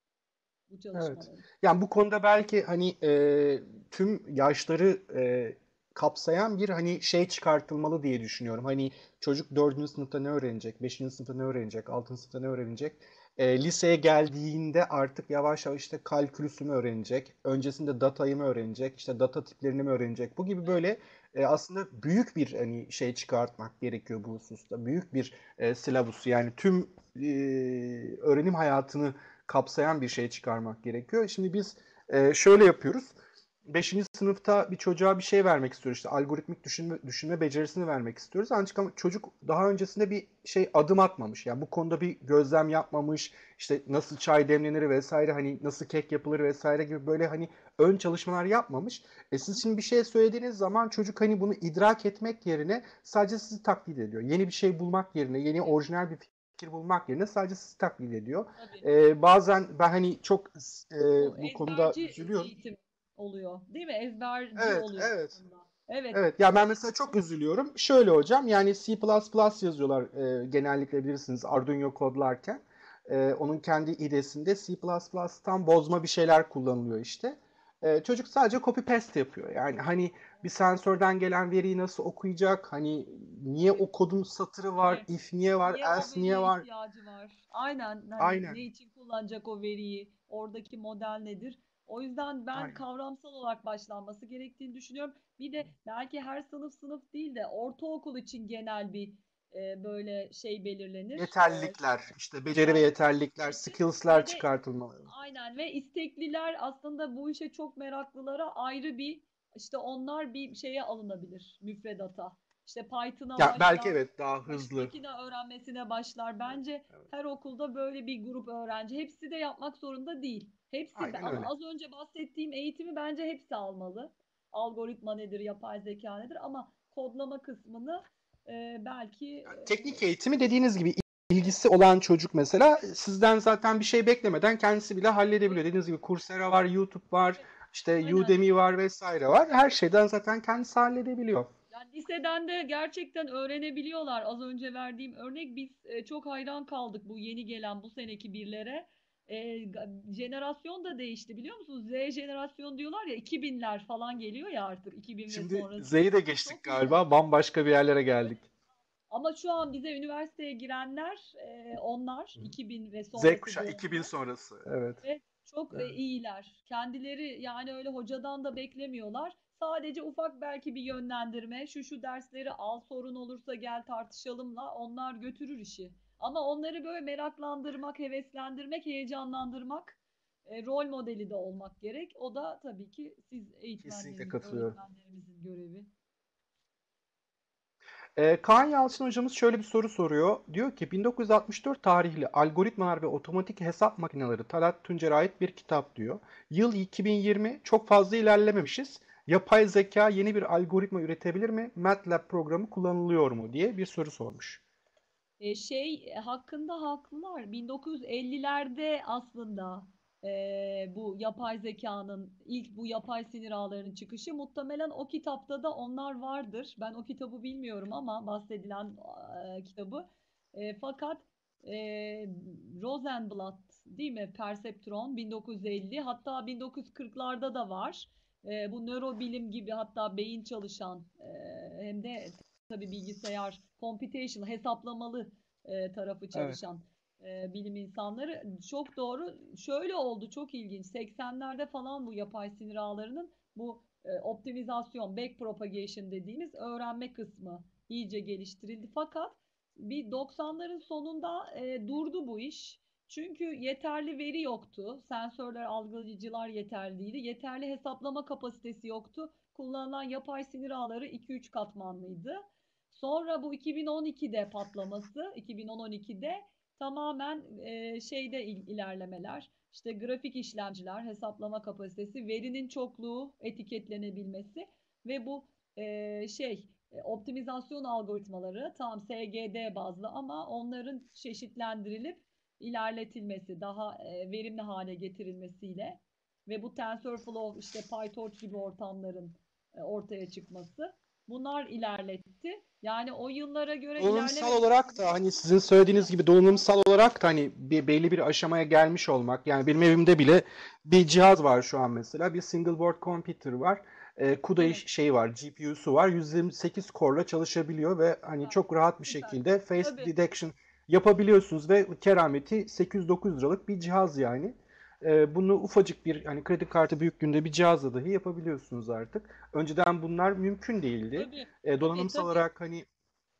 bu Evet. çalışmaları. Yani bu konuda belki hani e, tüm yaşları e, kapsayan bir hani şey çıkartılmalı diye düşünüyorum. Hani çocuk dördüncü sınıfta ne öğrenecek, beşinci sınıfta ne öğrenecek, altıncı sınıfta ne öğrenecek? E, liseye geldiğinde artık yavaş yavaş işte kalkülüsü mü öğrenecek, öncesinde datayı mı öğrenecek, işte data tiplerini mi öğrenecek? Bu gibi Evet, böyle e, aslında büyük bir hani şey çıkartmak gerekiyor bu hususta. Büyük bir e, silabus, yani tüm e, öğrenim hayatını kapsayan bir şey çıkarmak gerekiyor. Şimdi biz e, şöyle yapıyoruz. Beşinci sınıfta bir çocuğa bir şey vermek istiyoruz. İşte algoritmik düşünme, düşünme becerisini vermek istiyoruz. Ancak ama çocuk daha öncesinde bir şey adım atmamış. Yani bu konuda bir gözlem yapmamış. İşte nasıl çay demlenir vesaire, hani nasıl kek yapılır vesaire gibi böyle hani ön çalışmalar yapmamış. E siz şimdi bir şey söylediğiniz zaman çocuk hani bunu idrak etmek yerine sadece sizi taklit ediyor. Yeni bir şey bulmak yerine, yeni evet, orijinal bir fikir bulmak yerine sadece sizi taklit ediyor. tabii. Ee, bazen ben hani çok e, Bu bu konuda ezberci üzülüyorum. eğitim oluyor, değil mi? Ezberci Evet, oluyor evet. aslında. Evet, Evet. Ya ben mesela çok üzülüyorum. Şöyle hocam, yani C++ yazıyorlar e, genellikle, bilirsiniz, Arduino kodlarken. E, onun kendi idesinde C++ tam bozma bir şeyler kullanılıyor işte. E, çocuk sadece copy paste yapıyor. Yani hani bir sensörden gelen veriyi nasıl okuyacak? Hani niye tabii. o kodun satırı var? Niye? If niye var? Niye o Else niye veriye var? ihtiyacı var? Aynen, hani ne Aynen. için kullanacak o veriyi? Oradaki model nedir? O yüzden ben Aynen. kavramsal olarak başlanması gerektiğini düşünüyorum. Bir de belki her sınıf sınıf değil de ortaokul için genel bir e, böyle şey belirlenir. E, Yeterlilikler, işte beceri ve yeterlilikler yeterlilikler, belirlenir. skills'lar Ve de çıkartılmalı. aynen, ve istekliler aslında, bu işe çok meraklılara ayrı bir, işte onlar bir şeye alınabilir, müfredata. işte Python'a Ya belki başlar, evet daha baş- hızlı. makine öğrenmesine başlar. Evet, Bence evet. her okulda böyle bir grup öğrenci. Hepsi de yapmak zorunda değil. Hepsi Aynen ama öyle. az önce bahsettiğim eğitimi bence hepsi almalı. Algoritma nedir, yapay zeka nedir ama kodlama kısmını e, belki Yani e, teknik eğitimi dediğiniz gibi ilgisi olan çocuk mesela sizden zaten bir şey beklemeden kendisi bile halledebiliyor. Dediğiniz gibi Coursera var, YouTube var, evet, işte aynen. Udemy var vesaire var. Her şeyden zaten kendisi halledebiliyor. Yani liseden de gerçekten öğrenebiliyorlar. Az önce verdiğim örnek biz e, çok hayran kaldık bu yeni gelen bu seneki birlere. E, ga- jenerasyon da değişti biliyor musunuz? Z jenerasyon diyorlar ya iki binler falan geliyor ya artık iki bin ve Şimdi sonrası. Z'yi de geçtik Çok iyi. galiba. Bambaşka bir yerlere Evet. geldik. Ama şu an bize üniversiteye girenler e, onlar iki bin ve Z sonrası kuşağı iki bin doğumlu. sonrası. Evet. Ve çok e, Evet. iyiler. Kendileri yani öyle hocadan da beklemiyorlar. Sadece ufak belki bir yönlendirme, şu şu dersleri al, sorun olursa gel tartışalımla onlar götürür işi. Ama onları böyle meraklandırmak, heveslendirmek, heyecanlandırmak, e, rol modeli de olmak gerek. O da tabii ki siz Kesinlikle eğitmenlerimiz, katılıyorum. öğretmenlerimizin görevi. Ee, Kaan Yalçın hocamız şöyle bir soru soruyor. Diyor ki bin dokuz yüz altmış dört tarihli Algoritmalar ve Otomatik Hesap Makineleri Talat Tuncer'e ait bir kitap diyor. Yıl iki bin yirmi çok fazla ilerlememişiz. Yapay zeka yeni bir algoritma üretebilir mi? MATLAB programı kullanılıyor mu diye bir soru sormuş. E, şey e, hakkında haklılar. bin dokuz yüz ellilerde aslında e, bu yapay zekanın ilk bu yapay sinir ağlarının çıkışı muhtemelen o kitapta da onlar vardır. Ben o kitabı bilmiyorum ama bahsedilen e, kitabı. E, fakat e, Rosenblatt değil mi? Perceptron bin dokuz yüz elli hatta bin dokuz yüz kırklarda da var. E, bu nörobilim gibi hatta beyin çalışan e, hem de tabii bilgisayar, computational, hesaplamalı e, tarafı Evet. çalışan e, bilim insanları. Çok doğru. Şöyle oldu, çok ilginç. seksenlerde falan bu yapay sinir ağlarının bu e, optimizasyon, backpropagation dediğimiz öğrenme kısmı iyice geliştirildi. Fakat bir doksanların sonunda e, durdu bu iş. Çünkü yeterli veri yoktu. Sensörler, algılayıcılar yeterli değildi. Yeterli hesaplama kapasitesi yoktu. Kullanılan yapay sinir ağları iki üç katmanlıydı. Sonra bu iki bin on ikide patlaması, iki bin on ikide tamamen e, şeyde il- ilerlemeler, işte grafik işlemciler, hesaplama kapasitesi, verinin çokluğu, etiketlenebilmesi ve bu e, şey e, optimizasyon algoritmaları tam S G D bazlı ama onların çeşitlendirilip ilerletilmesi, daha e, verimli hale getirilmesiyle ve bu TensorFlow işte PyTorch gibi ortamların e, ortaya çıkması bunlar ilerletti. Yani o yıllara göre Donanımsal ilerlemedi olarak tabii. da hani sizin söylediğiniz gibi donanımsal olarak da hani bir, belli bir aşamaya gelmiş olmak. Yani benim evimde bile bir cihaz var şu an mesela. Bir single board computer var. E, CUDA Evet, şey var, G P U'su var. yüz yirmi sekiz core'la çalışabiliyor ve hani süper, çok rahat bir süper. şekilde face Tabii, detection yapabiliyorsunuz ve kerameti sekiz yüz dokuz liralık bir cihaz yani. E, bunu ufacık bir hani kredi kartı büyüklüğünde bir cihazla dahi yapabiliyorsunuz artık. Önceden bunlar mümkün değildi. tabii, E, tabii, donanımsal tabii. olarak hani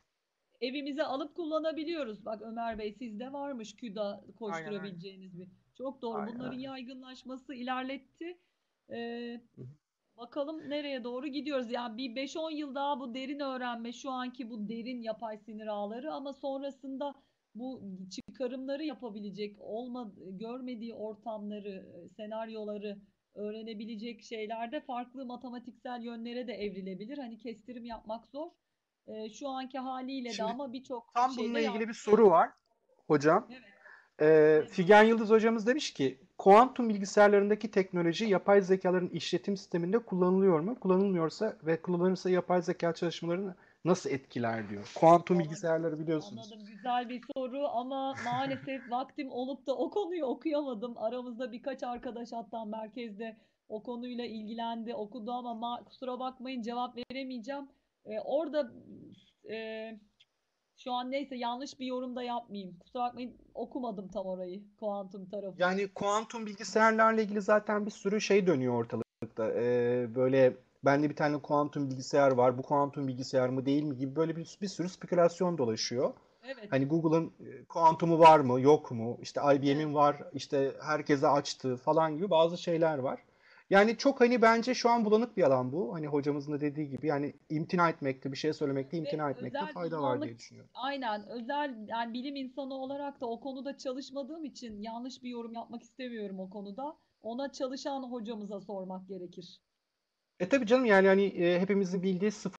Evimize alıp kullanabiliyoruz. Bak Ömer Bey sizde varmış CUDA aynen öyle. koşturabileceğiniz bir. Çok doğru. Aynen Bunların öyle. yaygınlaşması ilerletti. Ee, Hı hı. Bakalım nereye doğru gidiyoruz. Yani bir beş on yıl daha bu derin öğrenme, şu anki bu derin yapay sinir ağları ama sonrasında bu çıkarımları yapabilecek, olma, görmediği ortamları, senaryoları öğrenebilecek şeylerde farklı matematiksel yönlere de evrilebilir. Hani kestirim yapmak zor. Ee, şu anki haliyle de Şimdi ama birçok tam şeyde bununla ilgili bir yardımcı soru olacak. var hocam. Evet, Ee, evet. Figen Yıldız hocamız demiş ki kuantum bilgisayarlarındaki teknoloji yapay zekaların işletim sisteminde kullanılıyor mu? Kullanılmıyorsa ve kullanılırsa yapay zeka çalışmalarını nasıl etkiler diyor. Kuantum Anladım. bilgisayarları biliyorsunuz. Anladım. Güzel bir soru ama maalesef vaktim olup da o konuyu okuyamadım. Aramızda birkaç arkadaş hatta merkezde o konuyla ilgilendi, okudu ama ma- kusura bakmayın cevap veremeyeceğim. Ee, orada e, şu an neyse yanlış bir yorum da yapmayayım. Kusura bakmayın okumadım tam orayı, kuantum tarafını. Yani kuantum bilgisayarlarla ilgili zaten bir sürü şey dönüyor ortalıkta. Ee, böyle bende bir tane kuantum bilgisayar var. Bu kuantum bilgisayar mı değil mi gibi böyle bir, bir sürü spekülasyon dolaşıyor. Evet, Hani Google'ın e, kuantumu var mı, yok mu? İşte evet, I B M'in var, işte herkese açtığı falan gibi bazı şeyler var. Yani çok hani bence şu an bulanık bir alan bu. Hani hocamızın da dediği gibi yani imtina etmekte, bir şey söylemekte Ve imtina etmekte özel fayda var uzmanlık, diye düşünüyorum. aynen, özel yani bilim insanı olarak da o konuda çalışmadığım için yanlış bir yorum yapmak istemiyorum o konuda. Ona çalışan hocamıza sormak gerekir. E tabii canım yani hani e, hepimizin bildiği